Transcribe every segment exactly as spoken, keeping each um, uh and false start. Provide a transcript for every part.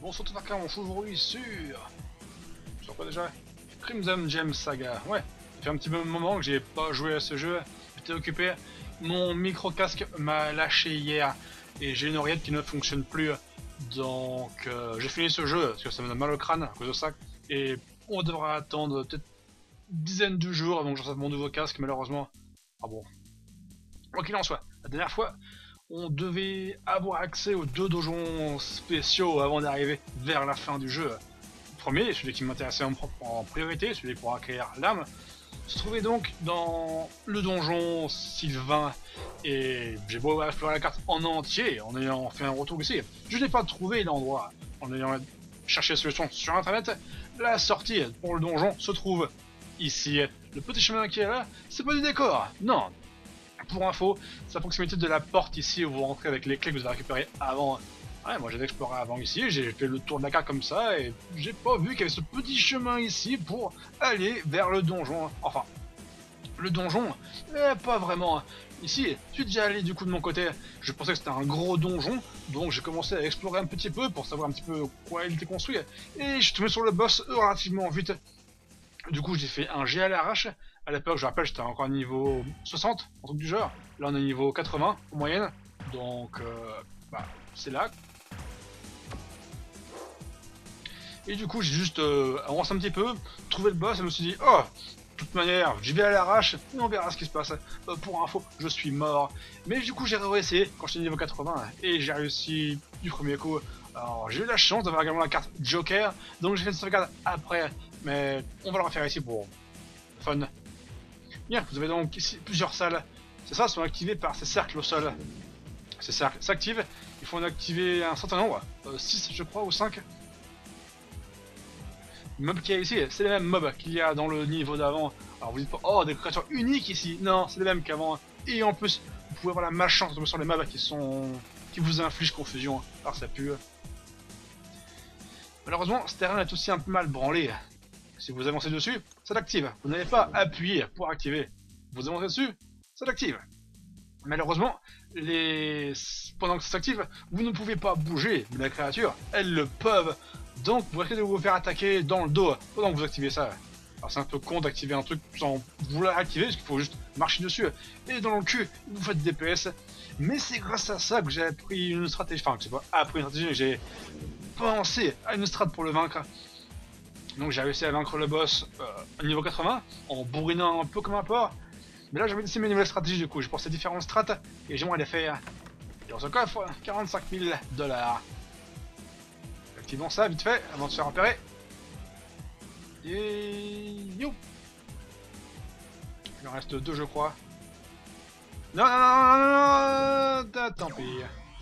Bonsoir tout le monde, on se retrouve aujourd'hui sur... Sur quoi déjà? Crimson Gems Saga, ouais. Ça fait un petit moment que j'ai pas joué à ce jeu, j'étais occupé. Mon micro-casque m'a lâché hier et j'ai une oreillette qui ne fonctionne plus. Donc euh, j'ai fini ce jeu parce que ça me donne mal au crâne à cause de ça. Et on devra attendre peut-être une dizaine de jours avant que je reçoive mon nouveau casque malheureusement. Ah bon. Quoi qu'il en soit, la dernière fois, on devait avoir accès aux deux donjons spéciaux avant d'arriver vers la fin du jeu. Le premier, celui qui m'intéressait en, en priorité, celui pour acquérir l'âme, se trouvait donc dans le donjon Sylvain. Et j'ai beau explorer la carte en entier, en ayant fait un retour ici, je n'ai pas trouvé l'endroit. En ayant cherché la solution sur internet, la sortie pour le donjon se trouve ici. Le petit chemin qui est là, c'est pas du décor, non. Pour info, c'est à proximité de la porte ici où vous rentrez avec les clés que vous avez récupérées avant. Ouais, moi j'avais exploré avant ici, j'ai fait le tour de la carte comme ça et j'ai pas vu qu'il y avait ce petit chemin ici pour aller vers le donjon. Enfin, le donjon, eh, pas vraiment. Ici, je suis déjà allé du coup de mon côté, je pensais que c'était un gros donjon, donc j'ai commencé à explorer un petit peu pour savoir un petit peu quoi il était construit et je suis tombé sur le boss relativement vite. Du coup, j'ai fait un jet à l'arrache. À l'époque, je rappelle, j'étais encore à niveau soixante, un truc du genre. Là, on est niveau quatre-vingts en moyenne. Donc, euh, bah, c'est là. Et du coup, j'ai juste euh, avancé un petit peu, trouvé le boss et me suis dit, oh, de toute manière, j'y vais à l'arrache et on verra ce qui se passe. Euh, pour info, je suis mort. Mais du coup, j'ai réessayé quand j'étais niveau quatre-vingts et j'ai réussi du premier coup. Alors, j'ai eu la chance d'avoir également la carte Joker, donc j'ai fait une sauvegarde après. Mais on va le refaire ici pour fun. Bien, vous avez donc ici plusieurs salles. Ces salles sont activées par ces cercles au sol. Ces cercles s'activent, il faut en activer un certain nombre, euh, six je crois, ou cinq. Les mobs qu'il y a ici, c'est les mêmes mobs qu'il y a dans le niveau d'avant. Alors vous dites pas, oh, des créatures uniques ici. Non, c'est les mêmes qu'avant. Et en plus, vous pouvez avoir la malchance de tomber sur les mobs qui sont... qui vous infligent confusion. Alors ça pue. Malheureusement, ce terrain est aussi un peu mal branlé. Si vous avancez dessus, ça l'active. Vous n'avez pas appuyé pour activer. Vous avancez dessus, ça l'active. Malheureusement, les... pendant que ça s'active, vous ne pouvez pas bouger. Mais la créature, elles le peuvent. Donc vous risquez de vous faire attaquer dans le dos pendant que vous activez ça. Alors c'est un peu con d'activer un truc sans vouloir activer, parce qu'il faut juste marcher dessus. Et dans le cul, vous faites des D P S. Mais c'est grâce à ça que j'ai appris une stratégie. Enfin, que j'ai pas appris une stratégie, mais j'ai pensé à une strat pour le vaincre. Donc j'ai réussi à vaincre le boss euh, à niveau quatre-vingts, en bourrinant un peu comme un porc. Mais là j'avais laissé mes nouvelles stratégies du coup, j'ai pensé à différentes strats, et j'aimerais les faire. Et on se coffre quarante-cinq mille dollars. Activons ça vite fait, avant de se faire repérer. Et... yo. Il en reste deux je crois. Non, non, non, non, non, non, tant pis.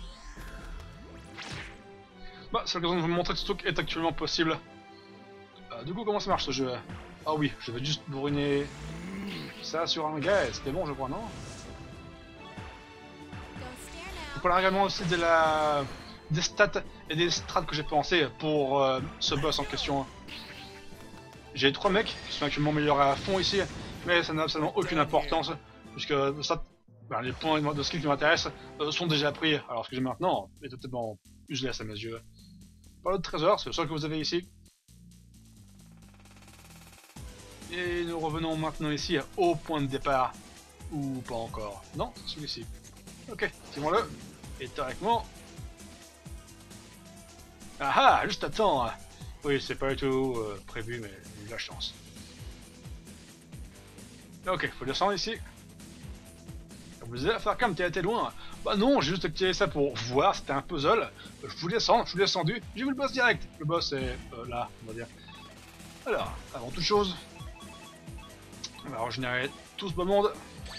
Bah, c'est l'occasion de vous montrer que ce truc est actuellement possible. Euh, du coup, comment ça marche ce jeu? Ah oui, je vais juste bourriner ça sur un gars et c'était bon, je crois, non? Je parlerai également aussi de la... des stats et des strats que j'ai pensé pour euh, ce boss en question. J'ai trois mecs qui sont actuellement améliorés à fond ici, mais ça n'a absolument aucune importance, puisque ça, ben, les points de skill qui m'intéressent euh, sont déjà pris, alors ce que j'ai maintenant est totalement useless à mes yeux. Pas de trésor, c'est le seul que vous avez ici. Et nous revenons maintenant ici au point de départ. Ou pas encore. Non, c'est celui-ci. Ok, suivons-le. Et théoriquement... Ah ah, juste à temps. Oui, c'est pas du tout euh, prévu, mais j'ai eu de la chance. Ok, faut descendre ici. Vous allez faire comme t'es été loin. Bah non, j'ai juste activé ça pour voir, c'était un puzzle. Je vous descends, je suis descendu, j'ai vu le boss direct. Le boss est euh, là, on va dire. Alors, avant toute chose, on va régénérer tout ce beau monde.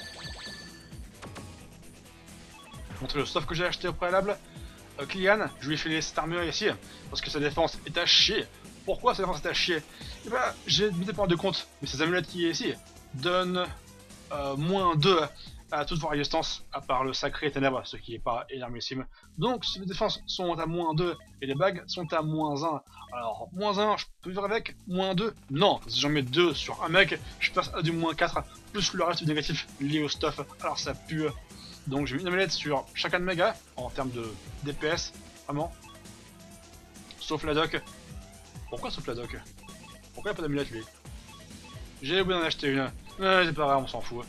Montrer le stuff que j'ai acheté au préalable. Euh, Kylian, je lui ai filé cette armure ici, parce que sa défense est à chier. Pourquoi sa défense est à chier? Et bah, j'ai mis des points de compte, mais ces amulettes qui est ici donnent euh, moins deux à toute vos résistances, à part le sacré ténèbres, ce qui est pas énormissime. Donc, si les défenses sont à moins deux et les bagues sont à moins un, alors moins un, je peux vivre avec, moins deux, non, si j'en mets deux sur un mec, je passe à du moins quatre, plus le reste du négatif lié au stuff, alors ça pue. Donc j'ai mis une amulette sur chacun de mes gars, en termes de D P S, vraiment. sauf la doc. Pourquoi sauf la doc? Pourquoi il n'y a pas d'amulette lui? J'ai oublié d'en acheter une. Ouais, c'est pas grave, on s'en fout.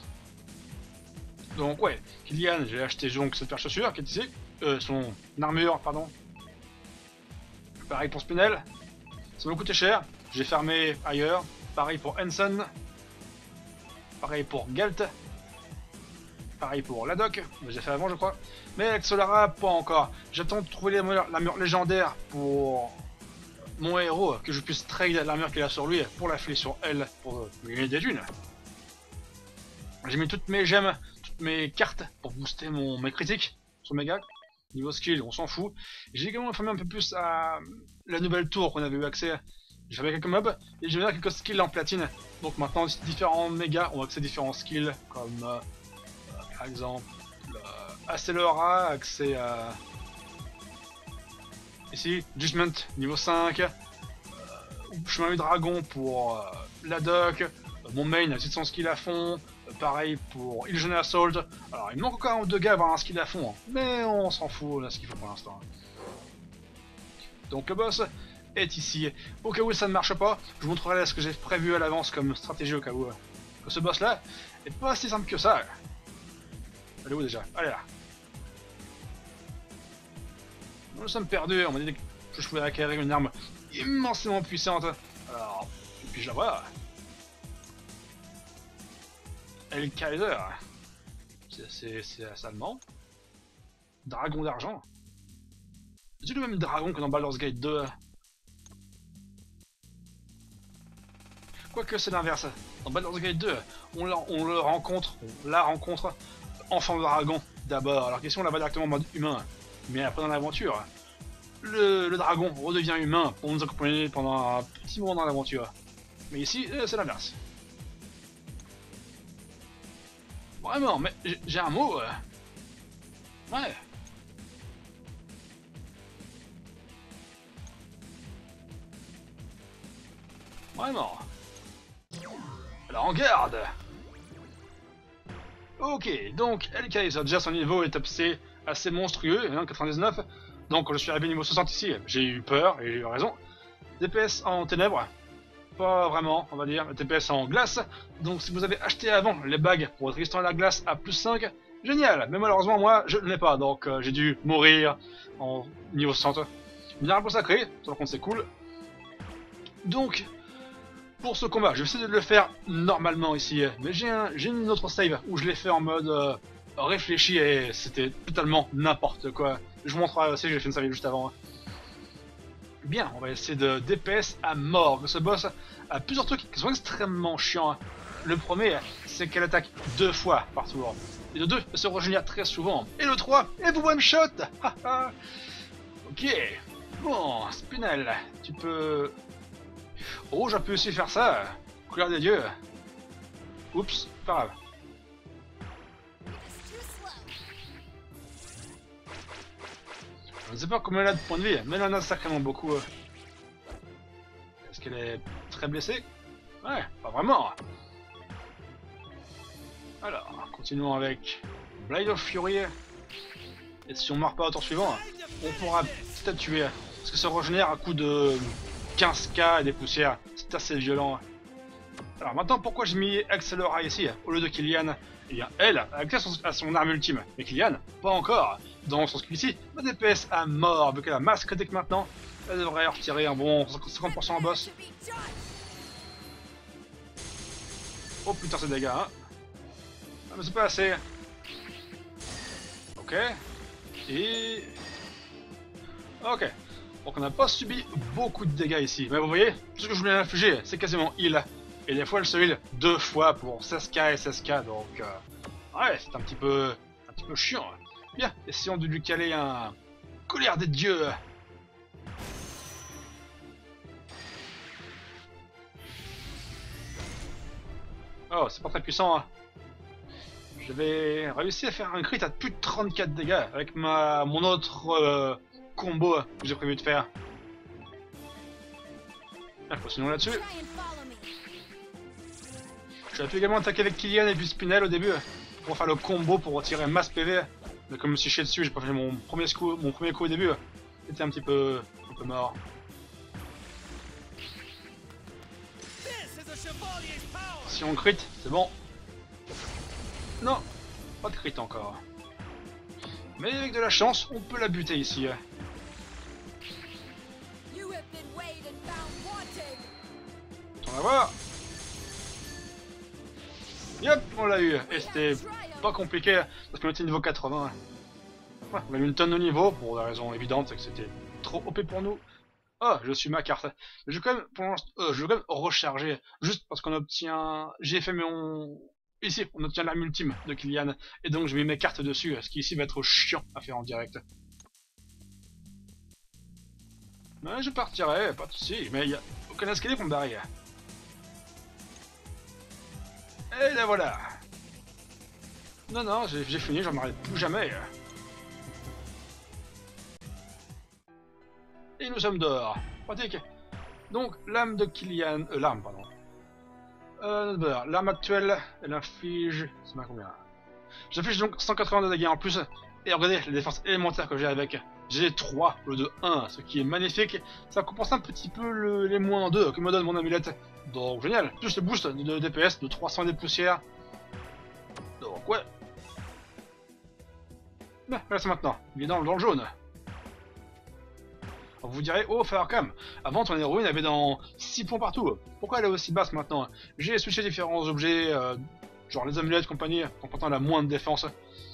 Donc ouais, Killian, j'ai acheté donc cette paire de chaussures qui est ici. Euh, son armure, pardon. Pareil pour Spinel. Ça m'a coûté cher. J'ai fermé ailleurs. Pareil pour Hanson. Pareil pour Galt. Pareil pour Ladok. J'ai fait avant je crois. Mais avec Solara, pas encore. J'attends de trouver l'armure légendaire pour mon héros. Que je puisse trade l'armure qu'il a sur lui pour la filer sur elle. Pour gagner des thunes. J'ai mis toutes mes gemmes, toutes mes cartes pour booster mon, mes critiques sur mes gars. Niveau skill, on s'en fout. J'ai également informé un peu plus à la nouvelle tour qu'on avait eu accès. J'ai fait quelques mobs et j'ai mis quelques skills en platine. Donc maintenant, différents mégas ont accès à différents skills comme euh, par exemple euh, Accelera, accès à ici, Judgment niveau cinq, euh, Chemin du Dragon pour euh, la doc, euh, mon main a aussi son skill à fond. Pareil pour Illusion Assault. Alors il me manque encore un ou deux gars à avoir un skill à fond, hein. Mais on s'en fout, on a ce qu'il faut pour l'instant. Donc le boss est ici. Au cas où ça ne marche pas, je vous montrerai ce que j'ai prévu à l'avance comme stratégie au cas où. Que ce boss là est pas si simple que ça. Elle est où déjà? Allez là. Nous sommes perdus, on m'a dit que je pouvais acquérir une arme immensément puissante. Alors, et puis je la vois. El Kaiser, c'est allemand. Dragon d'argent. C'est le même dragon que dans Baldur's Gate deux. Quoique c'est l'inverse. Dans Baldur's Gate deux, on, la, on le rencontre, on la rencontre en forme de dragon d'abord. Alors question on la va directement en mode humain. Mais après dans l'aventure, le, le dragon redevient humain pour nous accompagner pendant un petit moment dans l'aventure. Mais ici, c'est l'inverse. Vraiment, mais j'ai un mot. Euh... Ouais. Vraiment. Alors en garde. Ok, donc El Kaiser, déjà son niveau est assez, assez monstrueux, hein, quatre-vingt-dix-neuf. Donc quand je suis arrivé niveau soixante ici, j'ai eu peur et j'ai eu raison. D P S en ténèbres. Pas vraiment, on va dire, T P S en glace. Donc si vous avez acheté avant les bagues pour être résistant à la glace à plus cinq, génial. Mais malheureusement moi je ne l'ai pas, donc euh, j'ai dû mourir en niveau soixante. Bien consacré, sur contre c'est cool. Donc pour ce combat, je vais essayer de le faire normalement ici. Mais j'ai un, j'ai une autre save où je l'ai fait en mode euh, réfléchi et c'était totalement n'importe quoi. Je vous montrerai aussi, j'ai fait une save juste avant. Bien, on va essayer de D P S à mort. Ce boss a plusieurs trucs qui sont extrêmement chiants. Le premier, c'est qu'elle attaque deux fois par tour. Et le deux, elle se régénère très souvent. Et le trois, elle vous one shot. Ok. Bon, Spinel, tu peux... Oh, j'ai pu aussi faire ça. Couleur des dieux. Oups, pas grave. Je ne sais pas combien elle a de points de vie, mais elle en a sacrément beaucoup. Est-ce qu'elle est très blessée? Ouais, pas vraiment. Alors, continuons avec Blade of Fury. Et si on meurt pas au tour suivant, on pourra peut-être tuer. Parce que ça régénère à coup de quinze K et des poussières. C'est assez violent. Alors maintenant, pourquoi j'ai mis Accelera ici au lieu de Killian? Eh bien, elle a accès à son, à son arme ultime, mais Killian, pas encore. Dans son skill ici, ma D P S à mort, vu qu'elle a masse critique maintenant, elle devrait retirer un bon cinquante pour cent en boss. Oh putain, c'est dégâts, hein. Ah, mais c'est pas assez. Ok. Et... Ok. Donc on n'a pas subi beaucoup de dégâts ici. Mais vous voyez, tout ce que je voulais infliger, c'est quasiment heal. Et des fois, elle se heal deux fois pour seize K et seize K, donc... Euh, ouais, c'est un petit peu... un petit peu chiant. Bien, essayons de lui caler un... colère des dieux. Oh, c'est pas très puissant, hein. Je vais réussir à faire un crit à plus de trente-quatre dégâts avec ma mon autre euh, combo que j'ai prévu de faire. Ah, continuons là-dessus. Je vais également attaquer avec Killian et puis Spinel au début pour faire le combo pour retirer masse P V. Mais comme je suis chié dessus, j'ai pas fait mon premier coup, mon premier coup au début. C'était un petit peu un peu mort. Si on crit, c'est bon. Non, pas de crit encore. Mais avec de la chance, on peut la buter ici. On va voir. Yep, on l'a eu. Et c'était pas compliqué parce qu'on était niveau quatre-vingts. Ouais, on a eu une tonne de niveau pour la raison évidente, c'est que c'était trop O P pour nous. Oh, je suis ma carte. Mais je vais quand même, pour l'instant, euh, je vais quand même recharger juste parce qu'on obtient. J'ai fait mon. Ici, on obtient l'arme ultime de Killian et donc je mets mes cartes dessus, ce qui ici va être chiant à faire en direct. Mais je partirai, pas de soucis, mais il n'y a aucun escalier pour me barrer. Et là voilà. Non, non, j'ai fini, j'en m'arrête plus jamais. Et nous sommes dehors. Pratique. Donc, l'âme de Killian... Euh, l'arme, pardon. Euh, l'arme actuelle, elle inflige... C'est mal combien? J'inflige donc cent quatre-vingt-deux dégâts en plus. Et regardez les défenses élémentaires que j'ai avec. J'ai trois au lieu de un, ce qui est magnifique. Ça compense un petit peu le, les moins deux que me donne mon amulette. Donc, génial. Plus le boost de, de D P S de trois cents des poussières. Donc, ouais. Ben, reste maintenant. Il est dans, dans le jaune. Vous direz, oh Farcam, avant ton héroïne avait dans six points partout, pourquoi elle est aussi basse maintenant? J'ai switché différents objets, euh, genre les amulettes compagnie, comportant la moindre défense.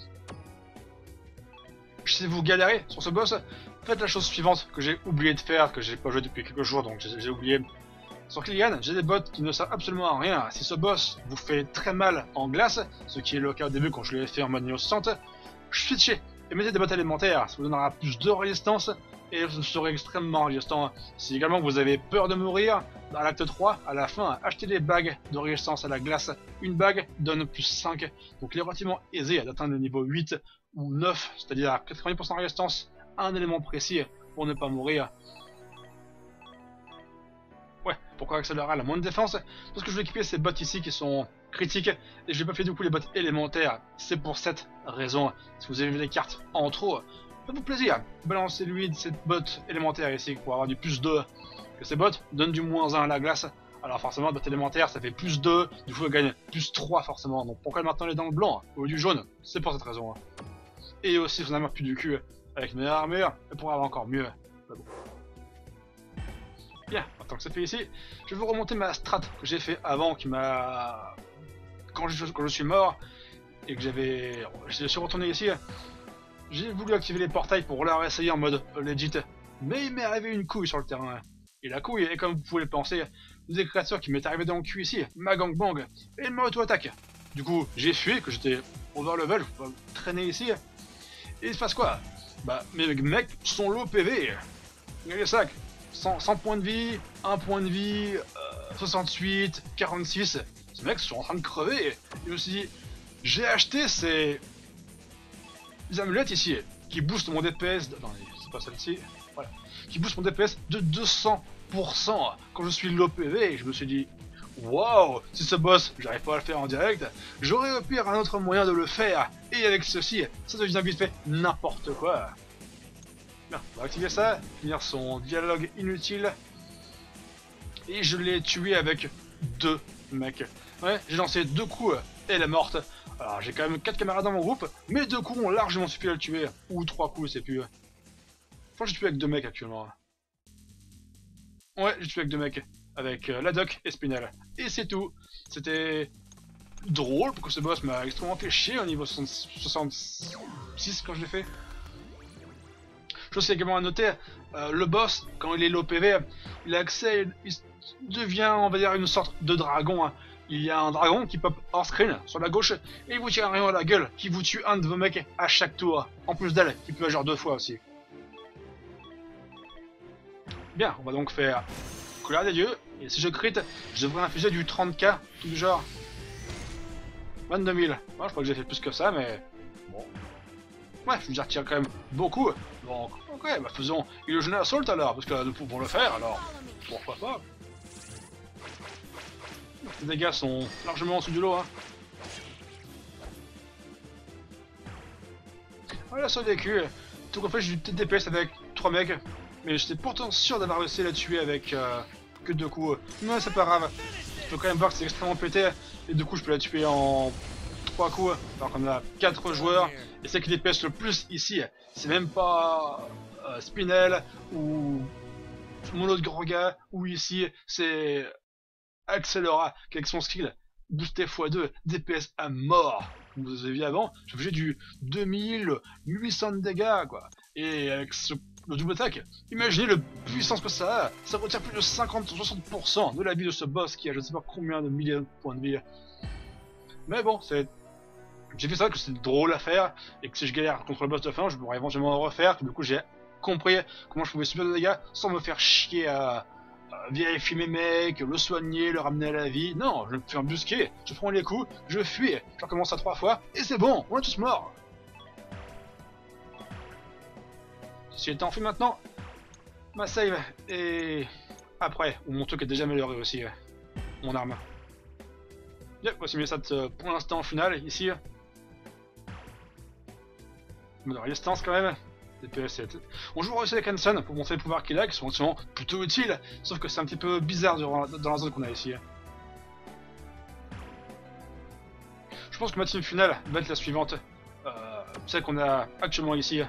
Si vous galérez sur ce boss, faites la chose suivante que j'ai oublié de faire, que j'ai pas joué depuis quelques jours donc j'ai oublié. Sur Killian, j'ai des bots qui ne servent absolument à rien. Si ce boss vous fait très mal en glace, ce qui est le cas au début quand je l'ai fait en mode niveau soixante, switchez et mettez des bots élémentaires, ça vous donnera plus de résistance. Et vous serez extrêmement résistant. Si également vous avez peur de mourir, dans l'acte trois, à la fin, achetez des bagues de résistance à la glace. Une bague donne plus cinq, donc il est relativement aisé d'atteindre le niveau huit ou neuf, c'est-à-dire quatre-vingt-dix pour cent de résistance à un élément précis pour ne pas mourir. Ouais, pourquoi accélérer la moindre défense? Parce que je vais équiper ces bots ici qui sont critiques, et je vais pas fait du coup les bots élémentaires. C'est pour cette raison. Si vous avez des cartes en trop, faites-vous plaisir, balancez lui de cette botte élémentaire ici pour avoir du plus deux. Que ces bottes donnent du moins un à la glace. Alors forcément, botte élémentaire ça fait plus deux, du coup elle gagne plus trois forcément. Donc pourquoi maintenant elle est dans le blanc au lieu du jaune? C'est pour cette raison. Et aussi son armure plus du cul, avec une meilleure armure, elle pourra avoir encore mieux. Bon. Bien, maintenant que c'est fait ici, je vais vous remonter ma strat que j'ai fait avant qui m'a... Quand je, quand je suis mort, et que j'avais... Je suis retourné ici. J'ai voulu activer les portails pour leur essayer en mode legit, mais il m'est arrivé une couille sur le terrain. Et la couille est, comme vous pouvez le penser, des créatures qui m'est arrivé dans le cul ici, ma gangbang, et il m'a auto-attaque. Du coup, j'ai fui, que j'étais over level, je peux traîner ici, et il se passe quoi? Bah, mes mecs sont low P V. Regardez ça, cent, cent points de vie, un point de vie, euh, soixante-huit, quarante-six, ces mecs sont en train de crever. Et je me suis dit, j'ai acheté ces... les amulettes ici, qui boostent mon D P S, de... non c'est pas celle-ci, voilà, qui boostent mon D P S de deux cents pour cent quand je suis low P V, et je me suis dit, waouh, si ce boss, j'arrive pas à le faire en direct, j'aurais au pire un autre moyen de le faire, et avec ceci, ça devient vite fait n'importe quoi. Bien, on va activer ça, finir son dialogue inutile, et je l'ai tué avec deux mecs. Ouais, j'ai lancé deux coups, et elle est morte. Alors j'ai quand même quatre camarades dans mon groupe, mais deux coups ont largement suffi à le tuer. Ou trois coups, c'est plus. Je crois que j'ai tué avec deux mecs actuellement. Ouais, j'ai tué avec deux mecs. Avec euh, Ladok et Spinel. Et c'est tout. C'était drôle, parce que ce boss m'a extrêmement fait chier au niveau soixante-six quand je l'ai fait. Chose également à noter, euh, le boss, quand il est low P V, il a accès, il devient, on va dire, une sorte de dragon. Hein. Il y a un dragon qui pop hors screen sur la gauche et il vous tire un rayon à la gueule qui vous tue un de vos mecs à chaque tour. En plus d'elle, qui peut agir deux fois aussi. Bien, on va donc faire colère des dieux. Et si je crit, je devrais infuser du trente K, tout du genre. vingt-deux mille. Moi, je crois que j'ai fait plus que ça, mais bon. Ouais, je veux dire, tire quand même beaucoup. Donc, ok, bah faisons Illusion Assault alors, parce que nous pouvons le faire alors. Pourquoi pas? Les dégâts sont largement en dessous du lot. Hein. Voilà, sur des culs. Tout qu'en fait, j'ai du T D P S avec trois mecs. Mais j'étais pourtant sûr d'avoir réussi à la tuer avec euh, que deux coups. Mais c'est pas grave. Il faut quand même voir que c'est extrêmement pété. Et du coup, je peux la tuer en trois coups. Alors qu'on a quatre joueurs. Et c'est qui D P S le plus ici, c'est même pas euh, Spinel ou mon autre gros gars. Ou ici, c'est Accélera qui avec son skill boosté fois deux, D P S à mort. Comme vous avez vu avant, j'ai fait du deux mille huit cents de dégâts quoi. Et avec ce, le double attaque, imaginez le puissance que ça a. Ça retire plus de cinquante à soixante pour cent de la vie de ce boss qui a je ne sais pas combien de milliers de points de vie. Mais bon, c'est... J'ai fait ça que c'est drôle à faire, et que si je galère contre le boss de fin, je pourrais éventuellement le refaire, que du coup j'ai compris comment je pouvais subir des dégâts sans me faire chier à... vérifier mes mecs, le soigner, le ramener à la vie. Non, je me fais embusquer, je prends les coups, je fuis, je recommence à trois fois, et c'est bon, on est tous morts. Ceci étant fait maintenant, ma save, et après, où mon truc est déjà amélioré aussi, mon arme. Bien, voici mes stats pour l'instant au final, ici. Mode de résistance quand même. D P S sept. On joue aussi avec Hanson pour montrer les pouvoirs qu'il a, qui sont actuellement plutôt utiles, sauf que c'est un petit peu bizarre durant, dans la zone qu'on a ici. Je pense que ma team finale va être la suivante, euh, celle qu'on a actuellement ici.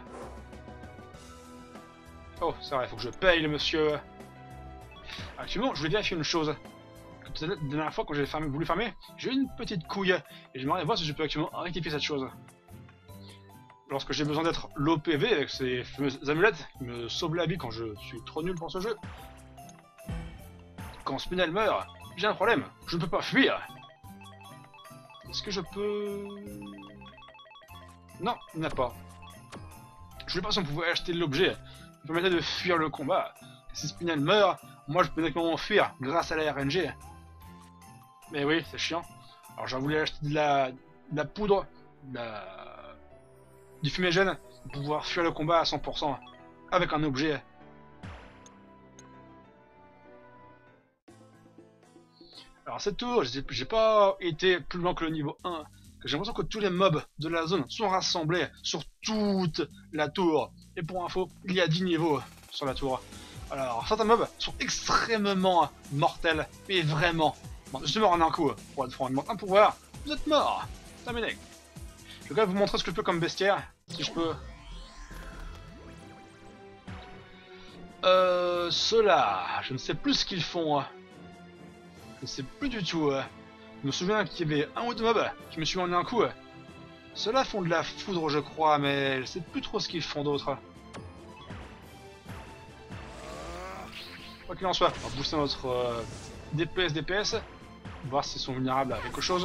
Oh, c'est vrai, il faut que je paye le monsieur. Actuellement, je voulais vérifier une chose. La dernière fois quand j'ai voulu farmer, j'ai eu une petite couille, et j'aimerais voir si je peux actuellement rectifier cette chose. Lorsque j'ai besoin d'être low P V avec ces fameuses amulettes qui me sauvent la vie quand je suis trop nul pour ce jeu. Quand Spinel meurt, j'ai un problème, je ne peux pas fuir. Est-ce que je peux... Non, il n'y en a pas. Je voulais pas si on pouvait acheter l'objet qui permettait de fuir le combat. Et si Spinel meurt, moi je peux directement fuir grâce à la R N G. Mais oui, c'est chiant. Alors j'en voulais acheter de la, de la poudre, de la... du fumigène, pour pouvoir fuir le combat à cent pour cent avec un objet. Alors cette tour, j'ai pas été plus loin que le niveau un. J'ai l'impression que tous les mobs de la zone sont rassemblés sur toute la tour. Et pour info, il y a dix niveaux sur la tour. Alors certains mobs sont extrêmement mortels, mais vraiment. Bon, je suis mort en un coup, pour être franc, il manque un pouvoir, vous êtes mort. Terminé. Je vais quand même vous montrer ce que je peux comme bestiaire, si je peux. Euh, ceux-là, je ne sais plus ce qu'ils font. Je ne sais plus du tout. Je me souviens qu'il y avait un ou deux mobs qui me suivaient en un coup. Ceux-là font de la foudre, je crois, mais je ne sais plus trop ce qu'ils font d'autre. Quoi qu'il en soit, on va booster notre euh, D P S, D P S, voir s'ils sont vulnérables à quelque chose.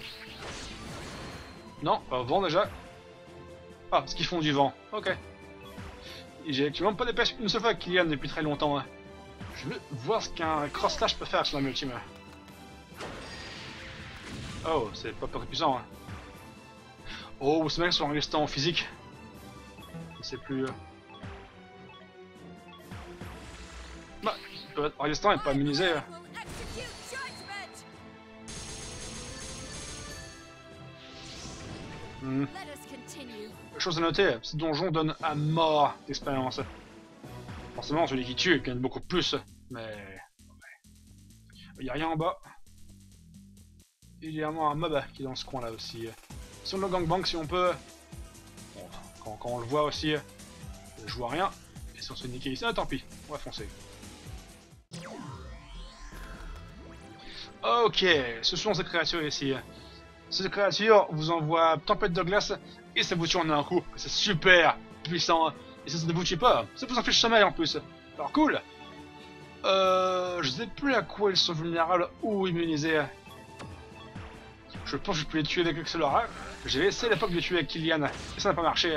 Non, pas vent déjà. Ah, ce qu'ils font du vent. Ok. J'ai actuellement pas D P S une seule fois avec Kylian depuis très longtemps. Hein. Je veux voir ce qu'un cross slash peut faire sur la multime. Oh, c'est pas très puissant. Hein. Oh, ces mecs sont résistants en physique. Je sais plus. Euh... Bah, ils peuvent être résistants et pas immunisés. Euh. Hmm. Chose à noter, ce donjon donne à mort d'expérience. Forcément, celui qui tue gagne beaucoup plus, mais... Il n'y a rien en bas. Il y a un mob qui est dans ce coin là aussi. Si on le gangbang, si on peut... Bon, quand, quand on le voit aussi, je vois rien. Et si on se fait niquer ici, ah tant pis, on va foncer. Ok, ce sont ces créatures ici. Ces créatures vous envoient tempête de glace et ça vous tue en un coup. C'est super puissant. Et si ça ne vous tue pas, ça vous empêche sommeil en plus. Alors cool. Euh, je sais plus à quoi ils sont vulnérables ou immunisés. Je pense que je peux les tuer avec Accélera. J'ai essayé à l'époque de les tuer avec Kylian et ça n'a pas marché.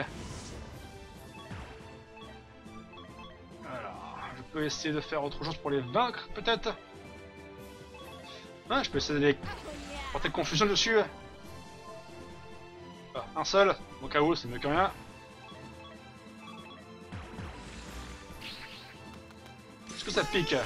Alors, je peux essayer de faire autre chose pour les vaincre peut-être. Hein, je peux essayer de les porter confusion dessus. Ah, un seul, au cas où, c'est mieux que rien. Est-ce que ça pique?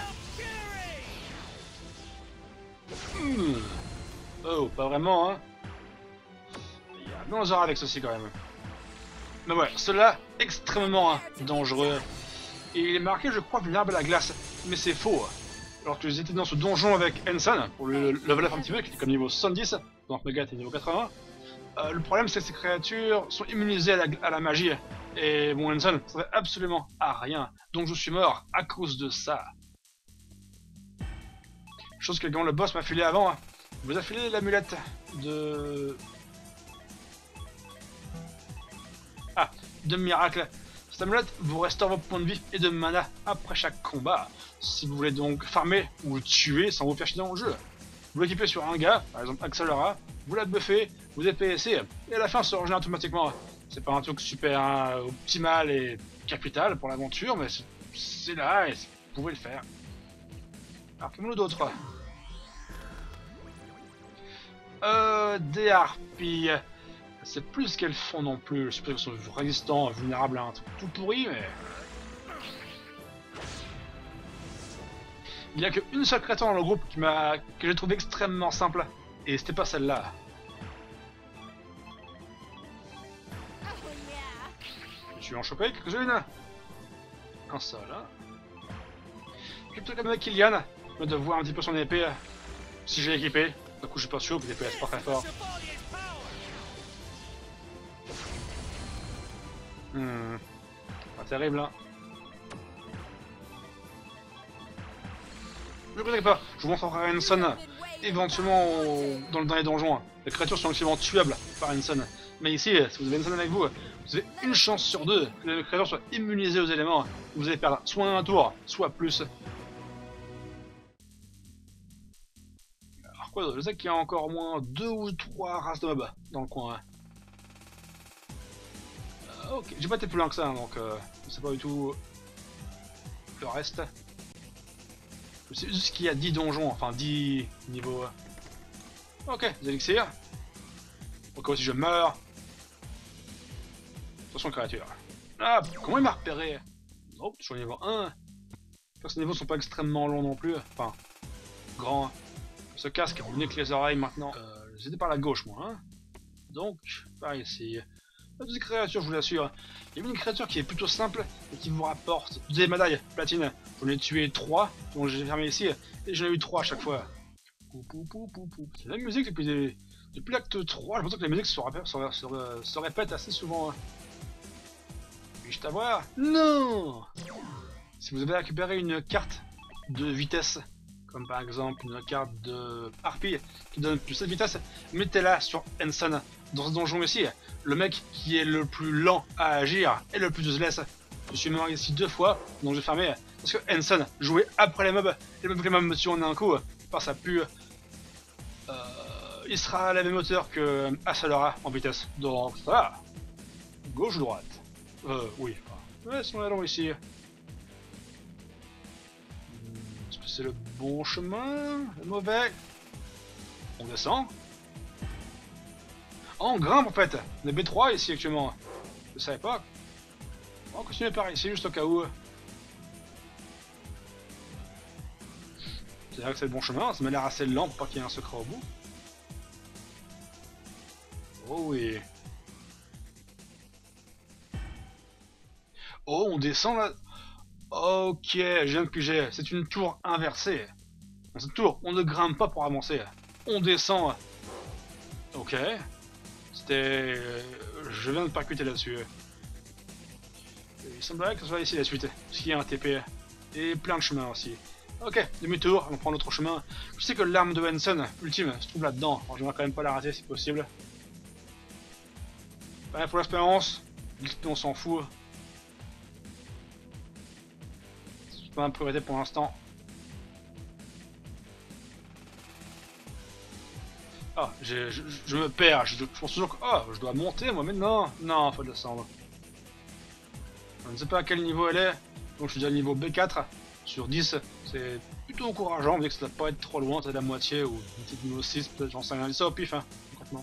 mmh. Oh, pas vraiment, hein. Il y a bien hasard avec ceci quand même. Mais ouais, ceux-là, extrêmement hein, dangereux. Et il est marqué, je crois, vulnérable à la glace. Mais c'est faux. Alors que j'étais dans ce donjon avec Ensign, pour le level up un petit peu, qui est comme niveau soixante-dix, donc Mega était niveau quatre-vingts. Euh, le problème, c'est que ces créatures sont immunisées à la, à la magie. Et mon Ensign ne servait absolument à rien. Donc je suis mort à cause de ça. Chose que quand le boss m'a filé avant, vous a filé l'amulette de... Ah, de miracle. Cette amulette vous restaure vos points de vie et de mana après chaque combat. Si vous voulez donc farmer ou tuer sans vous faire chier dans le jeu. Vous l'équipez sur un gars, par exemple Axelora, vous la buffez, vous D P S et à la fin ça régénère automatiquement. C'est pas un truc super hein, optimal et capital pour l'aventure, mais c'est là et vous pouvez le faire. Alors qu'est-ce d'autre? Euh, des harpies. C'est plus ce qu'elles font non plus. Je sais pas qu'elles sont résistants, vulnérables à un truc tout pourri, mais... Il n'y a qu'une seule créature dans le groupe qui m'a que j'ai trouvé extrêmement simple, et c'était pas celle-là. Je suis en chopé quelques-unes. Un seul, hein. Je plutôt comme avec Kylian, de voir un petit peu son épée, si j'ai équipé. Du coup, je suis pas sûr que l'épée est pas très fort. Hmm. Pas terrible, hein. Ne vous inquiétez pas, je vous montrerai Ensign éventuellement dans le dernier donjon. Les créatures sont actuellement tuables par Ensign. Mais ici, si vous avez Ensign avec vous, vous avez une chance sur deux que les créatures soient immunisées aux éléments. Vous allez perdre soit un tour, soit plus. Alors quoi, je sais qu'il y a encore au moins deux ou trois races de mobs dans le coin. Euh, ok, j'ai pas été plus loin que ça, donc euh, je sais pas du tout le reste. C'est juste qu'il y a dix donjons, enfin dix niveaux. Ok, des élixirs. Au si je meurs. Attention créature. Ah, comment il m'a repéré? Oh, toujours niveau un. J'espère que ces niveaux sont pas extrêmement longs non plus. Enfin, grand. Ce casque, vous venez que les oreilles maintenant. Euh, J'étais par la gauche moi. Hein. Donc, par ici. La petite créature, je vous l'assure. Il y a une créature qui est plutôt simple et qui vous rapporte des médailles platine. J'en ai tué trois, donc j'ai fermé ici, et j'en ai eu trois à chaque fois. C'est la musique depuis, des... depuis l'acte trois, je pense que les musiques se, répètent, se, se, se répètent assez souvent. Puis-je t'avoir? Non. Si vous avez récupéré une carte de vitesse, comme par exemple une carte de harpie qui donne plus de vitesse, mettez-la sur Ensign. Dans ce donjon ici, le mec qui est le plus lent à agir et le plus useless. Je suis mort ici deux fois, donc j'ai fermé. Parce que Ensign jouait après les mobs, et le mobs les mobs me tuent en un coup, par sa pue. Euh, il sera à la même hauteur que Axelora en vitesse. Donc ça va. Gauche ou droite? Euh, oui. Ouais, si on allons ici. Est-ce que c'est le bon chemin? Le mauvais? On descend? Oh, on grimpe en fait! On est B trois ici actuellement. Je savais pas. On va continuer par ici juste au cas où. C'est vrai que c'est le bon chemin, ça m'a l'air assez lent pour pas qu'il y ait un secret au bout. Oh oui. Oh, on descend là. Ok, je viens de piger. C'est une tour inversée. Dans cette tour, on ne grimpe pas pour avancer. On descend. Ok. C'était... Je viens de percuter là-dessus. Il semblerait que ce soit ici la suite, parce qu'il y a un T P. Et plein de chemins aussi. Ok, demi-tour, on prend l'autre chemin. Je sais que l'arme de Ensign, ultime, se trouve là-dedans. Alors je vais quand même pas la rater si possible. Ouais, pour l'expérience, l'X P on s'en fout. C'est pas ma priorité pour l'instant. Ah, je, je, je me perds, je, je pense toujours que... Oh, je dois monter moi, mais non, non, faut descendre. Je ne sais pas à quel niveau elle est, donc je suis déjà niveau B quatre sur dix, c'est plutôt encourageant, on dit que ça doit pas être trop loin, c'est la moitié, ou une petite niveau six, peut-être j'en sais rien, ça au pif, hein, concrètement.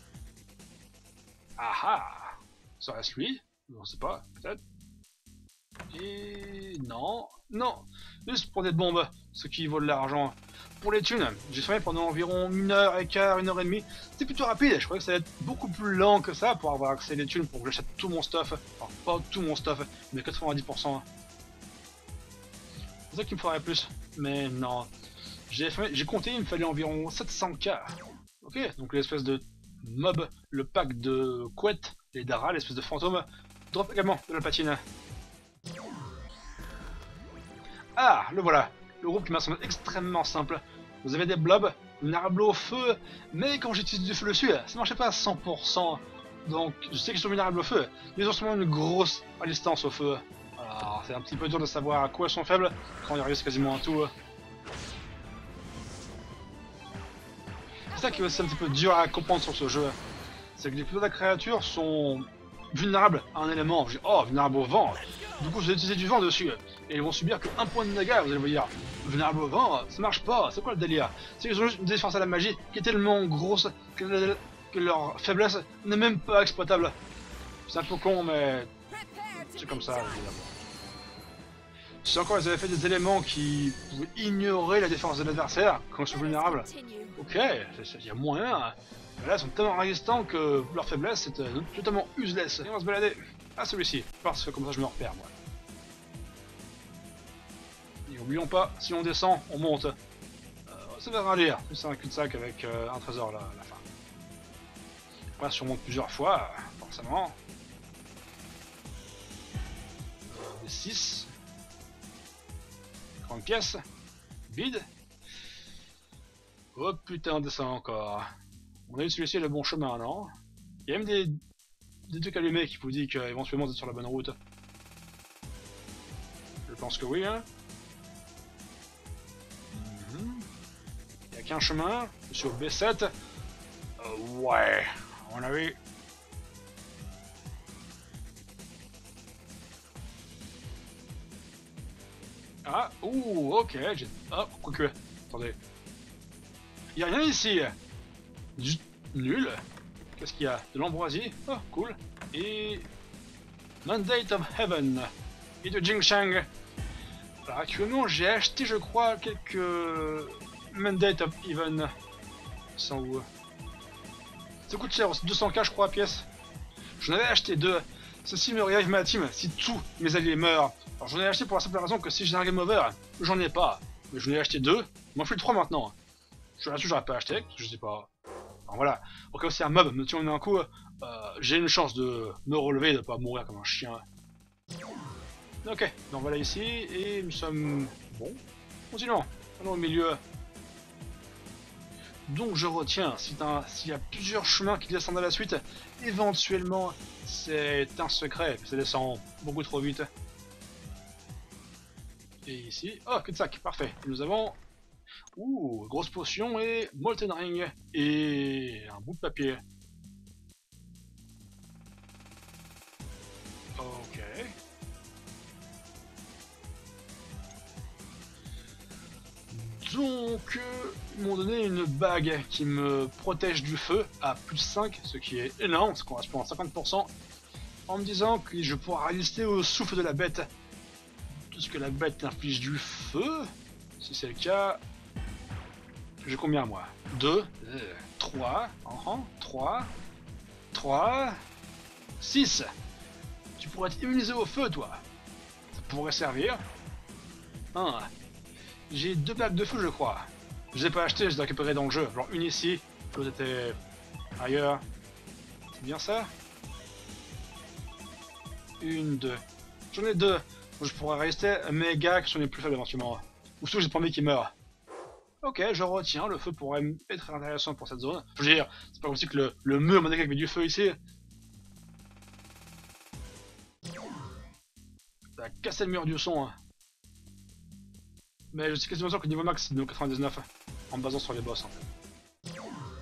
Ah ah. Ça reste lui? On sait pas, peut-être. Et non, non, juste pour des bombes, ce qui vaut de l'argent. Pour les thunes, j'ai fermé pendant environ une heure et quart, une heure et demie. C'était plutôt rapide, je croyais que ça allait être beaucoup plus lent que ça pour avoir accès à des thunes pour que j'achète tout mon stuff. Enfin, pas tout mon stuff, mais quatre-vingt-dix pour cent. C'est ça qu'il me faudrait plus, mais non. J'ai j'ai compté, il me fallait environ sept cents K. Ok, donc l'espèce de mob, le pack de couettes, les Dara, l'espèce de fantôme, drop également de la patine. Ah, le voilà. Le groupe qui m'a semblé extrêmement simple. Vous avez des blobs, une arbre au feu, mais quand j'utilise du feu dessus, ça marchait pas à cent pour cent. Donc je sais qu'ils sont vulnérables au feu, mais ils ont sûrement une grosse résistance au feu. Alors c'est un petit peu dur de savoir à quoi ils sont faibles quand ils réussissent quasiment à tout. C'est ça qui est aussi un petit peu dur à comprendre sur ce jeu. C'est que les plupart des créatures sont vulnérables à un élément. Je dis, oh, vulnérable au vent. Du coup, vous allez utiliser du vent dessus. Et ils vont subir que un point de dégâts, vous allez vous dire. Vulnérable au vent, ça marche pas. C'est quoi le délire? C'est qu'ils ont juste une défense à la magie qui est tellement grosse que, que leur faiblesse n'est même pas exploitable. C'est un peu con, mais c'est comme ça, évidemment. Si encore ils avaient fait des éléments qui pouvaient ignorer la défense de l'adversaire quand ils sont vulnérables, ok, il y a moyen. Mais là, ils sont tellement résistants que leur faiblesse est euh, totalement useless. Et on va se balader à celui-ci, parce que comme ça je me repère, moi. Et oublions pas, si on descend, on monte. Euh, ça va rien dire, c'est un cul-de-sac avec euh, un trésor là, à la fin. Après, si on monte plusieurs fois, forcément. Euh, des six. trente pièces. Vide. Oh putain, on descend encore. On a eu celui-ci le bon chemin, non? Il y a même des, des trucs allumés qui vous disent qu'éventuellement vous êtes sur la bonne route. Je pense que oui, hein. Mm-hmm. Il n'y a qu'un chemin, sur B sept. Euh, ouais, à mon avis. Ah, ouh, ok, j'ai... Ah, quoique, attendez. Il n'y a rien ici. Du... Nul. Qu'est-ce qu'il y a? De l'ambroisie. Oh, cool. Et... Mandate of Heaven. Et de Jingshang. Alors actuellement, j'ai acheté, je crois, quelques... Mandate of Heaven. Sans où? Ça coûte cher, deux cents K, je crois, à pièce. J'en avais acheté deux. Ceci me revive ma team si tous mes alliés meurent. Alors j'en ai acheté pour la simple raison que si j'ai un game over, j'en ai pas. Mais j'en ai acheté deux. M'en fait trois maintenant. Je là-dessus, j'aurais pas acheté, je sais pas. Alors voilà, au cas où c'est un mob me tient un coup, euh, j'ai une chance de me relever et de pas mourir comme un chien. Ok, donc voilà ici, et nous sommes... Bon, continuons, allons au milieu. Donc je retiens, s'il y a plusieurs chemins qui descendent à la suite, éventuellement c'est un secret, ça descend beaucoup trop vite. Et ici, oh, cul-de-sac, parfait, nous avons... Ouh, grosse potion et Molten Ring et un bout de papier. Ok. Donc, euh, ils m'ont donné une bague qui me protège du feu à plus cinq, ce qui est énorme, ça correspond à cinquante pour cent, en me disant que je pourrais résister au souffle de la bête. Puisque la bête inflige du feu, si c'est le cas... J'ai combien moi? deux, trois, trois, trois, six. Tu pourrais être immunisé au feu, toi. Ça pourrait servir. un. J'ai deux plaques de feu, je crois. Je les ai pas achetées, je les ai récupérées dans le jeu. Alors une ici, l'autre était ailleurs. C'est bien ça? Une, deux. J'en ai deux. Je pourrais rester mes gars qui sont les plus faibles éventuellement. Ou surtout j'ai pas envie qu'ils meurent. Ok, je retiens, le feu pourrait être intéressant pour cette zone. Je veux dire, c'est pas comme si que le, le mur m'a dit qu'il y avait du feu ici. Ça a cassé le mur du son. Hein. Mais je suis quasiment sûr que le niveau max c'est de quatre-vingt-dix-neuf, en me basant sur les boss en fait.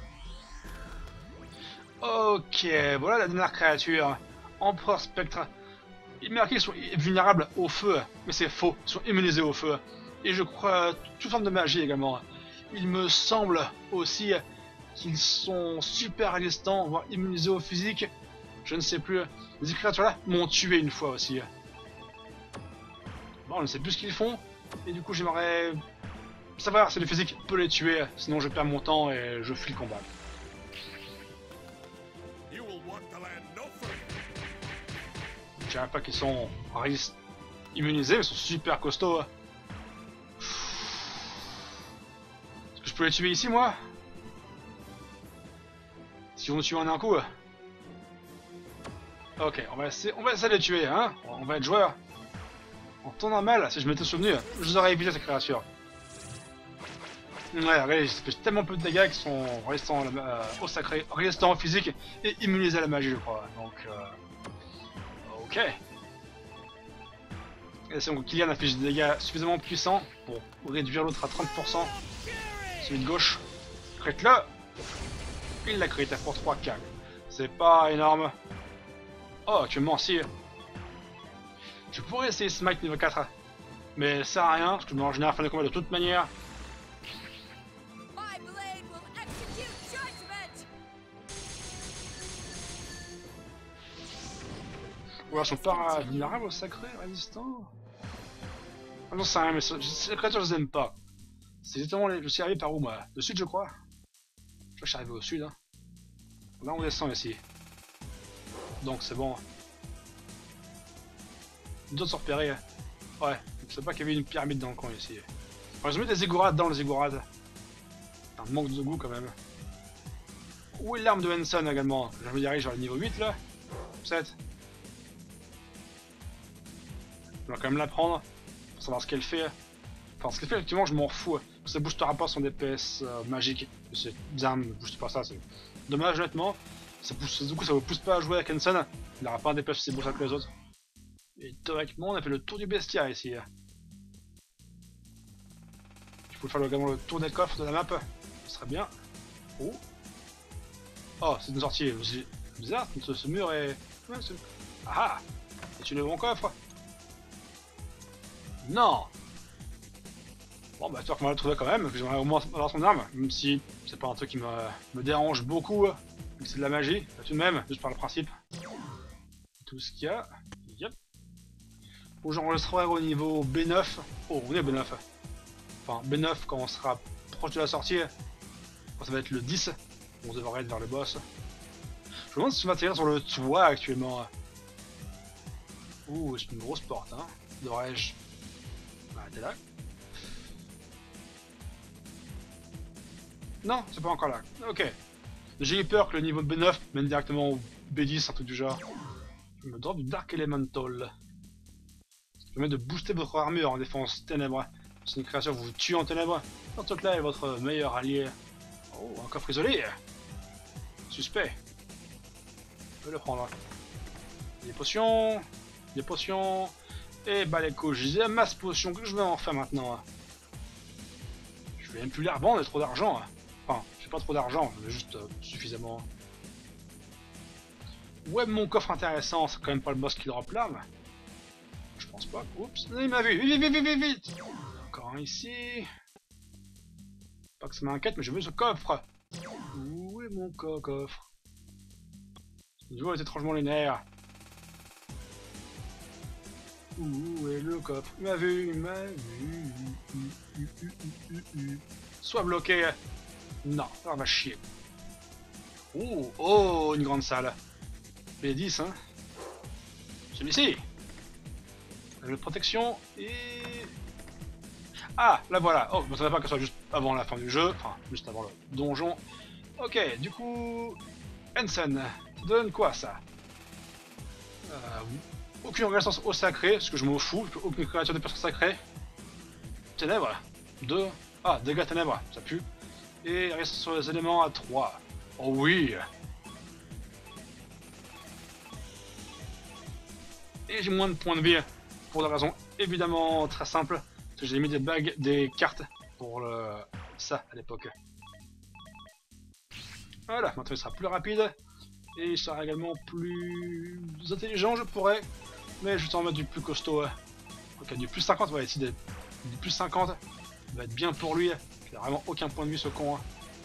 Ok, voilà la dernière créature. Empereur Spectre. Il est marqué qu'ils sont vulnérables au feu, mais c'est faux, ils sont immunisés au feu. Et je crois toute forme de magie également. Il me semble aussi qu'ils sont super résistants, voire immunisés au physique. Je ne sais plus. Les créatures là m'ont tué une fois aussi. Bon, on ne sait plus ce qu'ils font, et du coup j'aimerais savoir si le physique peut les tuer, sinon je perds mon temps et je fuis le combat. Je dirais pas qu'ils sont immunisés, mais ils sont super costauds. Est-ce que je peux les tuer ici, moi? Si on me tue en un coup. Ok, on va essayer, on va essayer de les tuer, hein. On va être joueur. En temps normal, si je m'étais souvenu, je vous aurais évité cette créature. Ouais, regardez, j'ai fait tellement peu de dégâts qui sont restants euh, au sacré, restants au physique et immunisés à la magie, je crois. Donc, euh, ok. Et c'est donc Kylian affiche des dégâts suffisamment puissants pour réduire l'autre à trente pour cent. Celui de gauche, crête là. Il l'a crité pour trois K. C'est pas énorme. Oh, actuellement, si. Je pourrais essayer Smite niveau quatre, mais ça sert à rien, parce que je me rends en général fin de combat de toute manière. Ou alors, sont pas vulnérables au sacré, résistant. Ah non, c'est rien, mais ces créatures, je les aime pas. C'est exactement les... Je suis arrivé par où, moi? Le sud, je crois. Je crois que je suis arrivé au sud. Hein. Là, on descend ici. Donc, c'est bon. D'autres sont repérés. Ouais, je sais pas qu'il y avait une pyramide dans le coin ici. On va mettre des ziggourats dans les ziggourats. Un manque de goût quand même. Où est l'arme de Hanson également? Je me dirige vers le niveau huit là. sept. Je vais quand même la prendre pour savoir ce qu'elle fait. Enfin, ce qu'elle fait, effectivement, je m'en fous. Ça ne boostera pas son D P S euh, magique. Ces armes ne boostent pas ça. C'est dommage, honnêtement. Ça pousse, du coup, ça ne vous pousse pas à jouer avec Hanson. Il n'aura pas un D P S aussi boosté que les autres. Et théoriquement, on a fait le tour du bestiaire ici. Il faut faire également le tour des coffres de la map. Ce serait bien. Oh, oh c'est une sortie. C'est bizarre, ce, ce mur est. Ouais, ah, c'est une bon coffre. Non. Bon, bah, j'espère qu'on va le trouver quand même. J'aimerais au moins avoir son arme, même si c'est pas un truc qui me, me dérange beaucoup. C'est de la magie, tout de même, juste par le principe. Tout ce qu'il y a. Yep. Bon, j'enregistrerai au niveau B neuf. Oh, on est B neuf. Enfin, B neuf quand on sera proche de la sortie. Quand ça va être le dix. On devrait être vers le boss. Je me demande si je m'atterrir sur le toit actuellement. Ouh, c'est une grosse porte, hein. Devrais-je. Bah, t'es là. Non, c'est pas encore là. Ok. J'ai eu peur que le niveau de B neuf mène directement au B dix, un truc du genre. Je me drop du Dark Elemental. Ça permet de booster votre armure en défense ténèbres. Si une créature vous tue en ténèbres, votre là est votre meilleur allié. Oh, un coffre isolé. Suspect. Je vais le prendre. Des potions. Des potions. Et bah les couilles, j'ai masse potions, que je vais en faire maintenant. Je vais même plus les revendre, j'ai trop d'argent. Enfin, j'ai pas trop d'argent, mais juste euh, suffisamment. Ouais, mon coffre intéressant, c'est quand même pas le boss qui drop l'arme. Je pense pas. Oups, il m'a vu. Vite, vite, vite, vite, vite. Encore un ici. Pas que ça m'inquiète, mais je veux ce coffre. Où est mon co coffre? Le jeu est étrangement linéaire. Où est le coffre? Il m'a vu, il m'a vu. Sois bloqué. Non, ça va chier. Oh, oh, une grande salle. B dix, hein. Celui-ci. Le protection et... Ah, là voilà. Oh, je ne savais pas que ce soit juste avant la fin du jeu. Enfin, juste avant le donjon. Ok, du coup... Hanson, ça donne quoi, ça? euh, Aucune résistance au sacré, parce que je m'en fous. Aucune créature de personne sacrée. Ténèbres, deux. Ah, dégâts ténèbres, ça pue. Et résistance sur les éléments à trois. Oh oui. Et j'ai moins de points de vie. Pour la raison évidemment très simple, parce que j'ai mis des bagues, des cartes pour le... ça à l'époque. Voilà, maintenant il sera plus rapide et il sera également plus intelligent, je pourrais, mais je vais en mettre du plus costaud. Ok, du plus cinquante, on va essayer de... du plus cinquante, ça va être bien pour lui. Il a vraiment aucun point de vue ce con.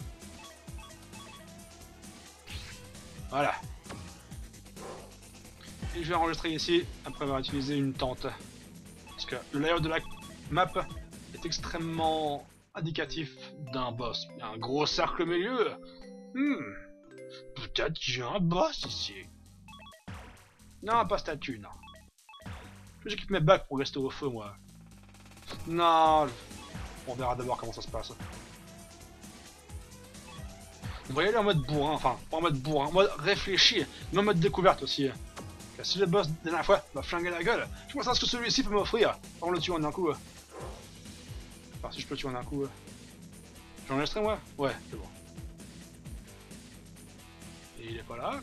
Voilà. Et je vais enregistrer ici après avoir utilisé une tente. Parce que le layout de la map est extrêmement indicatif d'un boss. Il y a un gros cercle au milieu. Hmm. Peut-être qu'il y a un boss ici. Non, pas statue, non. J'équipe mes bacs pour rester au feu, moi. Non, je... on verra d'abord comment ça se passe. On va y aller en mode bourrin, enfin, pas en mode bourrin, en mode réfléchi, mais en mode découverte aussi. Car si le boss, la dernière fois, m'a flingué la gueule, je pense à ce que celui-ci peut m'offrir. On le tue en un coup. Enfin, si je peux le tuer en un coup. J'enregistrerai, moi? Ouais, c'est bon. Et il est pas là.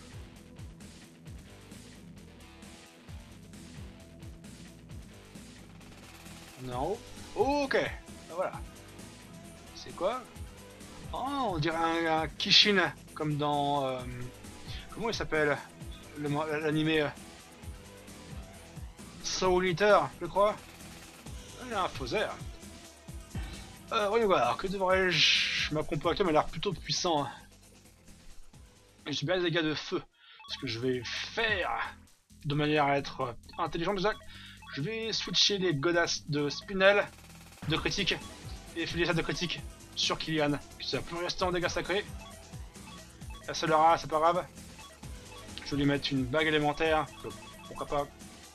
Non. Ok. Voilà. C'est quoi? Oh, on dirait un, un Kishin, comme dans... Euh, comment il s'appelle? L'animé euh, Soul Eater, je crois. Il y a un faux air. Euh, voyons voir, que devrais-je... Ma compo actuelle m'a l'air plutôt puissant. Et j'ai bien des dégâts de feu. Ce que je vais faire, de manière à être intelligente déjà, je vais switcher les godasses de Spinel, de critique, et filer ça de critique sur Killian, qui ça peut rester en dégâts sacrés. La Solara, c'est pas grave. Je vais lui mettre une bague élémentaire, pourquoi pas.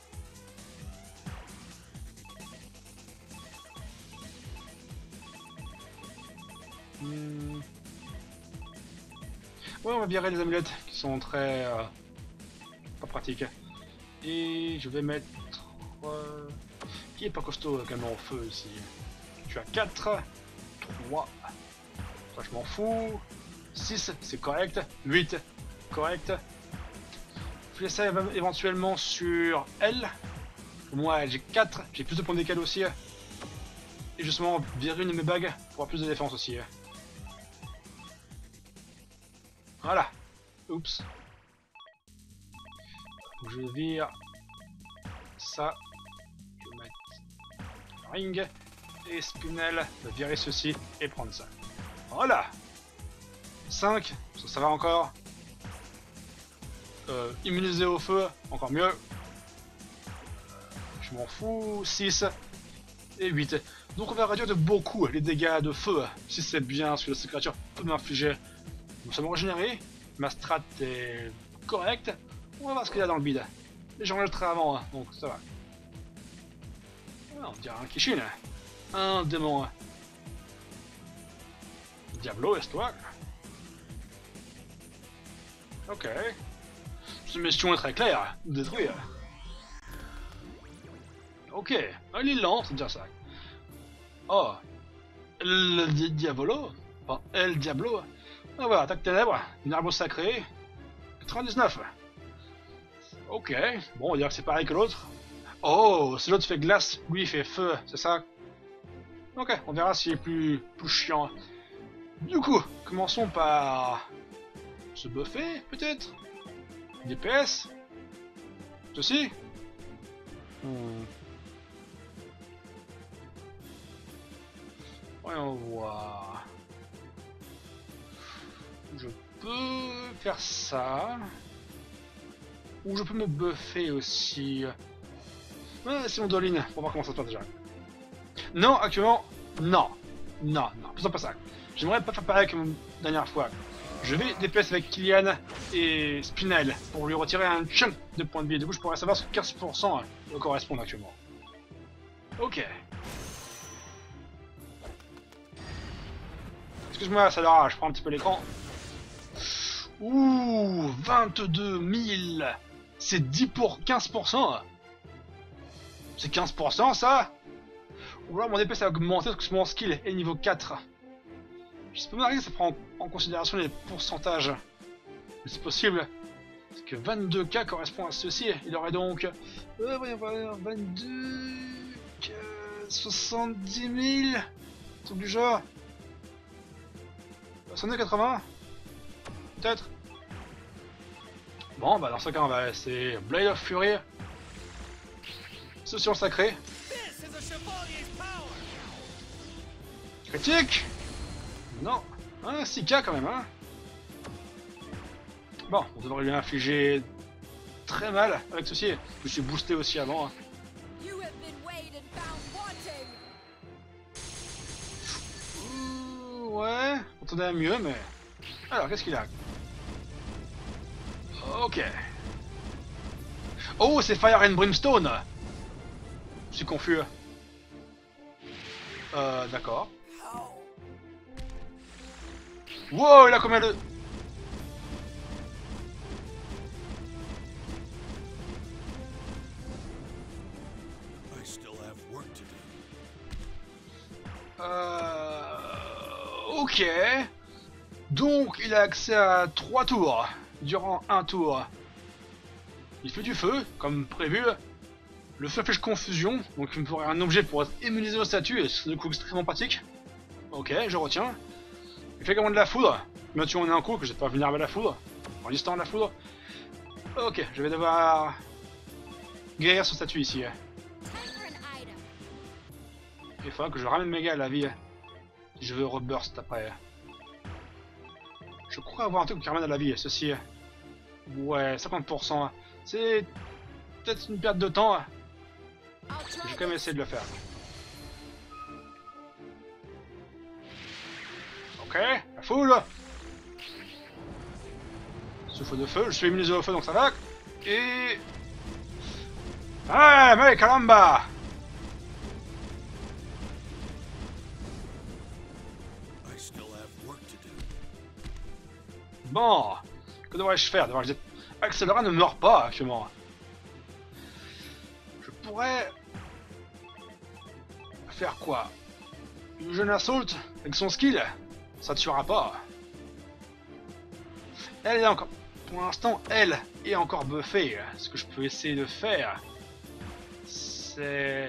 Hmm. Ouais, on va virer les amulettes qui sont très euh, pas pratiques. Et je vais mettre... Euh, qui est pas costaud euh, quand même au feu ici. Tu as quatre, trois, ça je m'en fous, six c'est correct, huit correct. Je fais ça éventuellement sur elle. Moi j'ai quatre, j'ai plus de points d'écale aussi. Et justement virer une de mes bagues pour avoir plus de défense aussi. Voilà. Oups. Je vire ça. Je vais mettre ring. Et Spinel va virer ceci et prendre ça. Voilà. cinq. Ça, ça va encore. Euh, immunisé au feu. Encore mieux. Je m'en fous. six. Et huit. Donc on va réduire de beaucoup les dégâts de feu. Si c'est bien ce que cette créature peut m'infliger. Nous sommes régénérés. Ma strat est correcte. On va voir ce qu'il y a dans le bide. Et j'en jetterai avant, hein, donc ça va. Ah, on dirait un Kishin. Un démon. Diablo, est-ce toi? Ok. Cette mission est très claire. Détruire. Ok. Elle est lente, c'est déjà ça. Oh. Le di Diabolo. Enfin, El Diablo. Ah voilà, attaque ténèbres. Une arbre sacré. quatre-vingt-dix-neuf. Ok. Bon, on va dire que c'est pareil que l'autre. Oh, si l'autre fait glace, lui il fait feu, c'est ça? Ok, on verra s'il est plus, plus chiant. Du coup, commençons par... se buffer, peut-être? D P S? Ceci? Hmm. Voyons voir... Je peux faire ça... Ou je peux me buffer aussi... Ouais, c'est mon Doline, pour voir comment ça se passe déjà. Non, actuellement, non. Non, non, faisons pas ça. J'aimerais pas faire pareil que la dernière fois. Je vais D P S avec Killian et Spinel pour lui retirer un chunk de points de vie. Du coup, je pourrais savoir ce que quinze pour cent me correspond actuellement. Ok. Excuse-moi, ça leur je prends un petit peu l'écran. Ouh, vingt-deux mille. C'est dix pour quinze pour cent. C'est quinze pour cent ça? Ou alors mon D P S a augmenté parce que mon skill est niveau quatre. Je sais pas m'arriver, ça prend en considération les pourcentages. Mais c'est possible. Parce que vingt-deux K correspond à ceci. Il aurait donc... Euh, voyons voir, vingt-deux... soixante-dix mille... Truc du genre... soixante-deux quatre-vingts? Peut-être? Bon, bah dans ce cas, on va laisser Blade of Fury. Session sacrée. Critique. Non. Un six K quand même, hein. Bon, on devrait lui infliger très mal avec ceci. Je me suis boosté aussi avant. Hein. Ouais, on entendait mieux, mais... Alors, qu'est-ce qu'il a? Ok. Oh, c'est Fire and Brimstone. Je suis confus. Euh, d'accord. Wow, il a combien de... Euh... Ok. Donc, il a accès à trois tours. Durant un tour. Il fait du feu, comme prévu. Le feu fait confusion, donc il me faudrait un objet pour être immunisé au statut, et c'est du coup extrêmement pratique. Ok, je retiens. Il fait également de la foudre. Mais tu en es un coup que j'ai pas vulnérable à la foudre. En listant la foudre. Ok, je vais devoir guérir son statut ici. Il faudra que je ramène mes gars à la vie. Si je veux reburst après. Je crois avoir un truc qui ramène à la vie, ceci. Ouais, cinquante pour cent. C'est peut-être une perte de temps. Je vais quand même essayer de le faire. Ok, la foule. Souffle de feu, je suis immunisé au feu donc ça va. Et... Ah, mec, caramba. Bon, que devrais-je faire? Devrais-je... Accélera ne meurt pas actuellement. Je pourrais... faire quoi? Une jeune assault avec son skill? Ça ne tuera pas. Elle est encore... Pour l'instant, elle est encore buffée. Ce que je peux essayer de faire, c'est...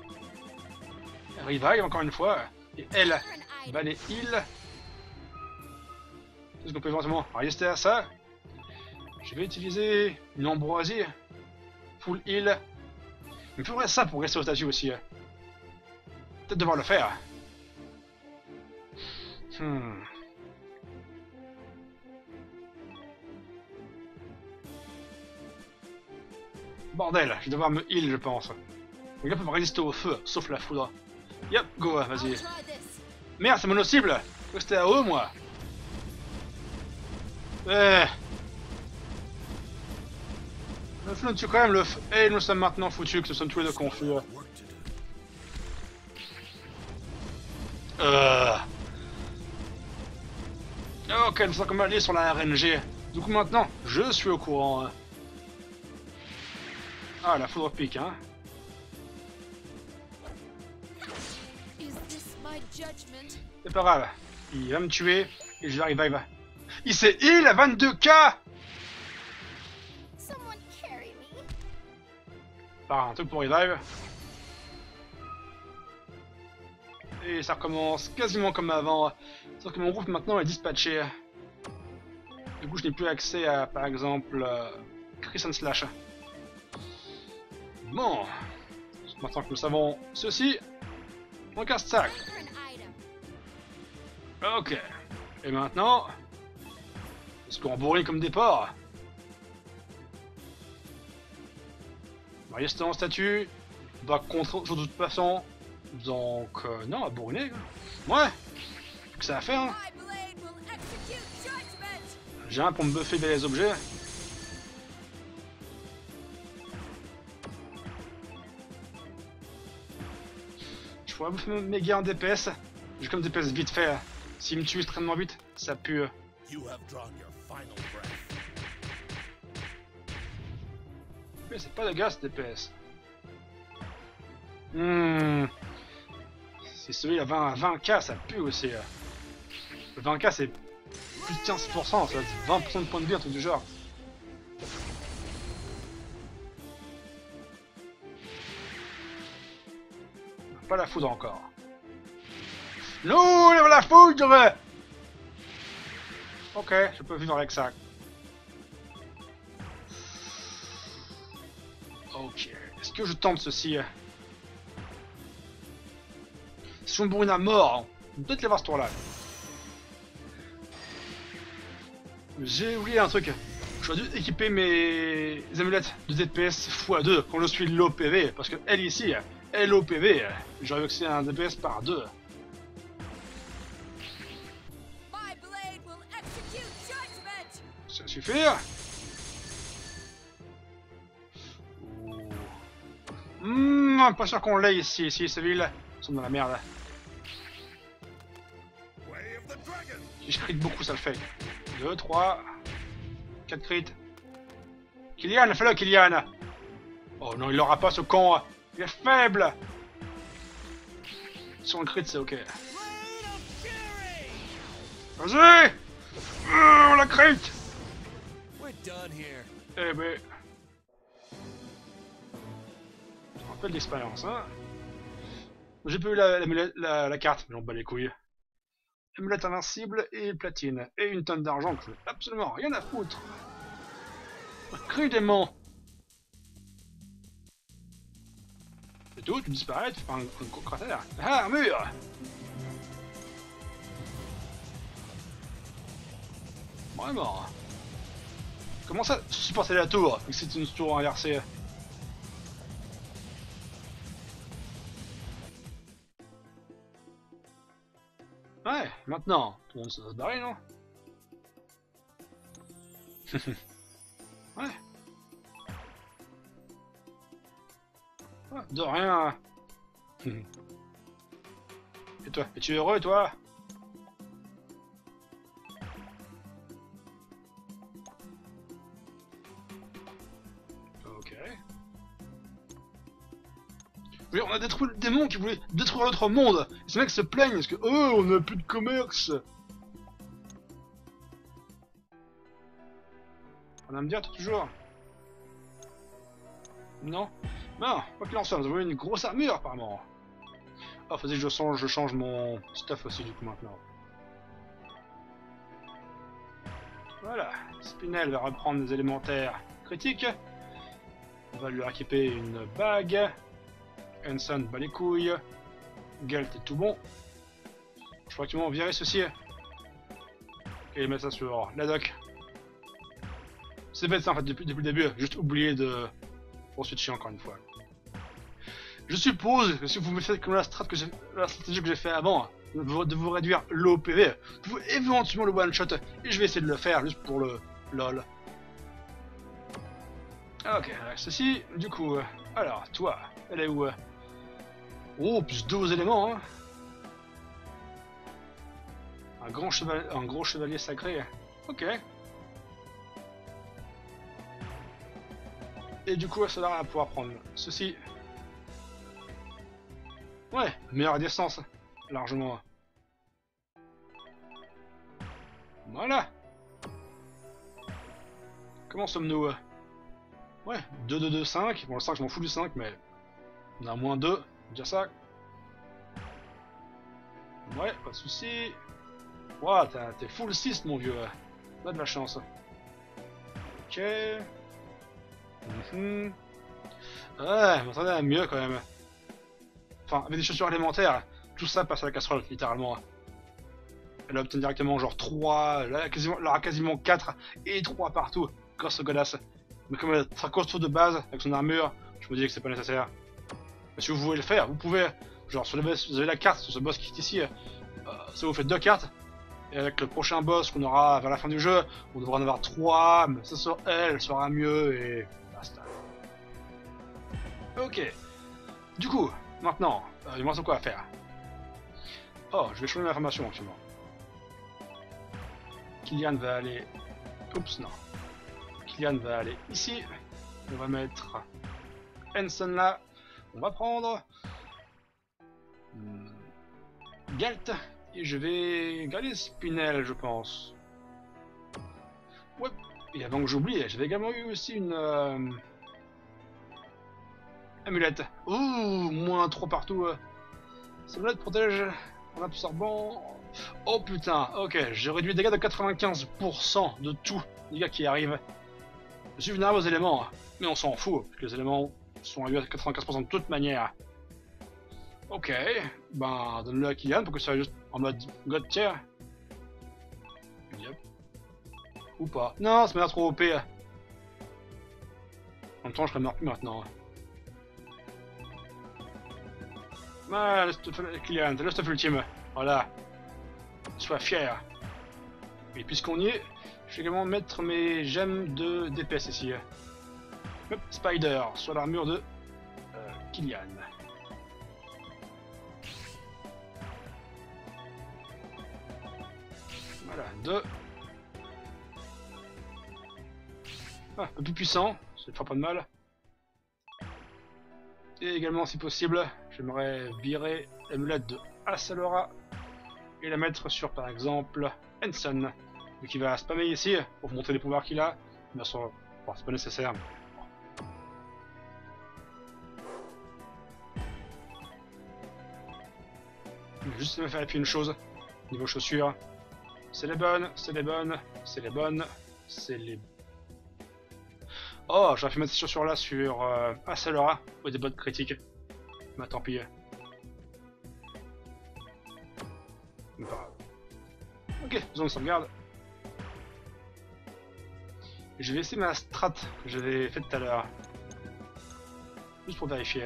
Revive encore une fois. Et elle va les heal. Est-ce qu'on peut éventuellement résister à ça? Je vais utiliser une ambroisie. Full heal. Il me faudrait ça pour rester au statut aussi. Peut-être devoir le faire. Hmm. Bordel, je vais devoir me heal, je pense. Les gars peuvent résister au feu, sauf la foudre. Yep, go, vas-y. Merde, c'est mono-cible! C'était à eux, moi. Eh. Le feu tue quand même le feu. Et nous sommes maintenant foutus que nous sommes tous les deux confus. Euh... Ok, nous sommes comme alliés sur la R N G. Du coup maintenant, je suis au courant. Ah, la foudre pique, hein. C'est pas grave. Il va me tuer et je vais revive. Il s'est heal à vingt-deux K. Par un truc pour revive. Et ça recommence quasiment comme avant. Sauf que mon groupe maintenant est dispatché. Du coup je n'ai plus accès à par exemple euh, Chris and Slash. Bon. Maintenant que nous savons ceci, on casse sac. Ok. Et maintenant, est-ce qu'on bourrine comme des porcs? On va rester en statut. On va contre de toute façon. Donc, euh, non, on va bourriner. Ouais. Que ça à faire. Hein. J'ai un pour me buffer les objets. Je pourrais bouffer mes gars en D P S. J'ai comme D P S vite fait. S'il me tue extrêmement vite, ça pue. Mais c'est pas de gaz D P S. Hmm. C'est celui à vingt K, ça pue aussi. Le vingt K c'est plus de quinze pour cent, ça va être vingt pour cent de points de vie, un truc du genre. Pas la foudre encore. Non, la foudre. Ok, je peux vivre avec ça. Ok, est-ce que je tente ceci? Si on me bourrine à mort, on peut peut-être l'avoir ce tour-là. J'ai oublié un truc. J'aurais dû équiper mes amulettes de D P S fois deux quand je suis low P V, parce que elle ici, elle low P V, j'aurais accès à un D P S par deux. suffire. Mmh, pas sûr qu'on l'ait ici, ici, ces villes sont dans la merde. Si je crit beaucoup, ça le fait. deux, trois, quatre crits. Kylian, fais-le, Kylian! Oh non, il l'aura pas ce con! Il est faible! Si on le crit, c'est ok. Vas-y! Euh, on la crit! Eh ben... Un peu d'expérience, hein? J'ai pas eu la, la, la, la carte, mais on bat les couilles. Amulette invincible et platine. Et une tonne d'argent que je n'ai absolument rien à foutre. Cri démon! C'est tout, tu disparais, tu fais un, un gros cratère. Ah, un mur! Vraiment. Comment ça supporter la tour? C'est une tour inversée. Ouais, maintenant, tout le monde se barrer, non? Ouais. Ouais. De rien. Et toi, es-tu heureux, toi? Ok. Oui, on a détruit le démon qui voulait détruire notre monde. Et ces mecs se plaignent parce que oh, on n'a plus de commerce. On va me dire toujours. Non. Non, quoi qu'il en soit, nous avons une grosse armure apparemment. Oh, faisait que je change, je change mon stuff aussi du coup maintenant. Voilà, Spinel va reprendre des élémentaires critiques. On va lui équiper une bague. Hanson bat les couilles. Galt est tout bon. Je crois qu'ils vont virer ceci. Et mettre ça sur la doc. C'est bête ça en fait depuis, depuis le début, juste oublié de poursuite chier encore une fois. Je suppose que si vous me faites comme la, strat que la stratégie que j'ai fait avant, de vous, de vous réduire l'O P V, vous pouvez éventuellement le one shot et je vais essayer de le faire juste pour le lol. Ok, ceci, du coup, alors toi, elle est où? Oh, plus deux éléments, hein. Un grand cheval, un gros chevalier sacré. Ok. Et du coup, cela va pouvoir prendre ceci. Ouais, meilleure distance, largement. Voilà. Comment sommes-nous? Ouais, deux, deux, deux, cinq. Bon, le cinq, je m'en fous du cinq, mais on a moins deux. Dire ça. Ouais, pas de soucis. Ouah, t'es full six, mon vieux. On a de la chance. Ok. Mm-hmm. Ouais, m'attendais à mieux quand même. Enfin, avec des chaussures élémentaires, tout ça passe à la casserole, littéralement. Elle obtient directement genre trois, là, quasiment, là, quasiment quatre et trois partout, grâce au godasse. Mais comme elle est très costaud de base, avec son armure, je me dis que c'est pas nécessaire. Mais si vous voulez le faire, vous pouvez. Genre, sur le boss, vous avez la carte sur ce boss qui est ici, euh, ça vous fait deux cartes. Et avec le prochain boss qu'on aura vers la fin du jeu, on devra en avoir trois, mais ça sur elle, elle sera mieux et basta. Ok. Du coup, maintenant, euh, il me reste quoi à faire. Oh, je vais changer l'information actuellement. Kylian va aller... Oups, non. Kylian va aller ici. On va mettre Hanson là. On va prendre... Hmm, Galt. Et je vais garder Spinel, je pense. Ouais. Et avant que j'oublie, j'avais également eu aussi une... Euh... Amulette. Ouh, moins trois partout. Euh. Cette amulette protège en absorbant... Oh putain, ok, j'ai réduit les dégâts de quatre-vingt-quinze pour cent de tout les dégâts qui arrivent. Je suis vulnérable aux éléments, mais on s'en fout, parce que les éléments sont réduits à quatre-vingt-quinze pour cent de toute manière. Ok, ben donne-le à Kylian pour que ça soit juste en mode God tier. Yep. Ou pas. Non, ça m'a l'air trop O P. En même temps, je serais mort plus maintenant. Ah, le stuff, Kylian, le stuff ultime. Voilà. Sois fier. Et puisqu'on y est, Je vais également mettre mes gemmes de D P S ici. Hop, Spider sur l'armure de euh, Killian. Voilà, deux. Ah, un peu plus puissant, ça ne fera pas de mal. Et également, si possible, j'aimerais virer l'amulette de Asalora et la mettre sur, par exemple, Ensign, qui va spammer ici pour vous montrer les pouvoirs qu'il a. Bien sûr, bon, c'est pas nécessaire. Je vais juste me faire appuyer une chose, niveau chaussures. C'est les bonnes, c'est les bonnes, c'est les bonnes, c'est les... Oh, j'aurais pu mettre ces chaussures là sur euh, Asalora, ou des bottes critiques. Mais tant pis. Mais pas grave. Ok, zone de sauvegarde. Je vais essayer ma strat que j'avais faite tout à l'heure. Juste pour vérifier.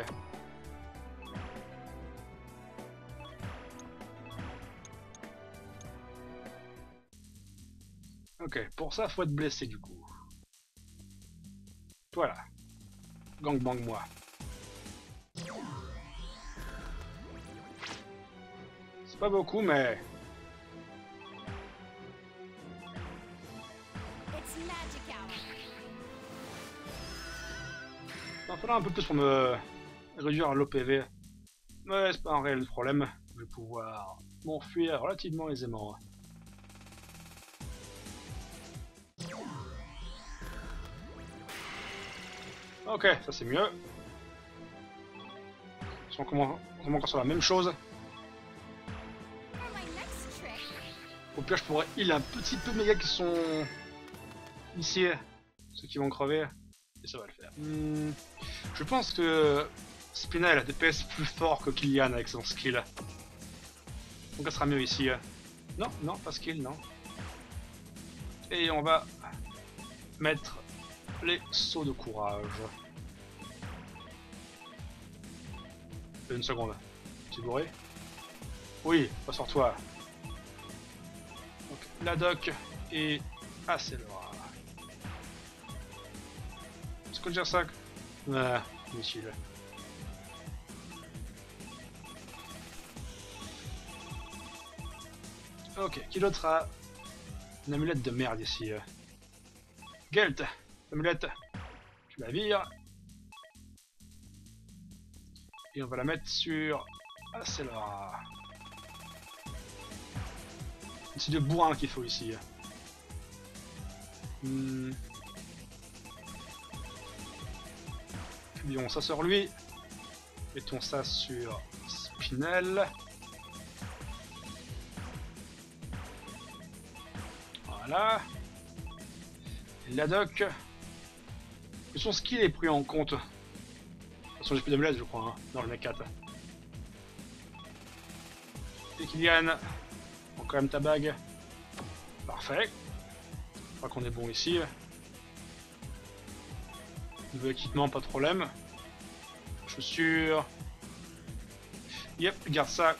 Ok, pour ça, faut être blessé du coup. Voilà. Gangbang moi. C'est pas beaucoup, mais... Il en faudra un peu plus pour me réduire l'O P V. Mais c'est pas un réel problème. Je vais pouvoir m'enfuir relativement aisément. Ok, ça c'est mieux. On commence encore sur la même chose. Au pire, je pourrais heal un petit peu mes gars qui sont ici, ceux qui vont crever, et ça va le faire. Hmm. Je pense que Spinel a des D P S plus fort que Killian avec son skill. Donc ça sera mieux ici. Non, non, pas skill, non. Et on va mettre les sauts de courage. Une seconde. Tu es bourré? Oui, pas sur toi. Donc, la doc et Asalora. Est-ce que je gère ça? Ah, inutile. Ok, qui d'autre a une amulette de merde ici? Gelt, amulette, je la vire. Et on va la mettre sur Asalora. C'est de bourrin qu'il faut ici. Hmm. Publions ça sur lui. Mettons ça sur Spinel. Voilà. Et la doc. Son skill est pris en compte. De toute façon, j'ai plus d'amulette, je crois, hein, dans le mec quatre. Et Killian. Prends quand même ta bague. Parfait. Je crois qu'on est bon ici. Nouveau équipement, pas de problème. Chaussures. Yep, garde ça.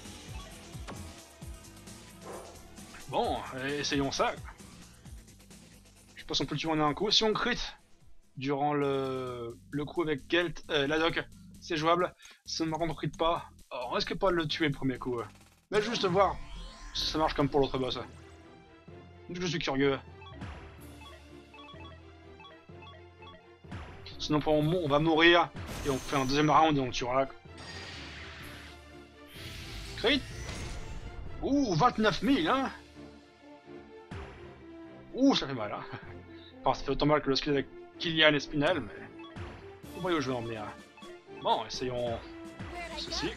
Bon, essayons ça. Je sais pas si on peut le tuer en un coup. Si on crit durant le, le coup avec Gelt, euh, la doc, c'est jouable. Si on ne crit pas, on risque pas de le tuer le premier coup. Mais juste voir si ça marche comme pour l'autre boss. Je suis curieux. Sinon on va mourir et on fait un deuxième round et on le tuera. Crit. Ouh, vingt-neuf mille, hein. Ouh, ça fait mal, hein. Enfin, ça fait autant mal que le skill avec Killian et Spinel, mais... Vous voyez où je vais en venir. Bon, essayons... ceci.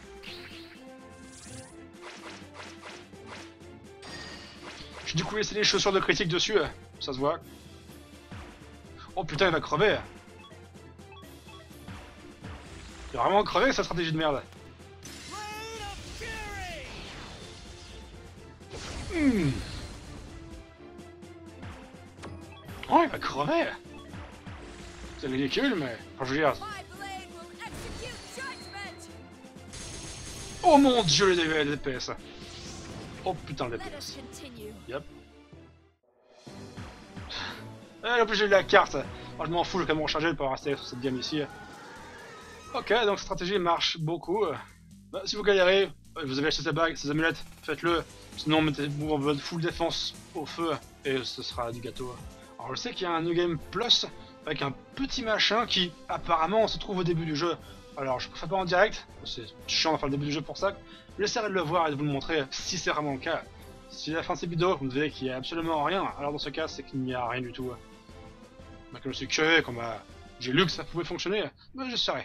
J'ai du coup laissé les chaussures de critique dessus, ça se voit. Oh putain, il va crever. Il va vraiment crever sa stratégie de merde. Mmh. Oh, il va crever. C'est ridicule, mais... Enfin, je veux dire... Oh mon dieu, les D P S. Oh putain, les D P S. Yep. Eh, en plus j'ai eu la carte. Alors, je m'en fous, je vais quand même recharger pour rester sur cette game ici. Ok, donc cette stratégie marche beaucoup. Bah, si vous galérez, vous avez acheté ces bagues, ces amulettes, faites-le. Sinon, mettez-vous en votre full défense au feu et ce sera du gâteau. Alors, je sais qu'il y a un New Game Plus avec un petit machin qui apparemment se trouve au début du jeu. Alors, je ne préfère pas en direct, c'est chiant de faire le début du jeu pour ça. J'essaierai de le voir et de vous le montrer si c'est vraiment le cas. Si à la fin de cette vidéo, vous me verrez qu'il n'y a absolument rien, alors dans ce cas, c'est qu'il n'y a rien du tout. Bah, comme je suis curieux, comme bah, j'ai lu que ça pouvait fonctionner, bah, je serai.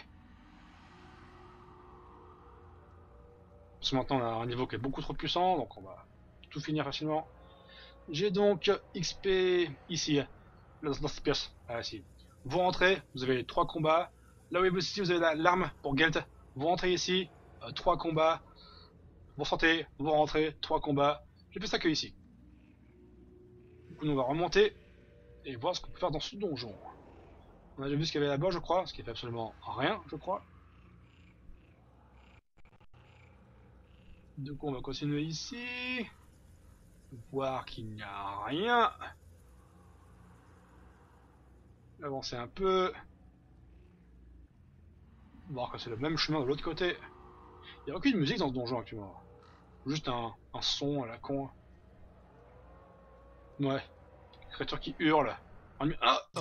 Parce que maintenant on a un niveau qui est beaucoup trop puissant, donc on va tout finir facilement. J'ai donc X P ici, dans cette pièce. Ah, ici. Vous rentrez, vous avez trois combats. Là où ici vous avez l'arme pour Gelt. Vous rentrez ici, euh, trois combats. Vous sortez, vous rentrez, trois combats. J'ai fait ça que ici. Du coup, nous on va remonter et voir ce qu'on peut faire dans ce donjon. On a déjà vu ce qu'il y avait là-bas, je crois, ce qui fait absolument rien, je crois. Du coup, on va continuer ici. Voir qu'il n'y a rien. Avancer un peu. Voir que c'est le même chemin de l'autre côté. Il n'y a aucune musique dans ce donjon actuellement. Juste un, un son à la con. Ouais. Créature qui hurle. Ah, oh.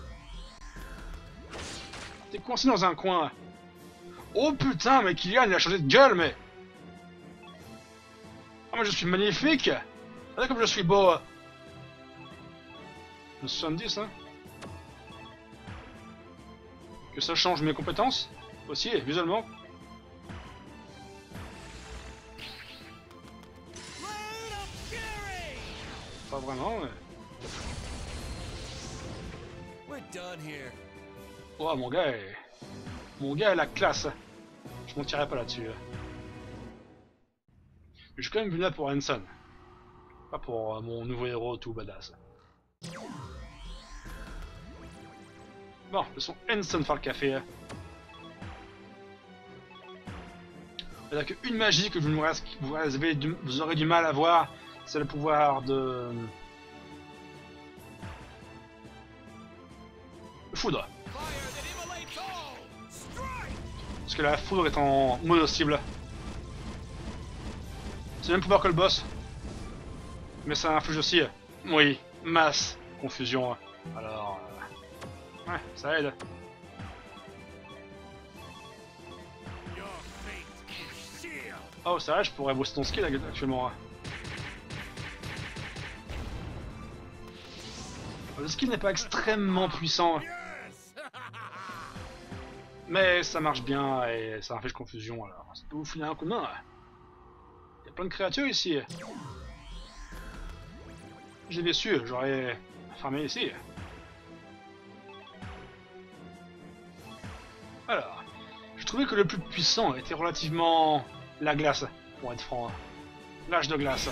T'es coincé dans un coin. Oh putain, mais Kylian il a changé de gueule, mais. Ah, mais je suis magnifique. Regardez comme je suis beau. Le soixante-dix, hein. Que ça change mes compétences aussi, visuellement. Pas vraiment, mais... Oh, mon gars est... Mon gars a la classe. Je m'en tirerai pas là-dessus. Je suis quand même venu là pour Hanson. Pas pour euh, mon nouveau héros tout badass. Bon, de son Hanson faire le café. Il n'y a qu'une magie que vous, me reste, vous, avez du, vous aurez du mal à voir, c'est le pouvoir de... Foudre. Parce que la foudre est en mono cible. C'est le même pouvoir que le boss. Mais ça inflige aussi, oui, masse, confusion. Alors, euh... ouais, ça aide. Oh, c'est vrai, je pourrais booster ton skill actuellement. Le skill n'est pas extrêmement puissant. Mais ça marche bien et ça inflige confusion, alors ça peut vous filer un coup de main. Il y a plein de créatures ici. J'ai bien su, j'aurais farmé ici. Alors, je trouvais que le plus puissant était relativement la glace, pour être franc. L'âge de glace.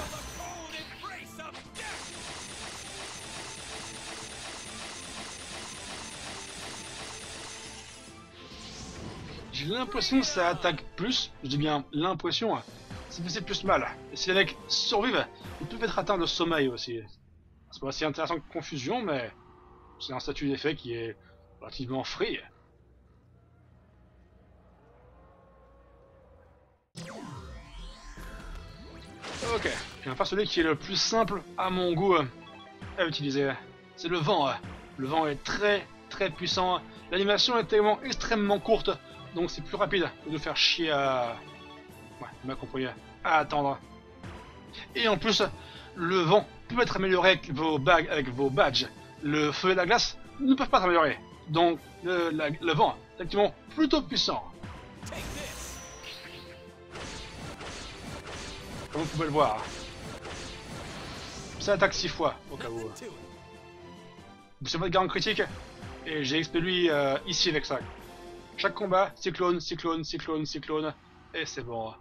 J'ai l'impression que ça attaque plus, je dis bien l'impression, ça fait plus mal. Et si les mecs survivent, ils peuvent être atteints de sommeil aussi. C'est pas aussi intéressant que confusion, mais c'est un statut d'effet qui est relativement free. Ok, et enfin celui qui est le plus simple à mon goût à utiliser, c'est le vent. Le vent est très très puissant, l'animation est tellement extrêmement courte, donc c'est plus rapide de nous faire chier à... Ouais, vous m'avez compris, à attendre. Et en plus, le vent peut être amélioré avec vos bagues, avec vos badges. Le feu et la glace ne peuvent pas s'améliorer. Donc le, la, le vent est actuellement plutôt puissant. Comme vous pouvez le voir. Ça attaque six fois, au cas où. C'est votre garde critique, et j'ai X P lui euh, ici avec ça. Chaque combat, cyclone, cyclone, cyclone, cyclone, et c'est bon.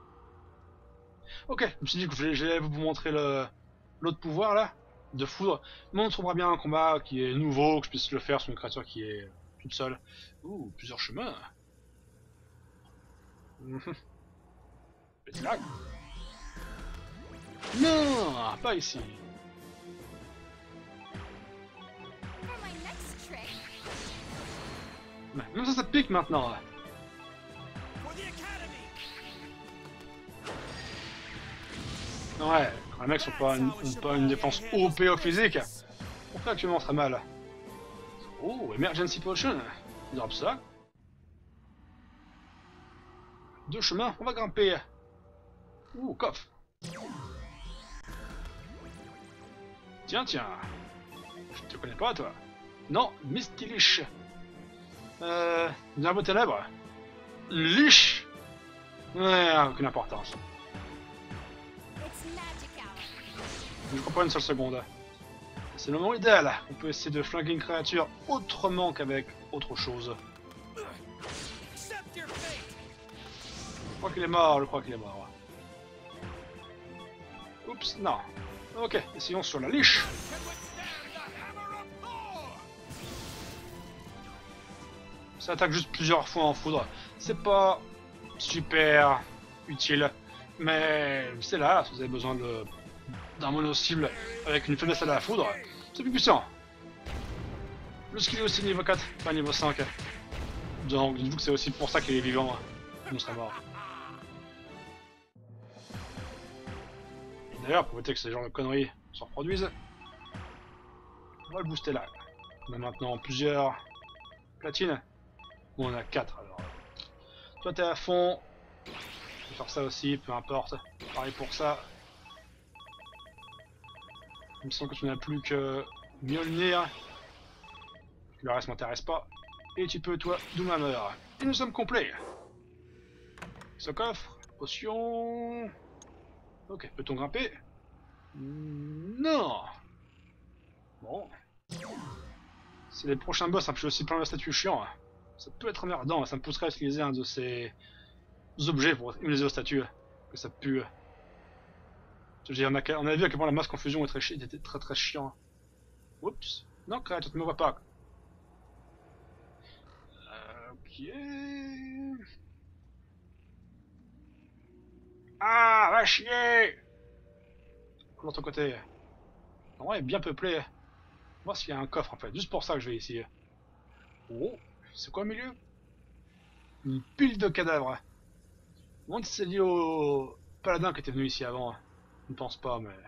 Ok, je me suis dit que j'allais vous montrer l'autre pouvoir là, de foudre. Mais on trouvera bien un combat qui est nouveau, que je puisse le faire sur une créature qui est toute seule. Ouh, plusieurs chemins. Petit lag. Non, pas ici. Même ça, ça pique maintenant. Ouais, quand les mecs sont pas une, ont pas une défense O P au physique, on fait actuellement très mal. Oh, Emergency Potion. Drop ça. Deux chemins, on va grimper. Ouh, coffre. Tiens, tiens. Je te connais pas, toi. Non, Misty Lich. Euh... D'un beau ténèbre. Une liche. Ouais, aucune importance. Je comprends une seule seconde. C'est le moment idéal. On peut essayer de flinguer une créature autrement qu'avec autre chose. Je crois qu'il est mort, je crois qu'il est mort. Oups, non. Ok, essayons sur la liche. Ça attaque juste plusieurs fois en foudre. C'est pas super utile, mais c'est là, si vous avez besoin de d'un mono-cible avec une faiblesse à la foudre, c'est plus puissant. Le skill est aussi niveau quatre, pas niveau cinq. Donc dites-vous que c'est aussi pour ça qu'il est vivant. Il serait mort. D'ailleurs, pour éviter que ces genres de conneries se reproduisent, on va le booster là. On a maintenant plusieurs platines. Bon, on a quatre alors. Toi t'es à fond. Je vais faire ça aussi, peu importe. Pareil pour ça. Il me semble que tu n'as plus que Mjolnir. Le reste m'intéresse pas. Et tu peux, toi, Doomhammer. Et nous sommes complets. Ce coffre, potion. Ok, peut-on grimper? Non. Bon. C'est les prochains boss, hein, je suis aussi plein de statues chiants. Ça peut être emmerdant, ça me pousserait à utiliser un de ces objets pour utiliser aux statues. Que ça pue. Je veux dire, on, a, on a vu à quel point la masse confusion est très, chi était très très chiant. Oups. Non, créature, tu ne me vois pas. Euh, ok. Ah, va chier! De l'autre côté. Non, il est bien peuplé. Voir s'il y a un coffre en fait. Juste pour ça que je vais ici. Oh, c'est quoi au milieu? Une pile de cadavres. Je me demande si c'est lié au paladin qui était venu ici avant. Je ne pense pas, mais...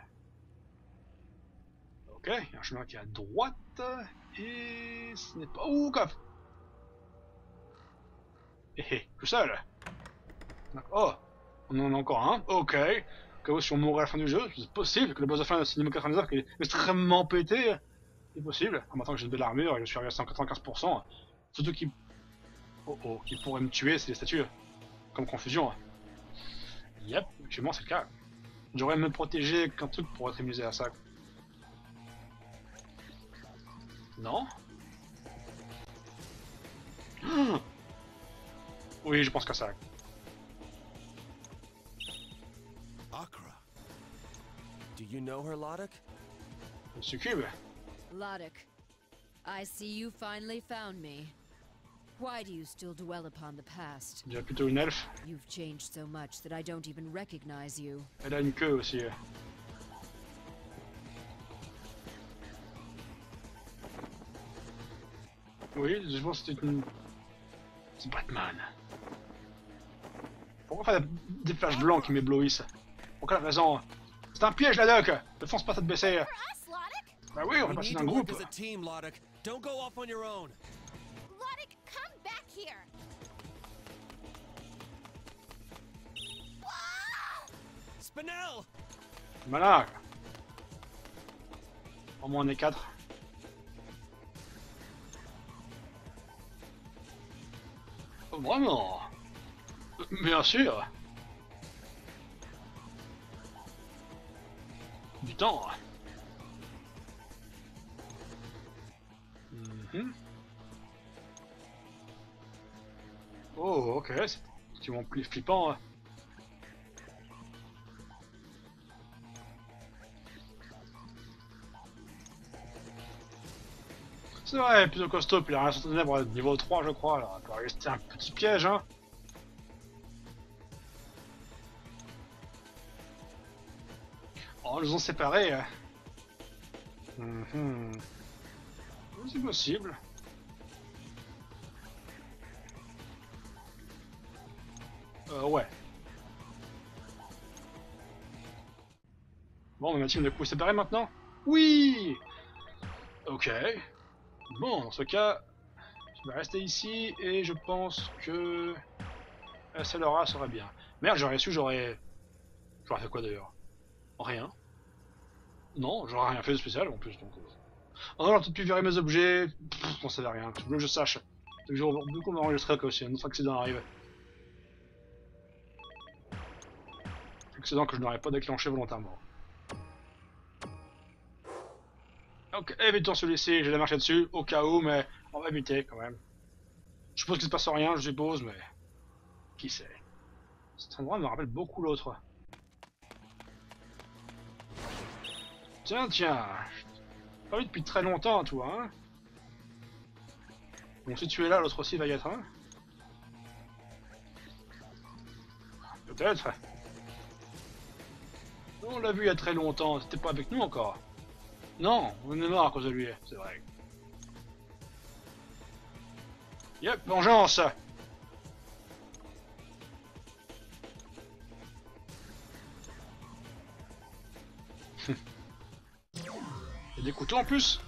Ok, il y a un chemin qui est à droite. Et ce n'est pas... Ouh, coffre! Hé hé, tout seul. Oh, on en a encore un. Ok. Au si on mourrait à la fin du jeu, c'est possible que le boss de fin de Cinema quatre-vingt-dix-neuf qui est extrêmement pété. C'est possible. En maintenant que j'ai une belle armure et je suis arrivé à cent quatre-vingt-quinze pour cent. Surtout qui... Oh oh, qui pourrait me tuer, c'est les statues. Comme confusion. Yep, actuellement c'est le cas. J'aurais me protéger qu'un truc pour être immunisé à ça. Non. Oui, je pense qu'à ça. Akra. Do you know her, Lodok? Le succube. Lodok, I see you finally found me. Why do you still dwell upon the past? Il y a plutôt une elfe. You've changed so much that I don't even recognize you. Elle a une queue aussi. Oui, je pense que c'était une... C'est Batman. Pourquoi faire des flashs blancs qui m'éblouissent? Pour quelle raison? C'est un piège, la doc! Ne fonce pas tête baissée! Bah oui, on fait partie d'un groupe! Don't go off on your own. Lodok, come back here. Spinel! Voilà! Au moins on est quatre. Vraiment? Bien sûr! Du temps! Mm-hmm. Oh, ok, c'est effectivement plus flippant. Hein. C'est vrai, plutôt costaud, puis il a rien sur ténèbres niveau trois, je crois, alors il peut rester un petit piège, hein. Oh, ils nous ont séparés. Hein. Mm-hmm. C'est possible. Euh, ouais. Bon, ma team de coup est séparée maintenant? Oui! Ok. Bon, dans ce cas, je vais rester ici et je pense que S L R A serait bien. Merde, j'aurais su, j'aurais... J'aurais fait quoi d'ailleurs? Rien. Non, j'aurais rien fait de spécial en plus, donc... Oh non, j'aurais peut-être pu virer mes objets... Pff, on savait rien, je veux que je sache. C'est que j'ai beaucoup m'enregistrer que si un autre accident arrive. Accident que je n'aurais pas déclenché volontairement. Donc évitons celui-ci, j'ai la marche dessus, au cas où, mais on va éviter quand même. Je suppose qu'il se passe rien, je suppose, mais... Qui sait? Cet endroit me rappelle beaucoup l'autre. Tiens, tiens, pas vu depuis très longtemps, toi, hein? Bon, si tu es là, l'autre aussi va y être, hein? Peut-être. On l'a vu il y a très longtemps, c'était pas avec nous encore. Non, on est mort à cause de lui, c'est vrai. Yep, vengeance! Il y a des couteaux en plus?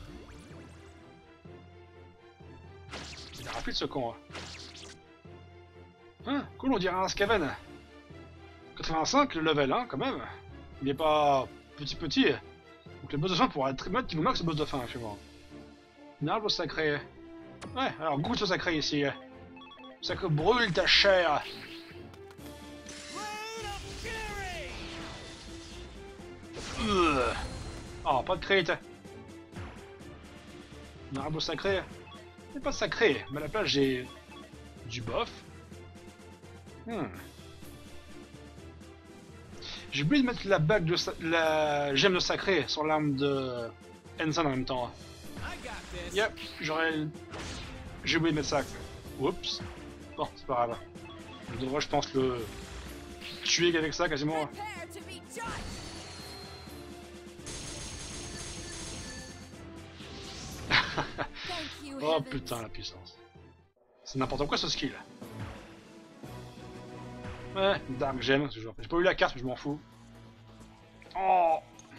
Il est rapide ce con. Hein, cool, on dirait un Skaven. quatre-vingt-cinq le level, hein, quand même. Il n'est pas petit petit. Donc le boss de fin pourrait être très bien qui vous marque ce boss de fin, actuellement. Un arbre sacré. Ouais, alors goûte ce sacré ici. Ça que brûle ta chair. Euh. Oh, pas de crit. Un arbre sacré. C'est pas sacré, mais à la place j'ai du buff. Hmm. J'ai oublié de mettre la bague de la gemme de sacré sur l'arme de Ensign en même temps. Yep, j'aurais... J'ai oublié de mettre ça. Oups. Bon, c'est pas grave. Je devrais, je pense, le tuer avec ça quasiment. Oh putain, la puissance. C'est n'importe quoi ce skill. Ouais, Dark Gem, j'ai pas eu la carte mais je m'en fous. Oh.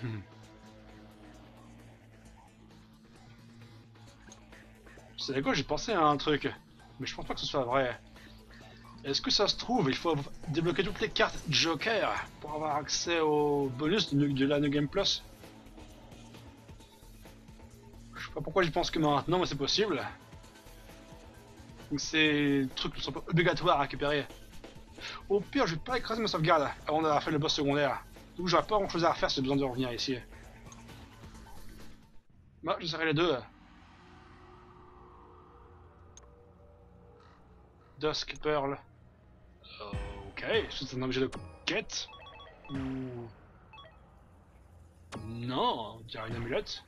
Vous savez quoi, j'ai pensé à un truc, mais je pense pas que ce soit vrai. Est-ce que ça se trouve, il faut débloquer toutes les cartes Joker pour avoir accès au bonus de, de la New Game Plus? Je sais pas pourquoi j'y pense que maintenant, mais c'est possible. Donc c'est des trucs qui sont pas obligatoires à récupérer. Au pire, je vais pas écraser ma sauvegarde avant d'avoir fait le boss secondaire. Donc j'aurai pas grand chose à refaire si j'ai besoin de revenir ici. Bah, j'essaierai les deux. Dusk Pearl. Euh, ok, c'est un objet de quête. Ou... Non, on dirait une amulette.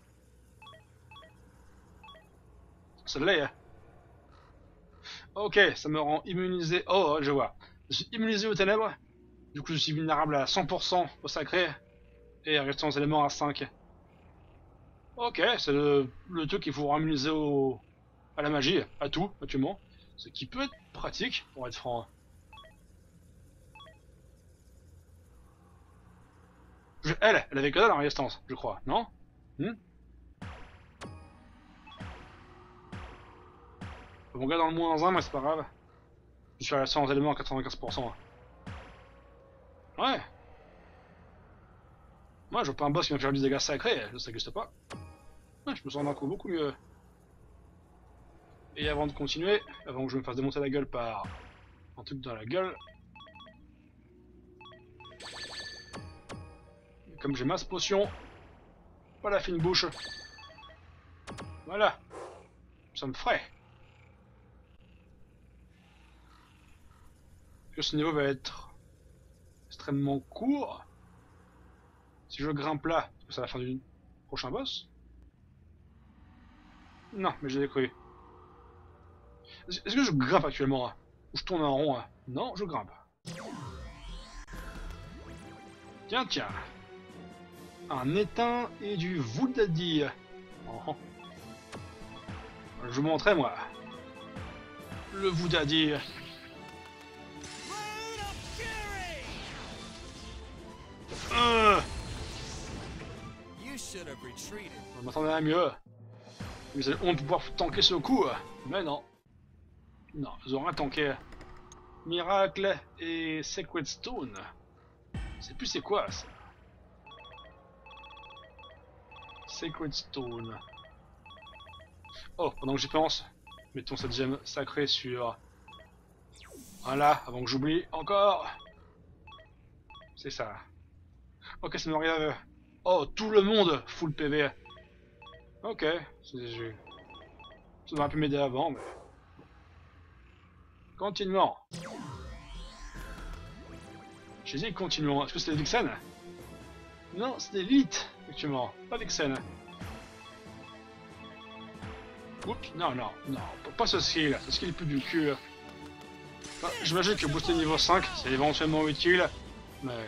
Ça l'est. Ok, ça me rend immunisé. Oh, je vois. Je suis immunisé aux ténèbres. Du coup, je suis vulnérable à cent pour cent au sacré. Et restant aux éléments à cinq. Ok, c'est le, le truc qu'il faut immuniser au, à la magie, à tout, actuellement. Ce qui peut être pratique, pour être franc. Je, elle, elle avait que dalle en résistance, je crois, non? hmm Mon gars dans le moins un, mais c'est pas grave. Je suis resté en éléments à quatre-vingt-quinze pour cent. Ouais. Moi, je vois pas un boss qui va faire du dégâts sacrés, ça n'existe pas. Ouais, je me sens d'un coup beaucoup mieux. Et avant de continuer, avant que je me fasse démonter la gueule par un truc dans la gueule, comme j'ai masse potion, voilà, fine bouche. Voilà. Ça me ferait. Que ce niveau va être extrêmement court. Si je grimpe là, c'est la fin du prochain boss. Non, mais j'ai cru. Est-ce que je grimpe actuellement? Ou je tourne en rond? Non, je grimpe. Tiens, tiens. Un étain et du Woodaddy. Oh. Je vous montrais, moi. Le Woodaddy. Euh, You should have retreated. on m'attendait à mieux. Ils ont pouvoir tanker ce coup. Mais non. Non, ils ont rien tanké. Miracle et Sacred Stone. Je sais plus c'est quoi ça. Sacred Stone. Oh, pendant que j'y pense, mettons cette gemme sacrée sur... Voilà, avant que j'oublie encore. C'est ça. Ok, ça me regarde. Oh, tout le monde full P V. Ok, c'est... Ça aurait pu m'aider avant, mais... Continuons. J'ai dit continuons. Est-ce que c'était Vixen? Non, c'était Lilith, effectivement. Pas Vixen. Oups, non, non, non. Pas ce skill. Ce skill est plus du cul. Enfin, j'imagine que booster niveau cinq, c'est éventuellement utile. Mais...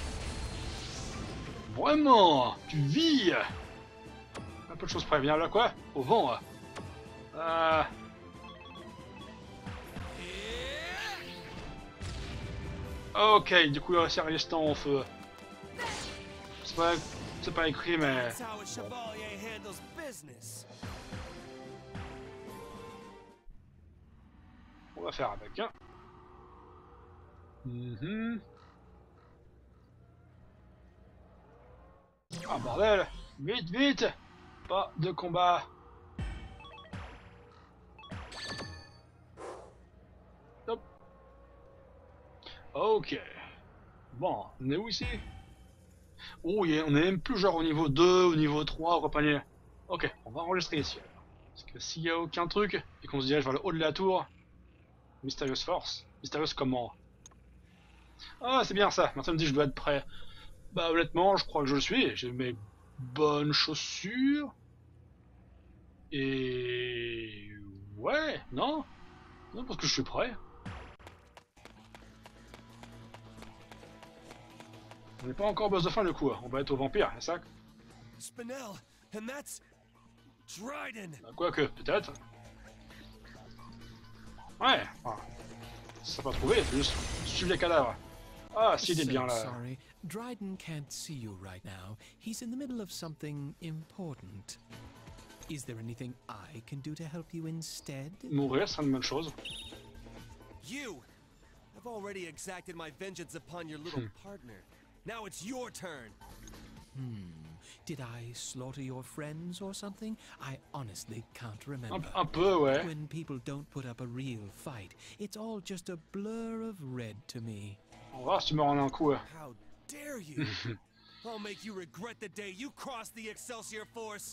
Vraiment, tu vis. Un peu de choses près. Viens là, quoi? Au vent. Euh... Ok, du coup, c'est résistant au feu. C'est pas, c'est pas écrit, mais... That's how a chevalier handles business. On va faire avec, hein. Mhm. Ah, bordel. Vite, vite. Pas de combat. Hop. Ok. Bon, on est où ici? Oh, y est, on est même plus genre au niveau deux, au niveau trois, au compagnie. Ok, on va enregistrer ici. Alors. Parce que s'il n'y a aucun truc, et qu'on se dirige vers le haut de la tour... Mystérieuse force? Mystérieuse comment? Ah, c'est bien ça. Maintenant, me dit que je dois être prêt. Bah, honnêtement, je crois que je le suis. J'ai mes bonnes chaussures. Et... Ouais, non? Non, parce que je suis prêt. On n'est pas encore au boss de fin, le coup. On va être au vampire, c'est ça? Spinel, and that's Dryden. Bah, quoique, peut-être. Ouais, ah. Ça pas trouvé, c'est juste suivre les cadavres. Ah, si, il est bien So là. sorry. Dryden can't see you right now. He's in the middle of something important. Is there anything I can do to help you instead? Mourir, c'est une bonne chose. You have already exacted my vengeance upon your little partner. Now it's your turn. Hmm. Did I slaughter your friends or something? I honestly can't Un, remember. un peu, ouais. When people don't put up a real fight, it's all just a blur of red to me. On va voir si tu me rends un coup. How dare you? I'll make you regret the day you crossed the Excelsior Force.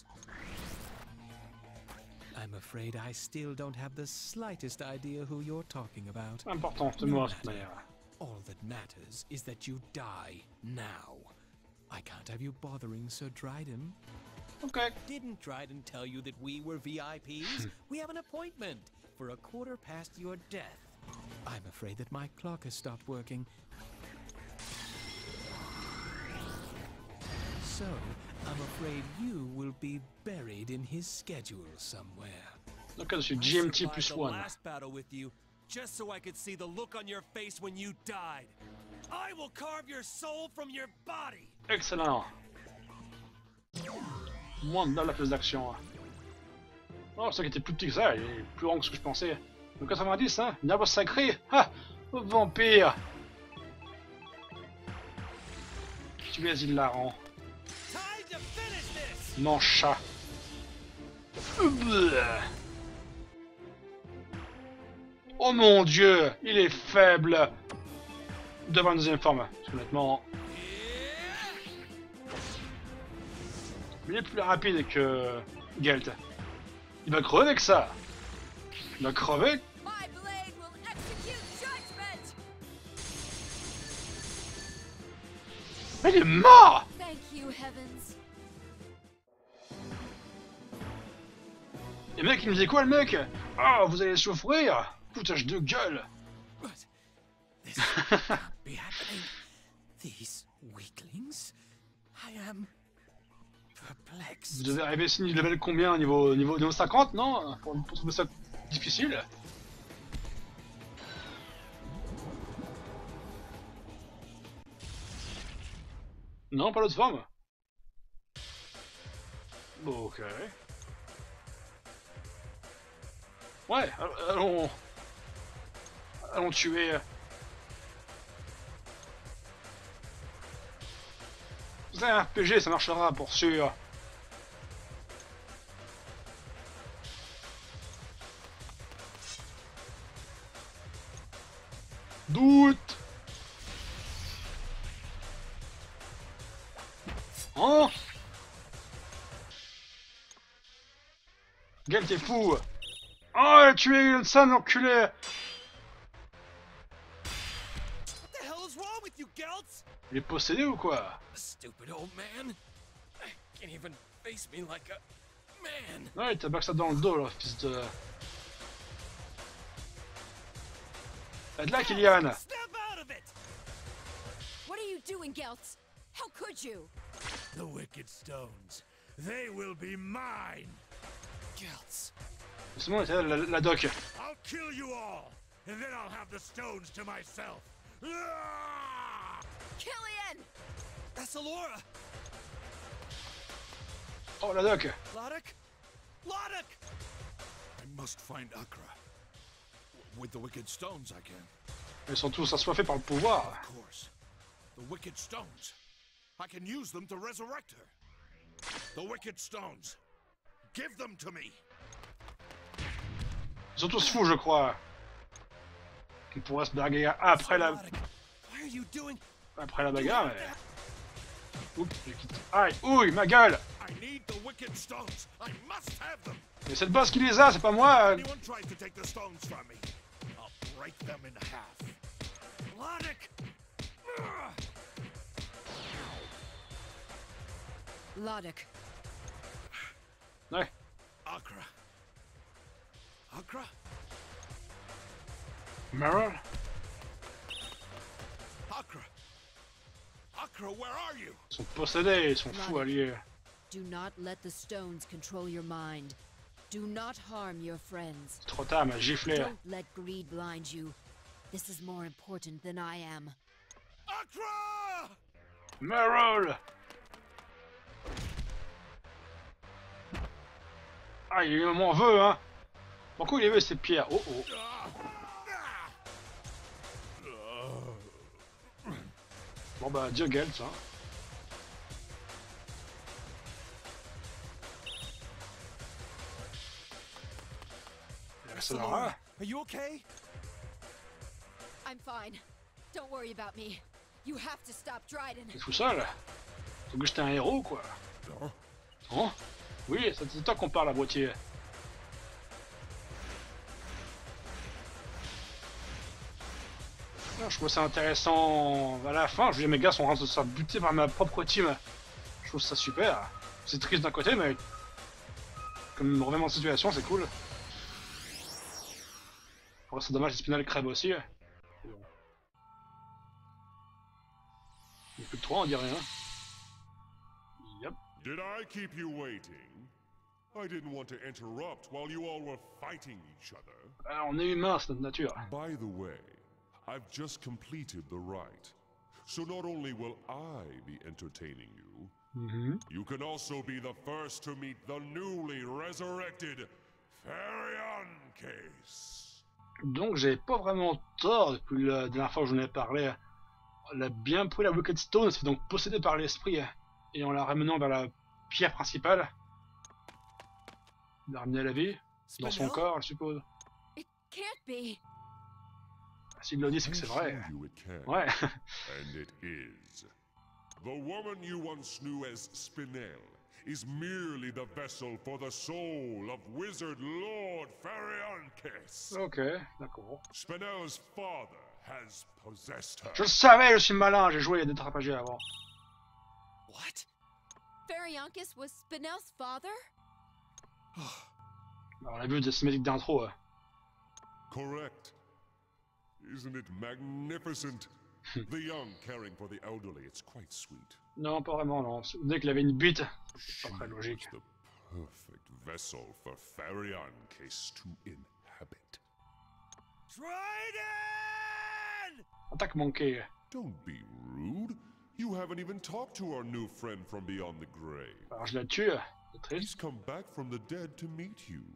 I'm afraid I still don't have the slightest idea who you're talking about. Important, de moi, de toute manière. All that matters is that you die now. I can't have you bothering Sir Dryden. Ok. Didn't Dryden tell you that we were V I Ps? We have an appointment for a quarter past your death. I'm afraid that my clock has stopped working. So, I'm afraid you will be buried in his schedule somewhere. Donc là, je suis I G M T survived plus the one. last battle with you just so I could see the look on your face when you died. I will carve your soul from your body. Excellent. Moins de la plus d'action. Oh, c'est qui était plus petit que ça, il est plus grand que ce que je pensais. Donc quatre-vingt-dix, hein, une arbre sacrée. Ah, vampire. Tu es hilarant. Time to finish this. Mon chat. Oh mon dieu, il est faible. Devant une deuxième forme, parce qu'honnêtement... Il est plus rapide que Gelt. Il va crever avec ça. Il va crever. My blade will execute judgment! Mais il est mort. Thank you, heavens. Et mec, il me disait quoi le mec? Ah, oh, vous allez souffrir. Foutage de gueule. But this can't be happening. These weaklings? I am perplexed. Vous devez arriver ici level combien? Niveau, niveau, niveau cinquante, non? Pour, pour trouver ça difficile. Non, pas l'autre forme. Ok. Ouais, allons... Allons tuer... C'est un R P G, ça marchera pour sûr. Doute. Hein? Gueule, t'es fou. Oh, elle a tué Hanson, l'enculé. What the hell is wrong with you, Geltz? Il est possédé ou quoi? Stupid old man. Can't even face me like a man. Ouais, il t'a back ça dans le dos, là, fils de... Aide là, Kylian. Snap out of it! What are you doing, Geltz? How could you? The Wicked Stones. They will be mine. Geltz. C'est bon, la, la, la doc. I'll kill you all, and then I'll have the stones to myself. Ah! Killian! That's Alora. Oh, la doc. Lodok? Lodok! I must find Akra. With the Wicked Stones, I can. Ils sont tous assoiffés par le pouvoir. Of course. The Wicked Stones. I can use them to resurrect her. The Wicked Stones. Give them to me. Ils sont tous fous, je crois. Ils pourraient se bagarrer après la... Lodok, why are you doing? Après la bagarre, mais... Oups, j'ai quitté. Aïe, ouille, ma gueule. I need the Wicked Stones. I must have them. Mais c'est le boss qui les a, c'est pas moi. Anyone tries to take the stones from me, I'll break them in half. Lodok! Lodok. Ouais. Akra. Akra? Meryl? Akra. Akra, where are you? Ils sont possédés, ils sont fous alliés. Do not let the stones control your mind. Do not harm your friends. C'est trop tard, elle m'a giflé. Don't let greed blind you. This is more important than I am. Akra! Meryl! Ah, il m'en veut, hein. Pourquoi il veut ces pierres? Oh oh. Bon bah, adieu Geltz, hein. Alora, are you okay? I'm fine. Don't worry about me. You have to stop Dryden. T'es tout seul? Faut que j'étais un héros, quoi. Oh? Oui, c'est toi qu'on parle à boîtier. Je trouve ça intéressant à la fin. Je veux dire, mes gars sont en train de se faire buter par ma propre team. Je trouve ça super. C'est triste d'un côté, mais comme revirement de situation, c'est cool. Après, c'est dommage, Spinal crève aussi. Il n'y a plus que trois, on dirait. Hein. Yep. Did I keep you waiting? I didn't want to interrupt while you all were fighting each other. Alors, on est humain, c'est notre nature. By the way, I've just completed the rite. So not only will I be entertaining you, Mm-hmm. you can also be the first to meet the newly resurrected Farion Case. Donc j'ai pas vraiment tort depuis la dernière fois que j'en ai parlé. On a bien pris la Wicked Stone, c'est donc possédé par l'esprit, et en la ramenant vers la pierre principale, la ramener à la vie, dans son Spinel? corps, je suppose. It can't be. S'il le dit, c'est I que c'est assure vrai. you it can. Ouais. And it is. The woman you once knew as Spinel is merely the vessel for the soul of Wizard Lord Farionkes. Ok, d'accord. Spinel's father has possessed her. Je le savais, je suis malin, j'ai joué à des trapagés avant. What? Farionkes was Spinel's father? Alors, on a vu des cinématiques d'intro. hein. Correct. Isn't it magnificent? The young caring for the elderly, it's quite sweet. Non, pas vraiment, non. Dès qu'il avait une bite, She c'est pas très logique. was the perfect vessel for Farionkes to inhabit. Dryden! Attaque manquée. Don't be rude. You haven't even talked to our new friend from beyond the grave. Alors je la tue. C'est He's triste. come back from the dead to meet you.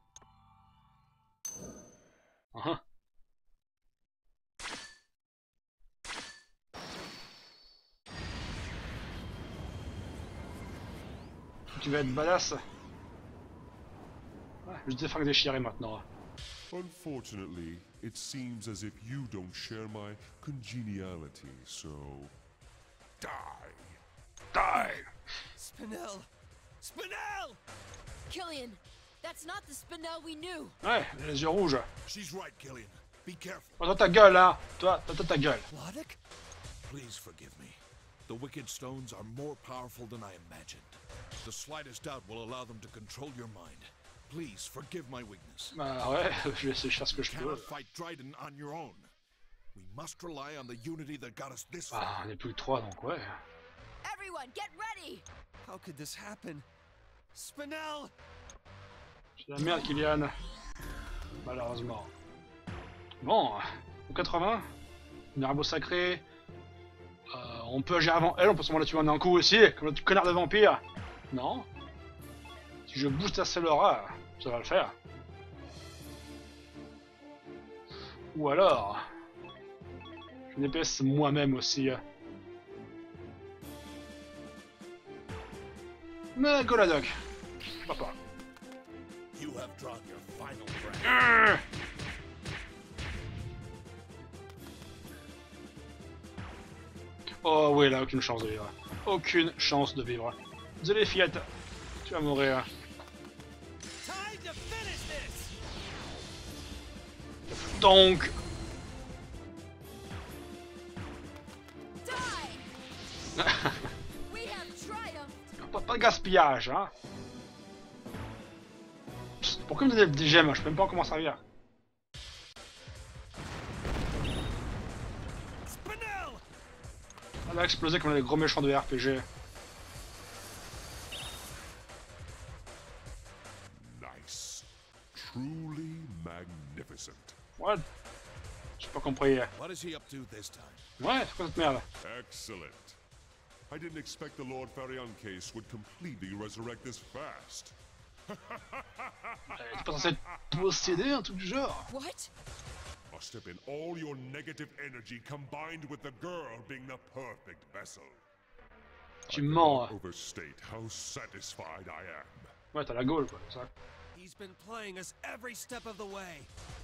Uh-huh. Tu vas être badass. Ouais, je te fais déchirer maintenant. Unfortunately, it seems as if you don't share my congeniality, so... Die! Die! Spinel! Spinel! Killian, that's not the Spinel we knew. Ouais, les yeux rouges. She's right, Killian. Be careful. Oh, toi ta gueule, hein. Toi, toi, toi ta gueule. Logic? Please forgive me. The Wicked Stones are more powerful than I imagined. The slightest doubt will allow them to control your mind. Please forgive my weakness. Bah ouais, je vais essayer de faire ce que You je peux. cannot fight Dryden on your own. We must rely on the unity that got us this far. Ah, on est plus que trois donc ouais. Everyone, get ready! How could this happen? Spinel! C'est la merde, Killian. Malheureusement. Bon, au quatre-vingts, une arbre sacré. Euh, on peut agir avant elle, on peut sûrement la tuer en un coup aussi, comme notre connard de vampire. Non. Si je booste à Cellora, ça va le faire. Ou alors, je m'épaisse moi-même aussi. Mais Goladoc, papa. You have drawn your final breath. Urgh. Oh oui, là, aucune chance de vivre. Aucune chance de vivre. Désolé, fillette. Tu vas mourir. Time to finish this! Donc, Die! We have triumphed! pas, pas de gaspillage, hein. Psst, pourquoi me donner des gemmes? Je sais même pas comment servir. Spinel! Elle a explosé comme les gros méchants de R P G. Nice. Truly magnificent. What? J'ai pas compris. What is he up to this time? Ouais, c'est quoi cette merde? Excellent. I didn't expect the Lord Pharion case would completely resurrect this fast. T'es pas censé être possédé, un truc du genre? What? Must have been all your negative energy combined with the girl being the perfect vessel. Tu I mens. cannot overstate how satisfied I am. Ouais, t'as la gaule, quoi, c'est ça. He's been playing us every step of the way.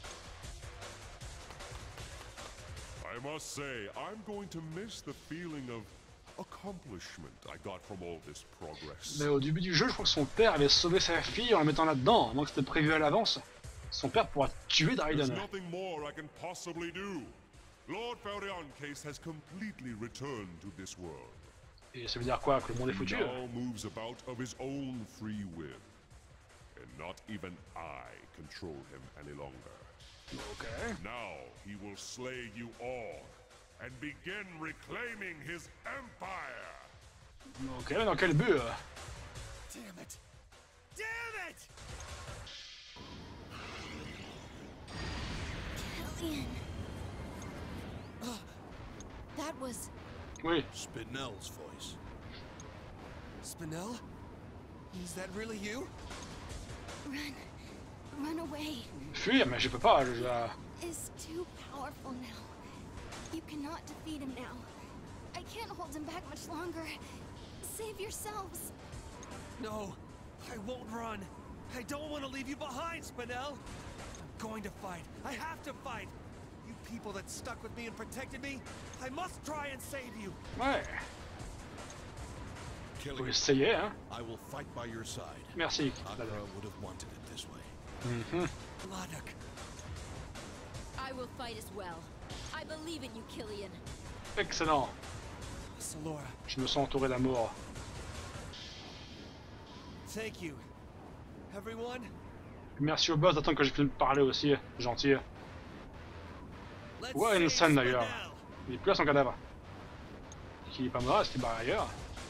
I must say, I'm going to miss the feeling of accomplishment I got from all this progress. Mais au début du jeu, je crois que son père avait sauvé sa fille en la mettant là-dedans, à moins que c'était prévu à l'avance. Son père pourra tuer There's Dryden. nothing more I can possibly do. Lord Pharion case has completely returned to this world. Et ça veut dire quoi? Que le monde est He foutu? now moves about of his own free will. And not even I control him any longer. Ok. Now he will slay you all and begin reclaiming his empire. Ok, mais dans quel but? euh Damn it! Damn it! Killian. That was... Oui. Spinel's voice. Spinel? Is that really you? Run. Run away. Fuir, mais je peux pas. Je... euh, Is too powerful now. You cannot defeat him now. I can't hold him back much longer. Save yourselves. No, I won't run. I don't want to leave you behind, Spinel. I'm going to fight. I have to fight. You people that stuck with me and protected me, I must try and save you. Ouais. Faut Killian, essayer, hein. I will fight by your side. Merci. Akra would have wanted it this way. Mhm. Ladok, I will fight as well. I believe in you, Killian. Excellent. Salora, Je me sens entouré d'amour. thank you. Everyone, Merci au boss d'attendre que j'ai fini de parler aussi. Gentil. let's Ouais, save Innocent d'ailleurs. Spinel. Il est plus là son cadavre. Qui est pas mort, c'était barré ailleurs.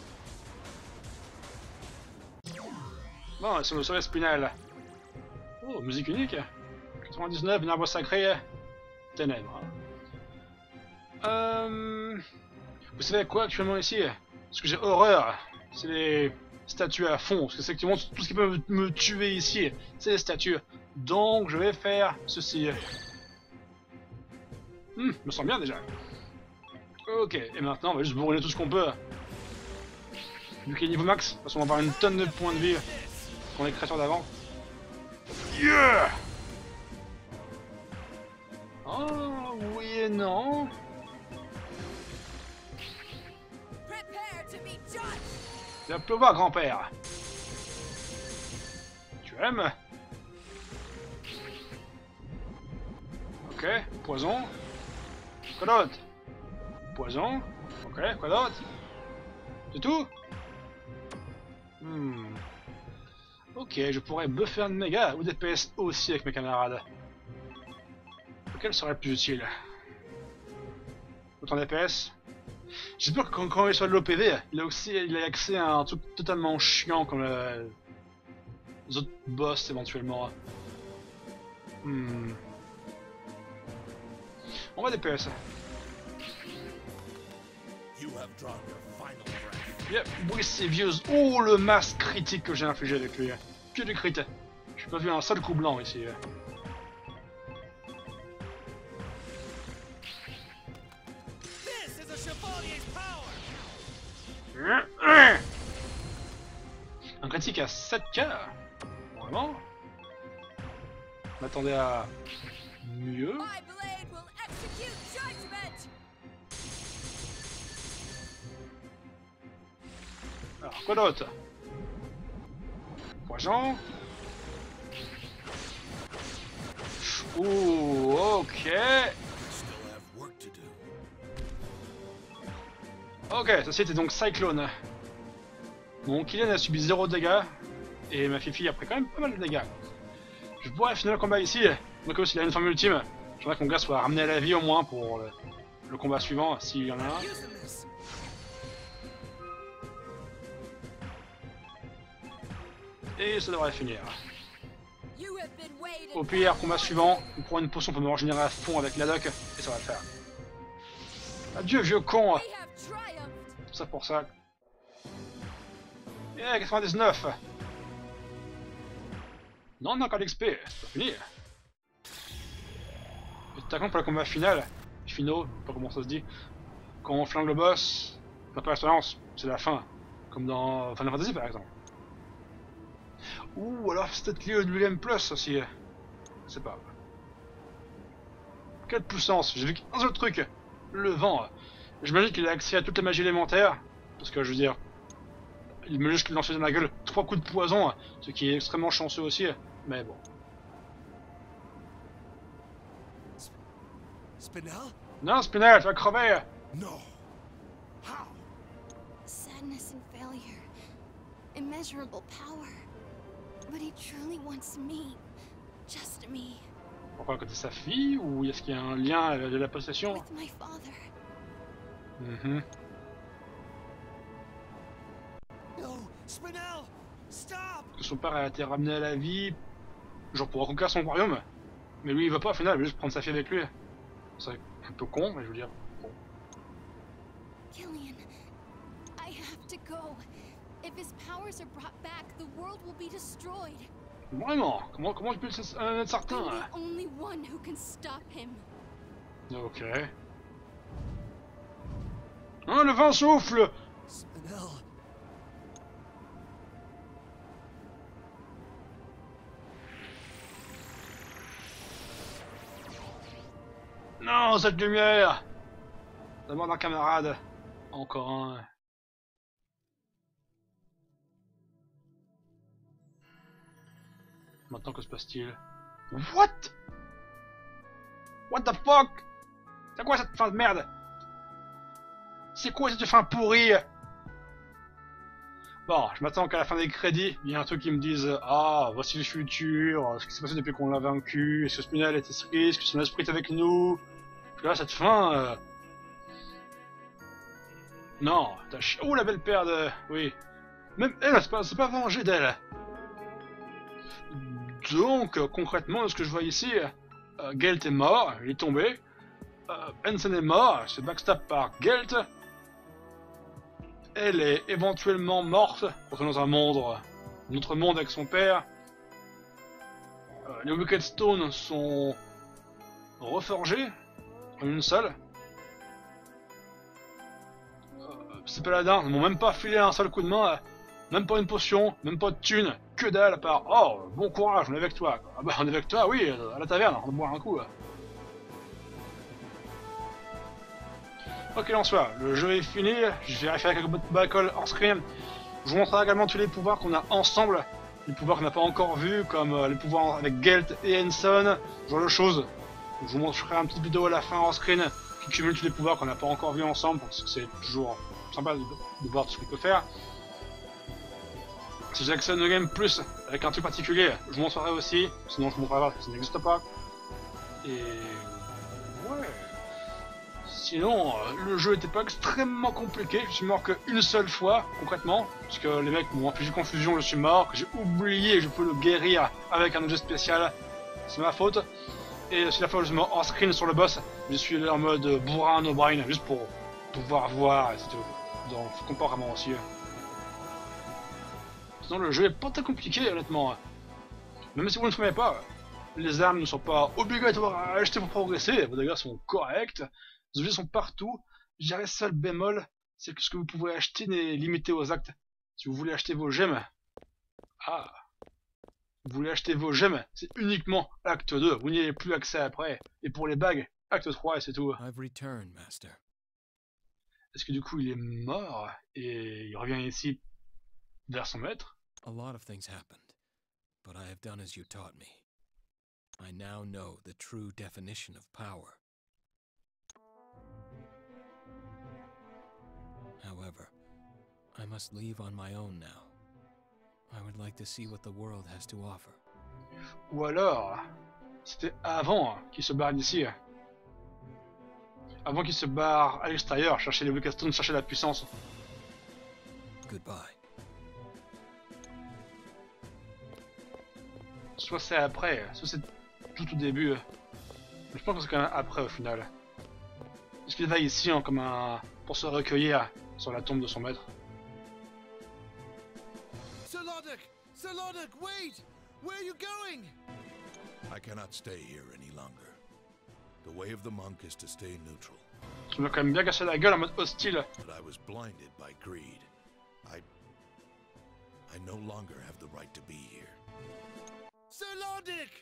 Bon, laissons le sauver Spinel. Oh, musique unique. quatre-vingt-dix-neuf, une arbre sacré. Ténèbres. Euh... Vous savez quoi actuellement ici? Ce que j'ai horreur, c'est les statues à fond. Parce que c'est actuellement tout ce qui peut me tuer ici, c'est les statues. Donc je vais faire ceci. Hum, me sens bien déjà. Ok, et maintenant on va juste bourriner tout ce qu'on peut. Vu qu'il est niveau max, de toute façon on va avoir une tonne de points de vie qu'on les créatures d'avant. Yeah! Oh, oui et non. Il va pleuvoir, grand-père. Tu aimes? Ok, poison. Quoi d'autre? Poison. Ok, quoi d'autre? C'est tout? Hmm. Ok, je pourrais buffer un de mes gars ou des P S aussi avec mes camarades. Lequel serait le plus utile? Autant D P S? J'espère que quand, quand il est sur l'O P V, il a aussi il a accès à un truc totalement chiant comme le... les autres boss éventuellement. Hmm. On va D P S. Yep, oui c'est vieux. Oh le masse critique que j'ai infligé avec lui. Que du crit. Je n'ai pas vu un seul coup blanc ici. Un critique à sept K. Vraiment? Je m'attendais à mieux. Alors, quoi d'autre? Poison. Ouh, ok. Ok, ça c'était donc Cyclone. Mon Kylian a subi zéro dégâts, et ma Fifi a pris quand même pas mal de dégâts. Je pourrais finir le combat ici, donc aussi il a une forme ultime. J'aimerais que mon gars soit ramené à la vie au moins pour le, le combat suivant, s'il y en a un. Et ça devrait finir. Au pire, combat suivant, on prend une potion pour me régénérer à fond avec la doc, et ça va le faire. Adieu vieux con! Tout ça pour ça. Et yeah, quatre-vingt-dix-neuf! Non, on a encore d'X P, c'est pas fini. Et t'as compte pour le combat final, finaux, je sais pas comment ça se dit. Quand on flingue le boss, t'as pas l'expérience, c'est la fin. Comme dans Final Fantasy par exemple. Ouh, alors c'est peut-être lié au W M plus aussi. C'est pas. Quelle puissance! J'ai vu qu'un seul truc! Le vent. J'imagine qu'il a accès à toute la magie élémentaire. Parce que je veux dire. Il me juste lancer dans la gueule trois coups de poison, ce qui est extrêmement chanceux aussi. Mais bon. Spinel? Non, Spinel, tu vas crever! No. How? Sadness and failure. Immeasurable power. But he truly wants me. Just me. Pourquoi, côté sa fille, ou est-ce qu'il y a un lien avec la possession? With my father. Mhm. No, Spinel! Stop! Que son père a été ramené à la vie, genre pour reconquérir son royaume. Mais lui il va pas au final, il veut juste prendre sa fille avec lui. C'est un peu con, mais je veux dire. Bon. Killian, I have to go. If his powers are brought back, the world will be destroyed. Vraiment? Comment, comment je peux être certain? I'm the only one who can stop him. Ok. Hein, le vent souffle! Spinel. Non, cette lumière! Demande un camarade. Encore un. Maintenant, que se passe-t-il? What? What the fuck? C'est quoi cette fin de merde? C'est quoi cette fin pourrie? Bon, je m'attends qu'à la fin des crédits, il y a un truc qui me dise ah, voici le futur, ce qui s'est passé depuis qu'on l'a vaincu, est-ce que Spinel était triste, est-ce que son esprit est avec nous? Puis là, cette fin... Euh... Non, t'as ch... Oh, la belle paire de... Oui. Même elle, c'est pas, c'est pas vengé d'elle. Donc, euh, concrètement, ce que je vois ici, euh, Gelt est mort, il est tombé. Euh, Benson est mort, c'est backstab par Gelt. elle est éventuellement morte, retourne dans un monde, un autre monde avec son père. Euh, les Wicked Stones sont reforgés en une seule. Euh, ces paladins ne m'ont même pas filé un seul coup de main, même pas une potion, même pas de thune, que dalle à part « Oh, bon courage, on est avec toi !» Ah bah on est avec toi, oui, à la taverne, on va boire un coup. Là. Quoi qu'il en soit, le jeu est fini, je vais faire quelques backcalls hors screen. Je vous montrerai également tous les pouvoirs qu'on a ensemble, les pouvoirs qu'on n'a pas encore vus, comme euh, les pouvoirs avec Gelt et Enson, ce genre de choses. Je vous montrerai un petit vidéo à la fin hors screen qui cumule tous les pouvoirs qu'on n'a pas encore vus ensemble, parce que c'est toujours sympa de, de voir tout ce qu'on peut faire. Si Jackson No Game Plus, avec un truc particulier, je vous montrerai aussi, sinon je vous montrerai pas parce que ça n'existe pas. Et... ouais... Sinon, euh, le jeu était pas extrêmement compliqué, je suis mort qu'une seule fois, concrètement, parce que les mecs m'ont infligé confusion, je suis mort, que j'ai oublié que je peux le guérir avec un objet spécial, c'est ma faute. Et c'est la fois où je suis mort en screen sur le boss, je suis allé en mode bourrin no brain, juste pour pouvoir voir, et c'est tout. Donc, faut qu'on vraiment aussi. Sinon, le jeu est pas très compliqué, honnêtement. Même si vous ne le savez pas, les armes ne sont pas obligatoires à acheter pour progresser, vos dégâts sont corrects. Les objets sont partout. Je dirais seul bémol, c'est que ce que vous pouvez acheter n'est limité aux actes. Si vous voulez acheter vos gemmes, ah, vous voulez acheter vos gemmes, c'est uniquement acte deux. Vous n'y avez plus accès après. Et pour les bagues, acte trois et c'est tout. I've returned, Master. Est-ce que du coup il est mort et il revient ici vers son maître? A lot of things happened, but I have done as you taught me. I now know the true definition of power. However, I must leave on my own now. I would like to see what the world has to offer. Ou alors, c'était avant qu'il se barre d'ici. Avant qu'il se barre à l'extérieur, chercher les Wicked Stones, chercher la puissance. Goodbye. Soit c'est après, soit c'est tout au début. Mais je pense que c'est quand même après au final. Est-ce qu'il va ici hein, comme un... pour se recueillir sur la tombe de son maître? Solodic! Solodic, wait! Where are you going? I cannot stay here any longer. The way of the monk is to stay neutral. Tu m'as quand même bien cassé la gueule en mode hostile. But I was blinded by greed. I... I no longer have the right to be here. Solodic!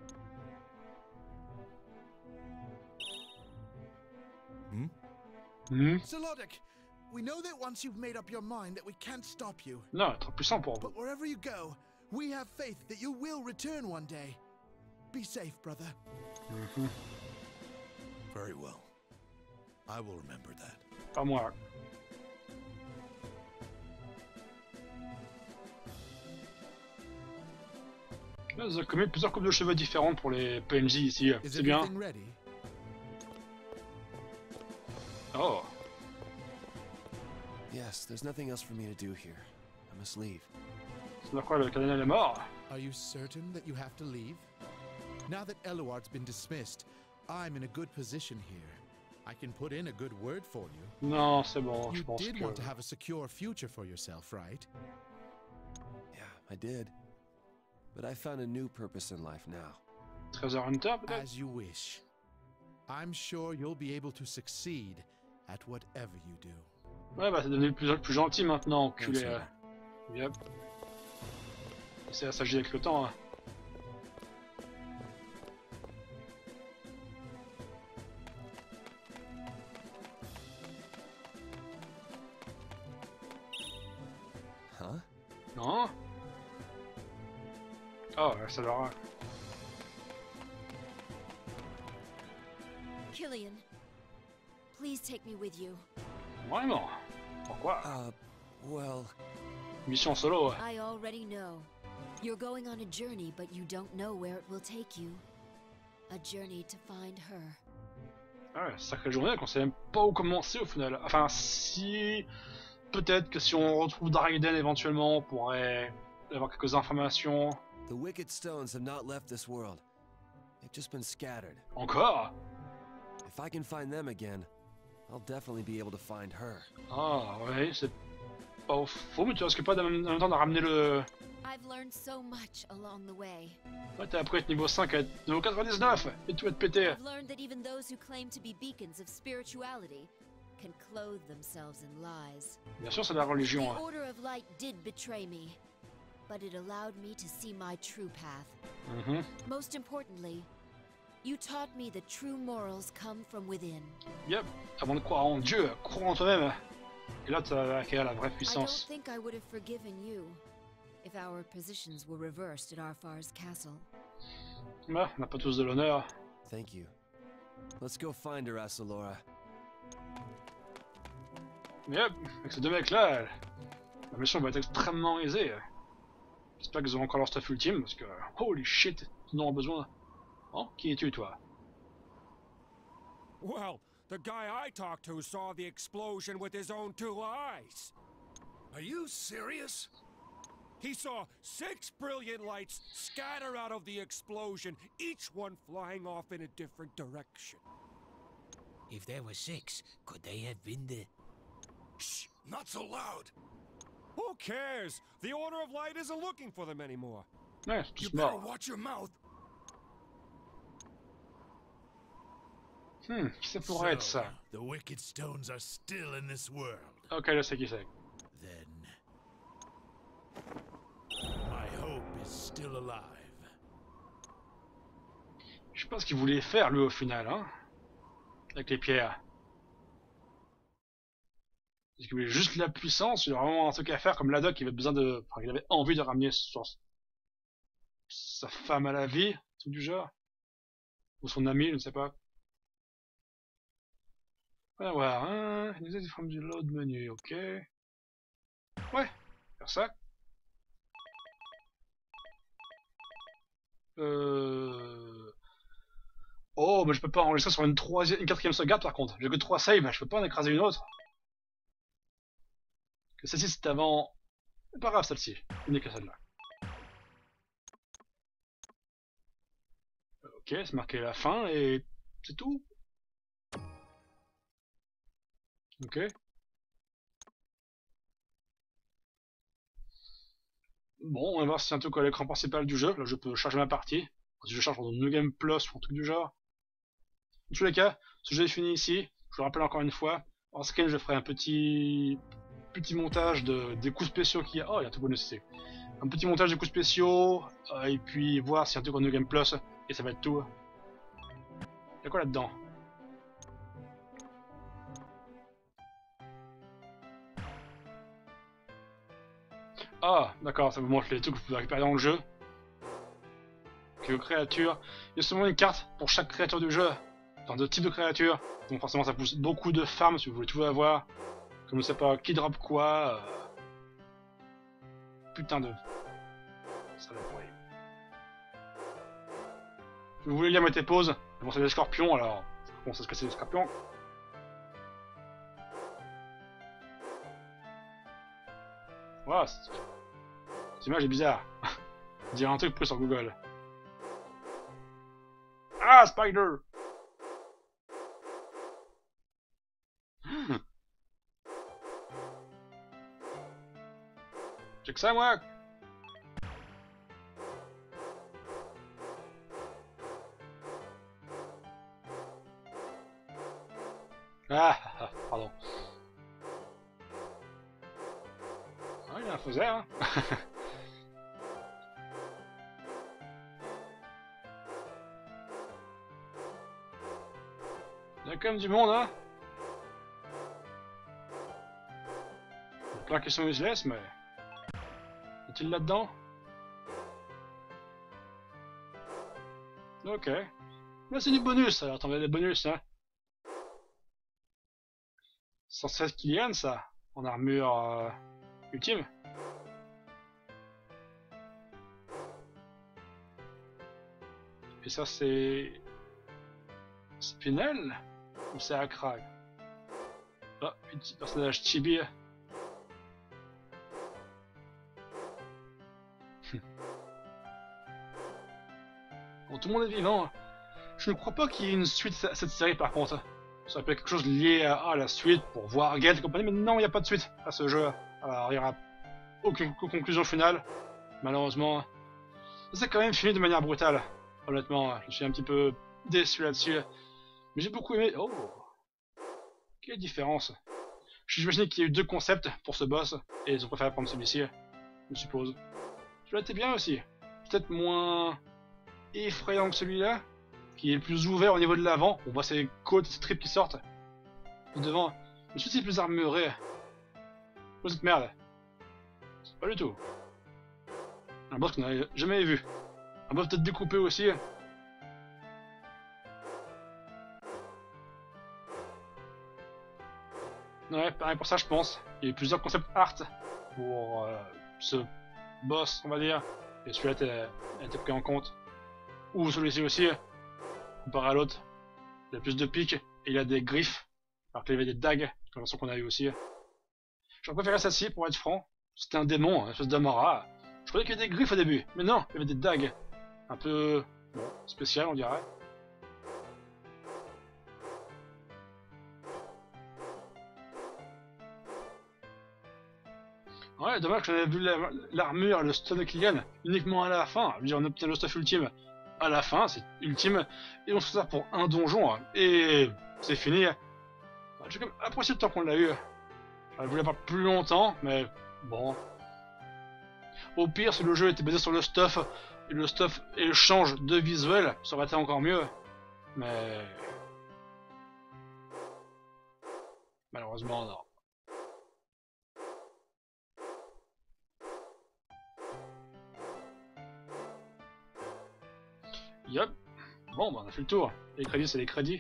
Hmm? Hmm? Solodic, we know that once you've made up your mind that we can't stop you. Non, trop puissant pour vous. But wherever you go, we have faith that you will return one day. Be safe, brother. Mm-hmm. Very well. I will remember that. Pas moi. Là, vous avez commis plusieurs coupes de cheveux différentes pour les P N J ici. C'est bien. Ready? Oh. Yes, there's nothing else for me to do here. I must leave. C'est quoi, le cardinal est mort? Are you certain that you have to leave? Now that Eluard's been dismissed, I'm in a good position here. I can put in a good word for you. Non, c'est bon, je You pense did que... want to have a secure future for yourself, right? Yeah, I did. But I found a new purpose in life now. Treasure Hunter, peut-être? As you wish. I'm sure you'll be able to succeed at whatever you do. Ouais, bah c'est devenu plus, plus gentil maintenant, Thanks, enculé. Mother. Yep. C'est à s'agir avec le temps. Hein. Huh? Non? Oh, ça leur... Killian, please take me with you. Vraiment? Pourquoi? Uh, well... Mission solo. I already know. You're going on a journey, but you don't know where it will take you. A journey to find her. Ouais, sacrée journée qu'on sait même pas où commencer au final. Enfin, si... Peut-être que si on retrouve Daraiden éventuellement, on pourrait avoir quelques informations. The Wicked Stones have not left this world. They've just been scattered. Encore? If I can find them again, I'll definitely be able to find her. Ah, ouais, c'est pas faux, mais tu risques pas en même temps de ramener le... I've learned so much along the way. Ouais, t'as appris à être niveau cinq à être niveau quatre-vingt-dix-neuf, et tout va te péter. I've learned that even those who claim to be beacons of spirituality can clothe themselves in lies. Bien sûr, c'est la religion. The Hein. Order of Light did betray me, but it allowed me to see my true path. Mm-hmm. Most importantly, you taught me that true morals come from within. Yep, avant de croire en Dieu, croire en toi-même. Et là, tu vas acquérir la vraie I don't puissance. think I would have forgiven you if our positions were reversed at Arfar's castle. Bah, on n'a pas tous de l'honneur. Thank you. Let's go find her, Asalora. Yep, avec ces deux mecs-là, la mission va être extrêmement aisée. J'espère qu'ils auront encore leur stuff ultime, parce que... Holy shit, ils en auront besoin. Oh, qui es-tu, toi? Well, the guy I talked to saw the explosion with his own two eyes. Are you serious? He saw six brilliant lights scatter out of the explosion, each one flying off in a different direction. If there were six, could they have been the... Shh, not so loud. Who cares? The Order of Light isn't looking for them anymore. Ouais, c'est You tous better morts. watch your mouth. Hmm, qui ça pourrait être ça? The Wicked Stones are still in this world. Ok, je sais qui c'est. Then my hope is still alive. Je sais pas ce qu'il voulait faire, lui, au final, hein? Avec les pierres. Est-ce qu'il voulait juste la puissance? Il a vraiment un truc à faire comme Ladok, il avait besoin de... Enfin, il avait envie de ramener son... sa femme à la vie, tout du genre. Ou son ami, je ne sais pas. On va voir, hein? Utiliser des formes du load menu, ok. Ouais, faire ça. Euh... Oh, mais je peux pas enregistrer sur une troisième, une quatrième sauvegarde par contre. J'ai que trois saves, je peux pas en écraser une autre. Que celle-ci c'était avant... C'est pas grave celle-ci, il n'est que celle-là. Ok, c'est marqué la fin et c'est tout. Ok. Bon, on va voir si c'est un truc à l'écran principal du jeu. Là, je peux charger ma partie. Si je charge dans New Game Plus ou un truc du genre. Dans tous les cas, ce jeu est fini ici. Je le rappelle encore une fois. En scan, je ferai un petit petit montage de, des coups spéciaux qu'il y a. Oh, il y a tout bonus ici. Un petit montage des coups spéciaux. Euh, et puis voir si un truc en New Game Plus. Et ça va être tout. Il y a quoi là-dedans? Ah, d'accord, ça vous montre les trucs que vous pouvez récupérer dans le jeu. Que créatures. Il y a seulement une carte pour chaque créature du jeu. Dans deux types de créatures. Donc forcément ça pousse beaucoup de farms si vous voulez tout avoir. Comme je sais pas, qui drop quoi. Euh... Putain de... Ça va pourrir. Si vous voulez lire, mettez pause. Bon, c'est des scorpions alors. Bon, ça se casser les scorpions. Voilà, cette image est bizarre. On dirait un truc pris sur Google. Ah, Spider! Hmm. Check ça, moi! Ah, ah, pardon. Ah, il en faisait, hein? Il y a quand même du monde, hein? Il y a plein de questions useless, mais... Est-il là-dedans? Ok. Là, c'est du bonus, alors t'en as des bonus, hein? cent seize Killian, ça, en armure euh, ultime. Et ça, c'est... Spinel? Ou c'est Akrag? Ah, petit personnage chibi. Bon, tout le monde est vivant. Je ne crois pas qu'il y ait une suite à cette série par contre. Ça peut être quelque chose lié à, à la suite pour voir Geralt et compagnie, mais non, il n'y a pas de suite à ce jeu. Alors, il n'y aura aucune conclusion finale, malheureusement. C'est quand même fini de manière brutale, honnêtement. Je suis un petit peu déçu là-dessus. Mais j'ai beaucoup aimé... Oh! Quelle différence! J'imagine qu'il y a eu deux concepts pour ce boss, et ils ont préféré prendre celui-ci, je suppose. Celui-là était bien aussi. Peut-être moins effrayant que celui-là, qui est plus ouvert au niveau de l'avant. On voit ses côtes et ses tripes qui sortent de devant. Mais celui-ci est plus armuré. Oh, cette merde. Pas du tout. Un boss qu'on n'avait jamais vu. Un boss peut-être découpé aussi. Ouais, pareil pour ça, je pense. Il y a eu plusieurs concepts art pour euh, ce boss, on va dire. Et celui-là a été pris en compte. Ou celui-ci aussi, comparé à l'autre. Il a plus de pics et il a des griffes. Alors qu'il y avait des dagues, la version qu'on a eu aussi. J'aurais préféré celle-ci, pour être franc. C'était un démon, une espèce d'Amara. Je croyais qu'il y avait des griffes au début, mais non, il y avait des dagues. Un peu... bon, spécial, on dirait. Ouais, dommage que j'en avais vu l'armure, le stuff de Killian uniquement à la fin. Je veux dire, on obtient le stuff ultime à la fin, c'est ultime, et on se fait ça pour un donjon, hein. Et c'est fini. J'ai quand même apprécié le temps qu'on l'a eu. Je voulais pas plus longtemps, mais bon. Au pire, si le jeu était basé sur le stuff, et le stuff et le change de visuel, ça aurait été encore mieux. Mais... malheureusement, non. Yup. Bon, bah on a fait le tour. Les crédits, c'est les crédits.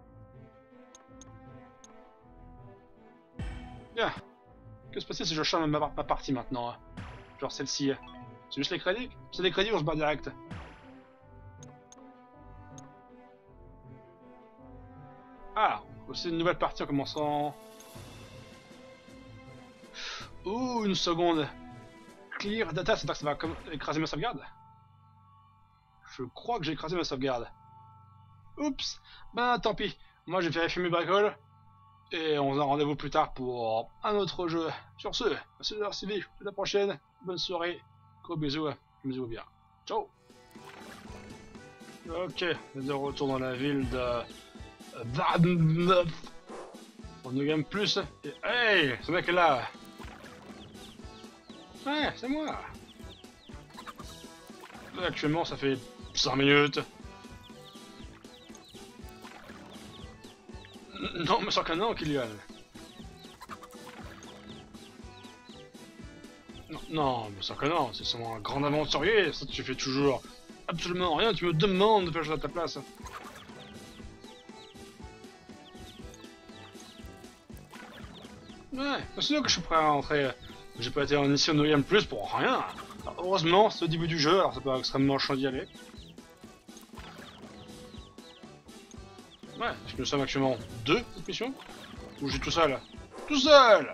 Bien. Que se passe-t-il si je change ma, ma partie maintenant, hein? Genre celle-ci. C'est juste les crédits? C'est des crédits ou on se bat direct? Ah, aussi une nouvelle partie en commençant... Ouh, une seconde. Clear data, c'est-à-dire que ça va comme écraser ma sauvegarde? Je crois que j'ai écrasé ma sauvegarde. Oups. Ben tant pis. Moi j'ai vérifié mes bricoles. Et on se donne rendez-vous plus tard pour un autre jeu. Sur ce, c'est l'heure civique. À la prochaine. Bonne soirée. Gros bisous. Amusez-vous bien. Ciao. Ok. On est de retour dans la ville de... vingt-neuf. On nous gagne plus. Et... hey, ce mec est là. Ouais, c'est moi. Là, actuellement, ça fait cinq minutes. Non, mais sans qu'un an, Killian. Non, non, mais sans qu'un an, c'est seulement un grand aventurier. Ça, tu fais toujours absolument rien. Tu me demandes de faire chose à ta place. Ouais, c'est sûr que je suis prêt à rentrer. J'ai pas été en ici en O E M plus pour rien. Alors, heureusement, c'est au début du jeu, alors ça peut être extrêmement chiant d'y aller. Ouais, est-ce que nous sommes actuellement deux cette mission? Ou j'ai tout seul? Tout seul!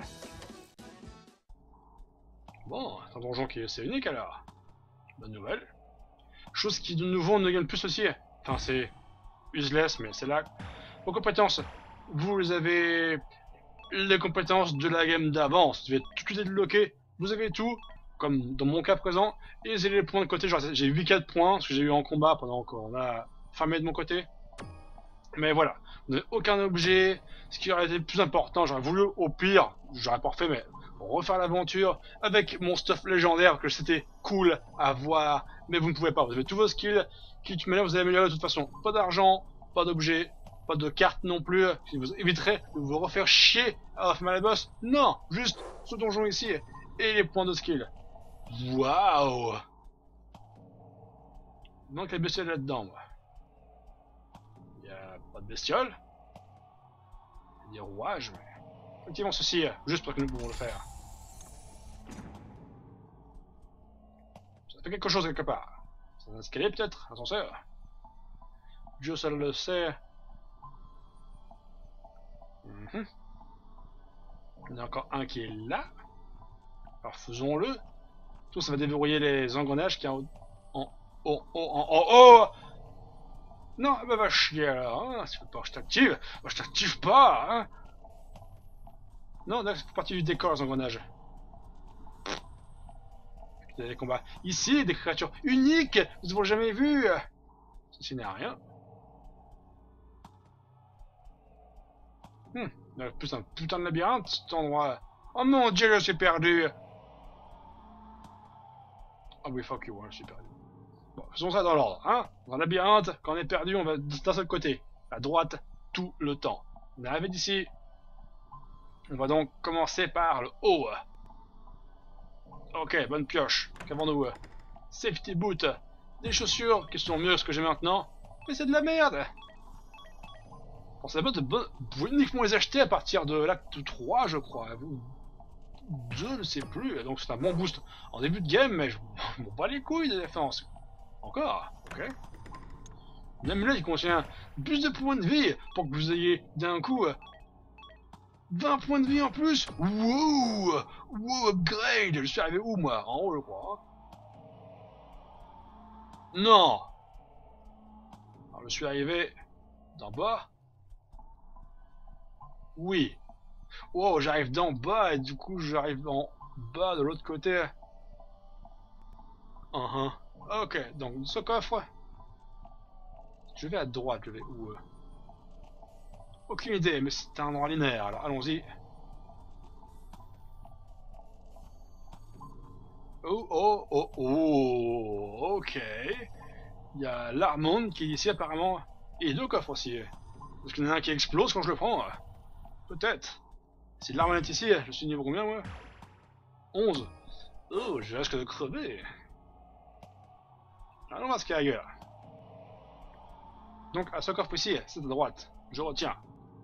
Bon, c'est un donjon qui est assez unique alors. Bonne nouvelle. Chose qui de nouveau ne gagne plus aussi. Enfin, c'est useless, mais c'est là. Vos compétences. Vous avez les compétences de la game d'avant. Vous devez tout de suite débloquer. Vous avez tout, comme dans mon cas présent. Et j'ai les points de côté. Genre, j'ai huit quatre points, ce que j'ai eu en combat pendant qu'on a farmé de mon côté. Mais voilà, vous n'avez aucun objet, ce qui aurait été le plus important, j'aurais voulu, au pire, j'aurais pas refait, mais refaire l'aventure avec mon stuff légendaire, que c'était cool à voir, mais vous ne pouvez pas, vous avez tous vos skills, qui de toute manière vous allez améliorer de toute façon. Pas d'argent, pas d'objet, pas de carte non plus, qui vous éviterait de vous refaire chier à refaire mal les boss. Non, juste ce donjon ici, et les points de skill. Waouh! Il manque les bestioles là-dedans, moi. Pas de bestioles. Des rouages, mais... effectivement ceci, juste pour que nous pouvons le faire. Ça fait quelque chose quelque part. C'est un escalier peut-être? Ascenseur? Dieu seul le sait. Mm-hmm. Il y en a encore un qui est là. Alors faisons-le. Tout ça va déverrouiller les engrenages qui sont en haut, en haut, en haut. Non, bah va chier alors, hein. Si tu veux pas que je t'active, bah je t'active pas, hein. Non, là, c'est partie du décor, les engrenages. Il y a des combats. Ici, des créatures uniques, nous n'avons jamais vu. Ceci n'est rien. Hmm, il y a plus un putain de labyrinthe, cet endroit. Oh mon dieu, je suis perdu. Ah oui, fuck you, hein, je suis perdu. Bon, faisons ça dans l'ordre, hein. Dans un labyrinthe, quand on est perdu, on va d'un seul côté, à droite, tout le temps. On est arrivé d'ici. On va donc commencer par le haut. Ok, bonne pioche. Qu'avons-nous? Safety boot. Des chaussures qui sont mieux que ce que j'ai maintenant. Mais c'est de la merde. Bon, c'est pas de bonnes... Vous pouvez uniquement les acheter à partir de l'acte trois, je crois. deux, je ne sais plus. Donc c'est un bon boost en début de game, mais je m'en bats les couilles de défense. Encore, ok. Même là, il contient plus de points de vie pour que vous ayez d'un coup vingt points de vie en plus. Wow, wow, upgrade. Je suis arrivé où, moi? En haut, je crois. Hein. Non. Alors, je suis arrivé d'en bas. Oui. Wow, j'arrive d'en bas et du coup, j'arrive en bas de l'autre côté. Uh -huh. Ok, donc ce coffre. Je vais à droite, je vais où? euh... Aucune idée, mais c'est un endroit linéaire, alors allons-y. Oh, oh, oh, oh, ok. Il y a l'Armand qui est ici apparemment. Et deux coffres aussi. Parce qu'il y en a un qui explose quand je le prends. Peut-être. Si l'Armand est ici, je suis niveau combien moi? onze. Oh, je risque de crever. Allons voir ce qu'il y a ailleurs. Donc à ce coffre ici, c'est à droite. Je retiens.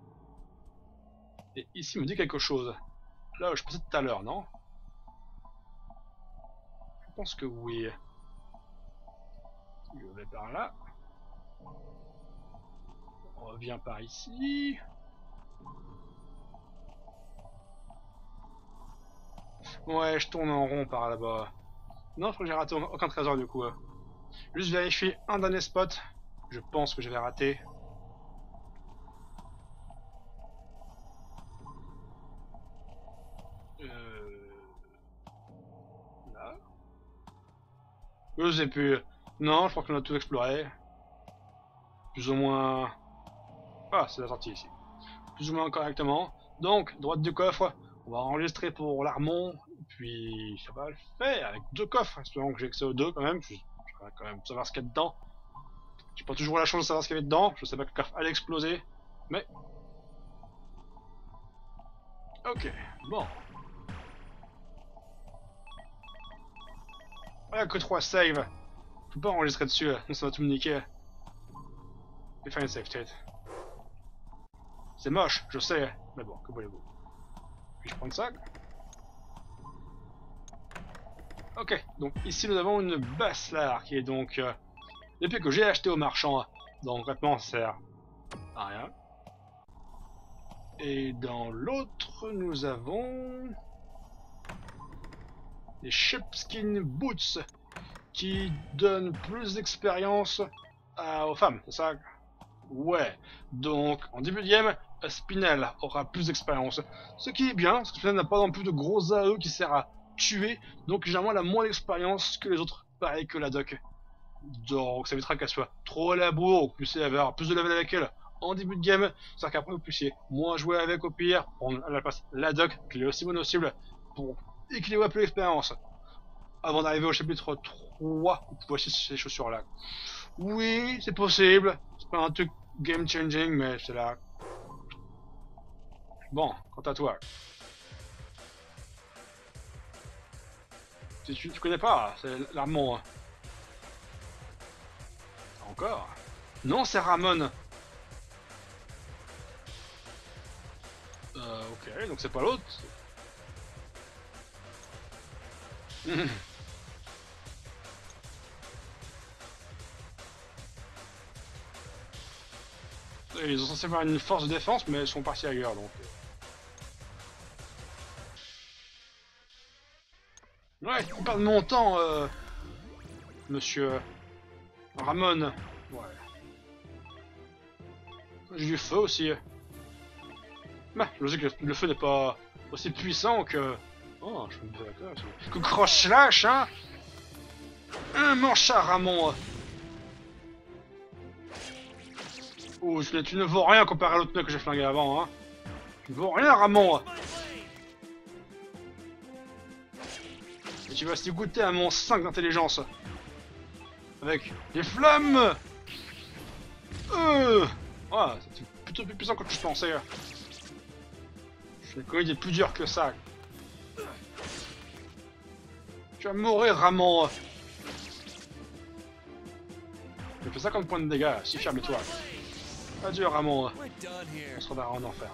Et ici il me dit quelque chose. Là où je passais tout à l'heure, non? Je pense que oui. Je vais par là. On revient par ici. Ouais, je tourne en rond par là-bas. Non, je crois que j'ai raté aucun trésor du coup. Juste vérifier un dernier spot. Je pense que je vais rater. Euh... Là. Je sais plus. Non, je crois qu'on a tout exploré. Plus ou moins... Ah, c'est la sortie ici. Plus ou moins correctement. Donc, droite du coffre. On va enregistrer pour l'Armand. Puis, ça va le faire avec deux coffres. Espérons que j'ai accès aux deux quand même. Je vais quand même savoir ce qu'il y a dedans. J'ai pas toujours la chance de savoir ce qu'il y avait dedans. Je sais pas que le coffre allait exploser. Mais... Ok, bon. Voilà que trois saves. Je peux pas enregistrer dessus, sinon ça va tout me niquer. Et faire une save state. C'est moche, je sais, mais bon, que voulez-vous. Puis-je prendre ça? Ok, donc ici nous avons une basse là, qui est donc... Euh, depuis que j'ai acheté au marchand, donc maintenant ça sert à rien. Et dans l'autre, nous avons... les Sheepskin Boots, qui donnent plus d'expérience aux femmes, c'est ça? Ouais, donc en début de game, Spinel aura plus d'expérience. Ce qui est bien, parce que Spinel n'a pas non plus de gros A E qui sert à tuer, donc généralement elle a moins d'expérience que les autres, pareil que la doc. Donc ça évitera qu'elle soit trop à la bourre, ou que vous puissiez avoir plus de level avec elle en début de game, c'est qu'après vous puissiez moins jouer avec au pire, prendre à la place la doc, qui est aussi mono-cible, pour équilibrer un peu l'expérience. Avant d'arriver au chapitre trois, vous pouvez acheter ces chaussures là. Oui, c'est possible, c'est pas un truc game changing, mais c'est là. Bon, quant à toi. Tu, tu, tu connais pas, c'est l'Armand. Encore? Non, c'est Ramon. Euh, ok, donc c'est pas l'autre. Ils sont censés avoir une force de défense, mais ils sont partis ailleurs, donc... Ouais, tu parles de mon temps, euh... Monsieur... Ramon. Ouais. J'ai du feu aussi. Bah, je sais que le feu n'est pas aussi puissant que... Oh, je me fais d'accord. Que Cross Slash, hein. Un manchard Ramon. Oh, tu, tu ne vaux rien comparé à l'autre mec que j'ai flingué avant, hein. Tu ne vaux rien, Ramon. Et tu vas s'y goûter à mon cinq d'intelligence. Avec des flammes. Euh... Ah, c'est plutôt plus puissant que je pensais. Je n'ai connu des plus durs que ça. Tu vas mourir, Ramon. J'ai fait cinquante points de dégâts, si fier de toi. Adieu, Ramon. On se reverra en enfer.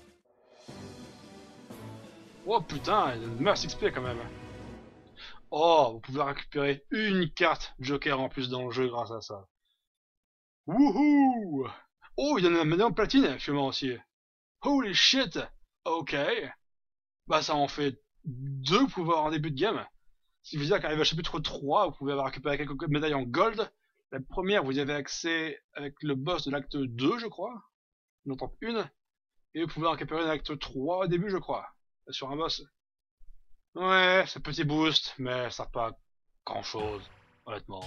Oh putain, il y a une masse X P quand même. Oh, vous pouvez récupérer une carte Joker en plus dans le jeu grâce à ça. Wouhou! Oh, il donne un médaille en platine actuellement aussi. Holy shit! Ok. Bah ça en fait deux pouvoirs en début de game. Ce qui veut dire qu'arrivé à chapitre trois, vous pouvez avoir récupéré quelques médailles en gold. La première, vous y avez accès avec le boss de l'acte deux, je crois. J'en tente une. Et vous pouvez récupérer l'acte trois au début, je crois. Sur un boss. Ouais, c'est petit boost, mais ça n'a pas grand chose, honnêtement.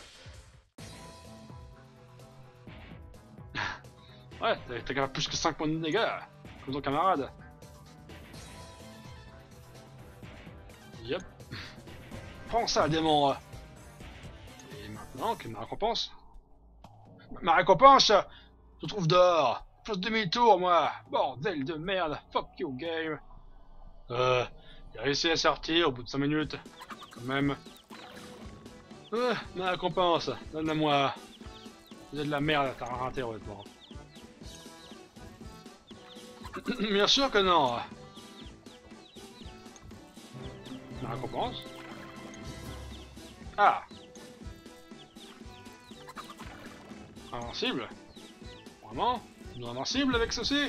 Ouais, t'as quand même plus que cinq points de dégâts, comme ton camarade. Yep. Prends ça, démon. Et maintenant, quelle est ma récompense? Ma récompense se trouve dehors. Fais demi-tour, moi. Bordel de merde. Fuck you, game. Euh, j'ai réussi à sortir au bout de cinq minutes. Quand même. Euh, ma récompense. Donne-la-moi. C'est de la merde, t'as raté, honnêtement. Bien sûr que non. Ma récompense. Ah. Invincible. Vraiment? Nous invincible avec ceci?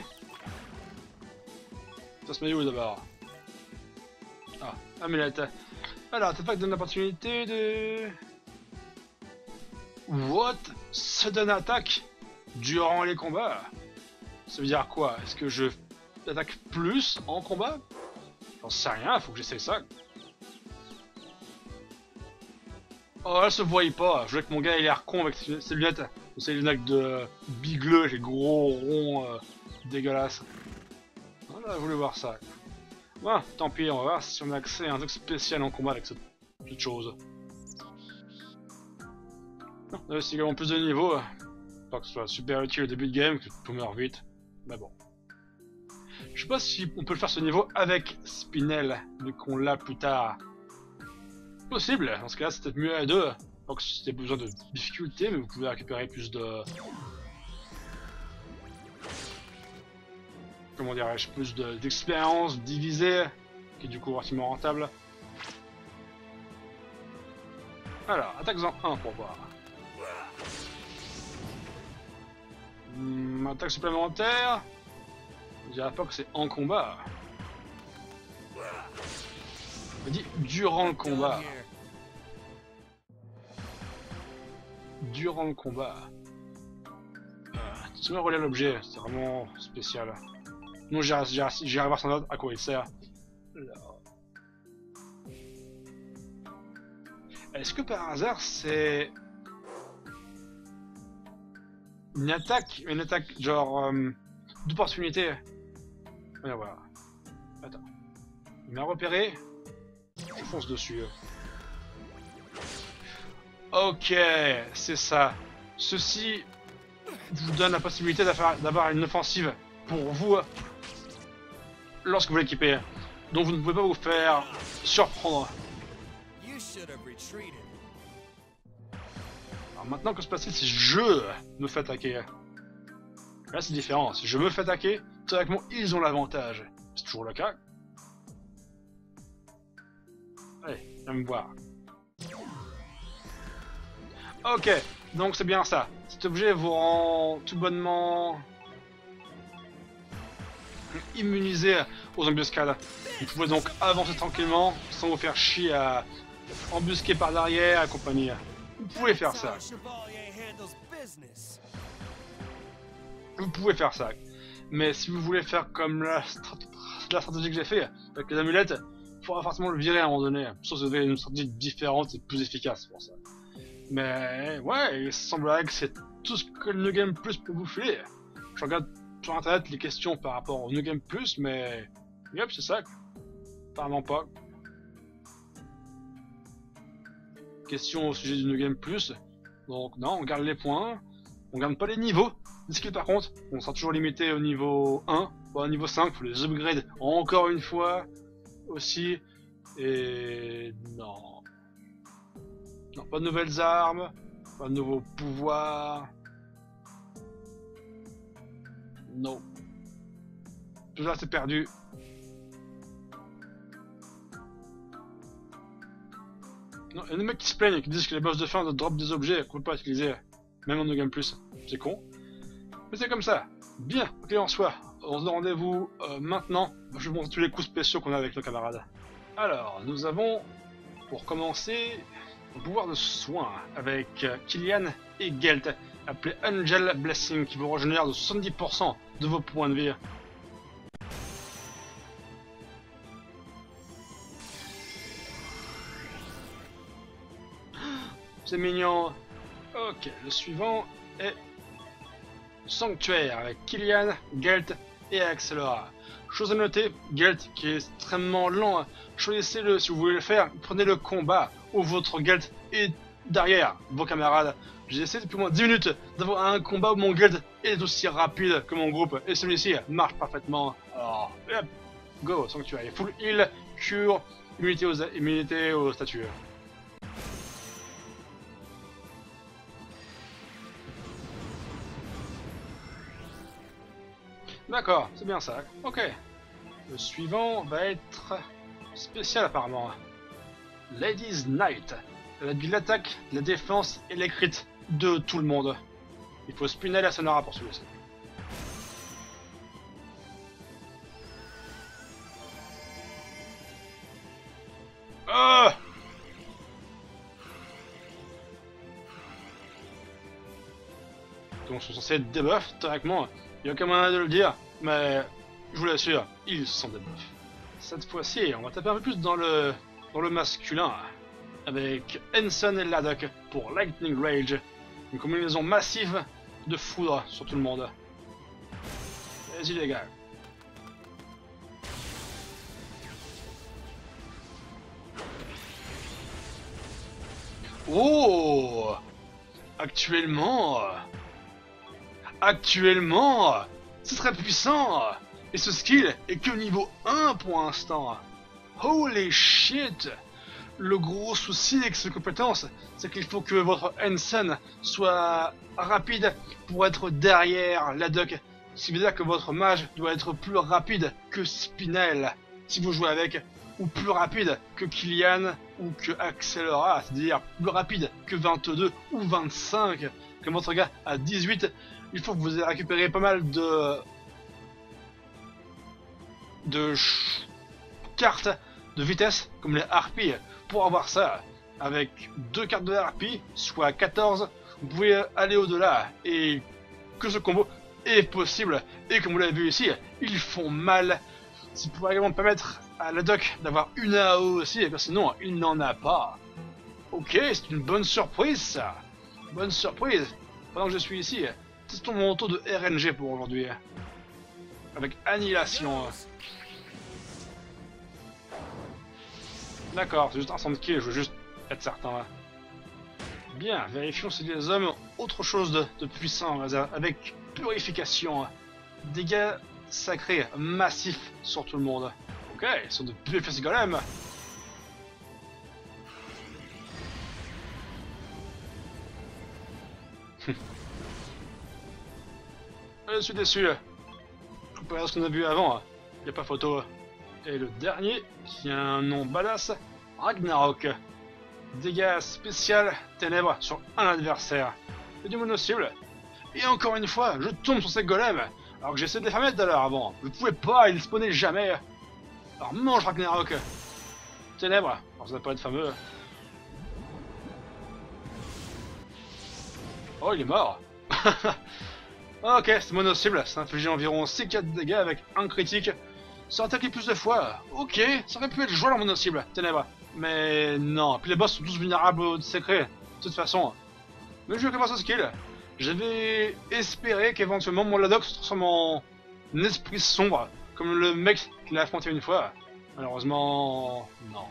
Ça se met où d'abord? Ah, amulette. Alors, artefact donne l'opportunité de... What? Sudden attack durant les combats? Ça veut dire quoi? Est-ce que je attaque plus en combat? J'en sais rien, faut que j'essaie ça. Oh, elle se voyait pas. Je voulais que mon gars il a l'air con avec ses lunettes. Ses lunettes de bigleux, avec les gros ronds euh, dégueulasses. Voilà, je voulais voir ça. Bon, tant pis, on va voir si on a accès à un truc spécial en combat avec cette petite chose. On a aussi également plus de niveaux. Pas que ce soit super utile au début de game, que tout meurt vite. Mais bon. Je sais pas si on peut le faire ce niveau avec Spinel, mais qu'on l'a plus tard. Possible, dans ce cas-là c'est peut-être mieux à deux. Pas que si vous avez besoin de difficulté, mais vous pouvez récupérer plus de... Comment dirais-je, plus d'expérience de, divisée, qui est du coup relativement rentable. Alors, attaque-en un pour voir. Hum, attaque supplémentaire. Je dirais pas que c'est en combat. On dit durant le combat. Durant le combat. Euh, tu me relais l'objet, c'est vraiment spécial. Non, j'irai voir sans doute à quoi il sert. Est-ce que par hasard c'est une attaque, une attaque genre euh, d'opportunité? Voilà, voilà. Attends. Il m'a repéré. Je fonce dessus. Ok, c'est ça. Ceci vous donne la possibilité d'avoir une offensive pour vous lorsque vous l'équipez. Donc vous ne pouvez pas vous faire surprendre. Alors maintenant, que se passe-t-il si je me fais attaquer? Là c'est différent. Si je me fais attaquer, théoriquement ils ont l'avantage. C'est toujours le cas. Allez, viens me voir. Ok, donc c'est bien ça. Cet objet vous rend tout bonnement immunisé aux embuscades. Vous pouvez donc avancer tranquillement sans vous faire chier à embusquer par derrière et compagnie. Vous pouvez faire ça. vous pouvez faire ça. Mais si vous voulez faire comme la, strat la stratégie que j'ai fait, avec les amulettes, il faudra forcément le virer à un moment donné. Sauf que vous avez une stratégie différente et plus efficace pour ça. Mais ouais, il semblerait que c'est tout ce que le New Game Plus peut vous filer. Je regarde sur internet les questions par rapport au New Game Plus, mais... Yep, c'est ça. Apparemment pas. Question au sujet du New Game Plus. Donc non, on garde les points. On garde pas les niveaux. Les skills par contre, on sera toujours limité au niveau un. Ou au niveau cinq, faut les upgrade encore une fois. Aussi. Et... non. Non, pas de nouvelles armes. Pas de nouveaux pouvoirs. Non. Tout ça c'est perdu. Non, il y a des mecs qui se plaignent, qui disent que les boss de fin drop des objets qu'on peut pas utiliser, même en No Game Plus. C'est con. Mais c'est comme ça. Bien, ok en soi. On se donne rendez-vous euh, maintenant. Je vous montre tous les coups spéciaux qu'on a avec nos camarades. Alors, nous avons, pour commencer, un pouvoir de soin avec euh, Killian et Gelt, appelé Angel Blessing, qui vous régénère de soixante-dix pour cent de vos points de vie. C'est mignon. Ok, le suivant est Sanctuaire avec Killian, Gelt et Axelora. Chose à noter, Gelt qui est extrêmement lent, choisissez-le si vous voulez le faire, prenez le combat où votre Gelt est derrière vos camarades. J'ai essayé depuis au moins dix minutes d'avoir un combat où mon Gelt est aussi rapide que mon groupe et celui-ci marche parfaitement. Alors, hop, go, Sanctuaire, full heal, cure, immunité aux, immunité aux statues. D'accord, c'est bien ça. Ok. Le suivant va être spécial apparemment. Ladies Knight. Elle a de l'attaque, de la défense et les crits de tout le monde. Il faut spinner la Sonara pour celui-ci. Oh Donc ils sont censés être debuff, théoriquement. Il n'y a aucun moyen de le dire, mais je vous l'assure, ils sont des buffs. Cette fois-ci, on va taper un peu plus dans le dans le masculin, avec Ensign et Ladok pour Lightning Rage, une combinaison massive de foudre sur tout le monde. Vas-y les gars. Oh! Actuellement... Actuellement, c'est très puissant, et ce skill est que niveau un pour l'instant. Holy shit! Le gros souci avec cette compétence, c'est qu'il faut que votre Ensign soit rapide pour être derrière Ladok. Ce qui veut dire que votre mage doit être plus rapide que Spinel, si vous jouez avec, ou plus rapide que Killian ou que Axelora, c'est-à-dire plus rapide que vingt-deux ou vingt-cinq, que votre gars à dix-huit. Il faut que vous ayez récupéré pas mal de de cartes de vitesse comme les harpies pour avoir ça. Avec deux cartes de harpie, soit quatorze, vous pouvez aller au-delà et que ce combo est possible. Et comme vous l'avez vu ici, ils font mal. Ça pourrait également permettre à Ladok d'avoir une A O aussi, parce que sinon il n'en a pas. Ok, c'est une bonne surprise ça. Bonne surprise. Pendant que je suis ici, testons mon taux de R N G pour aujourd'hui. Avec annihilation. D'accord, c'est juste un cent kills, je veux juste être certain. Bien, vérifions si les hommes ont autre chose de, de puissant avec purification. Dégâts sacrés massifs sur tout le monde. Ok, ils sont de P F S Golem. Je suis déçu. Comparé à ce qu'on a vu avant, il n'y a pas photo. Et le dernier, qui a un nom badass, Ragnarok. Dégâts spécial ténèbres sur un adversaire. Et du mono-cible. Et encore une fois, je tombe sur ces golems, alors que j'essaie de les fermer tout à l'heure avant. Je pouvais pas, ils spawnaient jamais. Alors mange Ragnarok. Ténèbres, alors ça va pas être fameux. Oh, il est mort. Ok, c'est mono-cible, ça inflige environ six quatre dégâts avec un critique. Ça attaque plus de fois. Ok, ça aurait pu être joué en mono-cible, ténèbres. Mais non, puis les boss sont tous vulnérables au secret, de toute façon. Mais je commence au skill. J'avais espéré qu'éventuellement mon Ladok se transforme en esprit sombre, comme le mec qui l'a affronté une fois. Malheureusement, non.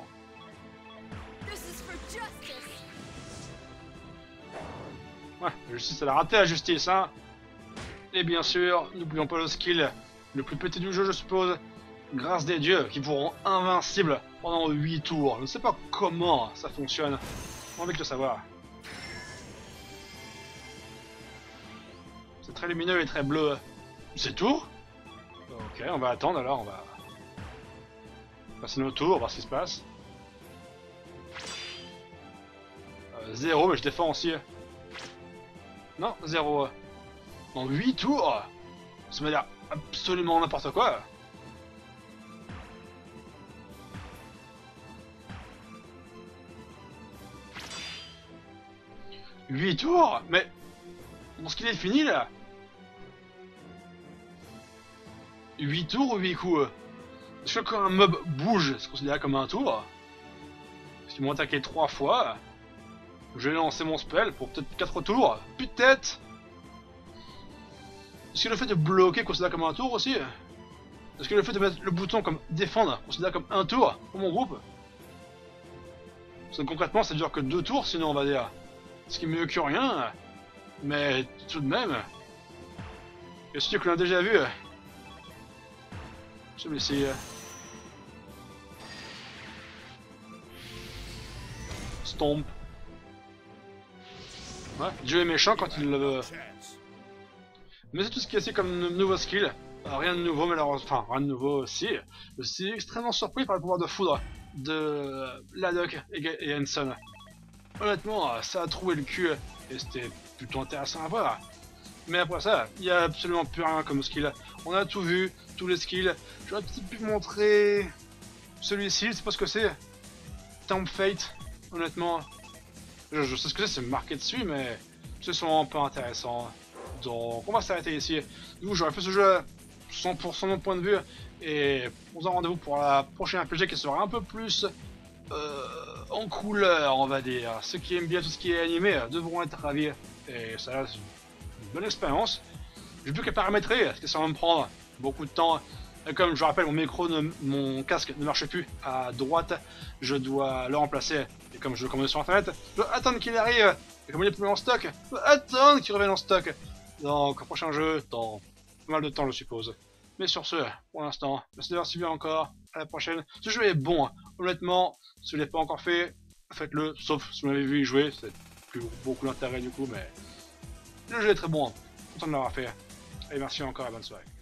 Ouais, la justice, elle a raté la justice, hein. Et bien sûr, n'oublions pas le skill le plus petit du jeu, je suppose. Grâce des dieux, qui vous rend invincible pendant huit tours. Je ne sais pas comment ça fonctionne. J'ai envie de le savoir. C'est très lumineux et très bleu. C'est tout? Ok, on va attendre alors, on va passer nos tours, voir ce qui se passe. Euh, zéro, mais je défends aussi. Non, zéro. En huit tours? Ça m'a l'air absolument n'importe quoi. huit tours? Mais... Bon, ce qu'il est fini là? huit tours ou huit coups? Est-ce que quand un mob bouge, c'est considéré comme un tour? Parce qu'ils m'ont attaqué trois fois. Je vais lancer mon spell pour peut-être quatre tours. Peut-être. Est-ce que le fait de bloquer est considéré comme un tour aussi? Est-ce que le fait de mettre le bouton comme défendre est considéré comme un tour pour mon groupe? Parce que concrètement ça dure que deux tours sinon on va dire. Ce qui est mieux que rien. Mais tout de même. Et ceux que l'on a déjà vu. Je vais essayer. Stomp. Ouais, Dieu est méchant quand il le... Mais c'est tout ce qui est assez comme nouveau skill. Euh, rien de nouveau malheureusement. Enfin, rien de nouveau aussi. Je suis extrêmement surpris par le pouvoir de foudre de Ladok et, et Hanson. Honnêtement, ça a trouvé le cul et c'était plutôt intéressant à voir. Mais après ça, il n'y a absolument plus rien comme skill. On a tout vu, tous les skills. J'aurais peut-être pu montrer celui-ci, je sais pas ce que c'est. Temp Fate, honnêtement. Je, je sais ce que c'est, c'est marqué dessus, mais ce sont un peu intéressants. Donc on va s'arrêter ici. Du coup, j'aurais fait ce jeu à cent pour cent de mon point de vue. Et on se donne rendez-vous pour la prochaine R P G qui sera un peu plus euh, en couleur, on va dire. Ceux qui aiment bien tout ce qui est animé devront être ravis. Et ça, c'est une bonne expérience. J'ai plus qu'à paramétrer, parce que ça va me prendre beaucoup de temps. Et comme je rappelle, mon micro, ne, mon casque ne marche plus à droite, je dois le remplacer. Et comme je le commande sur internet, je dois attendre qu'il arrive. Et comme il est plus en stock, je dois attendre qu'il revienne en stock. Donc, un prochain jeu, dans pas mal de temps, je suppose. Mais sur ce, pour l'instant, merci d'avoir suivi encore. À la prochaine. Ce jeu est bon, honnêtement. Si vous ne l'avez pas encore fait, faites-le. Sauf si vous m'avez vu y jouer, c'est plus beaucoup d'intérêt du coup, mais le jeu est très bon. Content de l'avoir fait. Et merci encore et bonne soirée.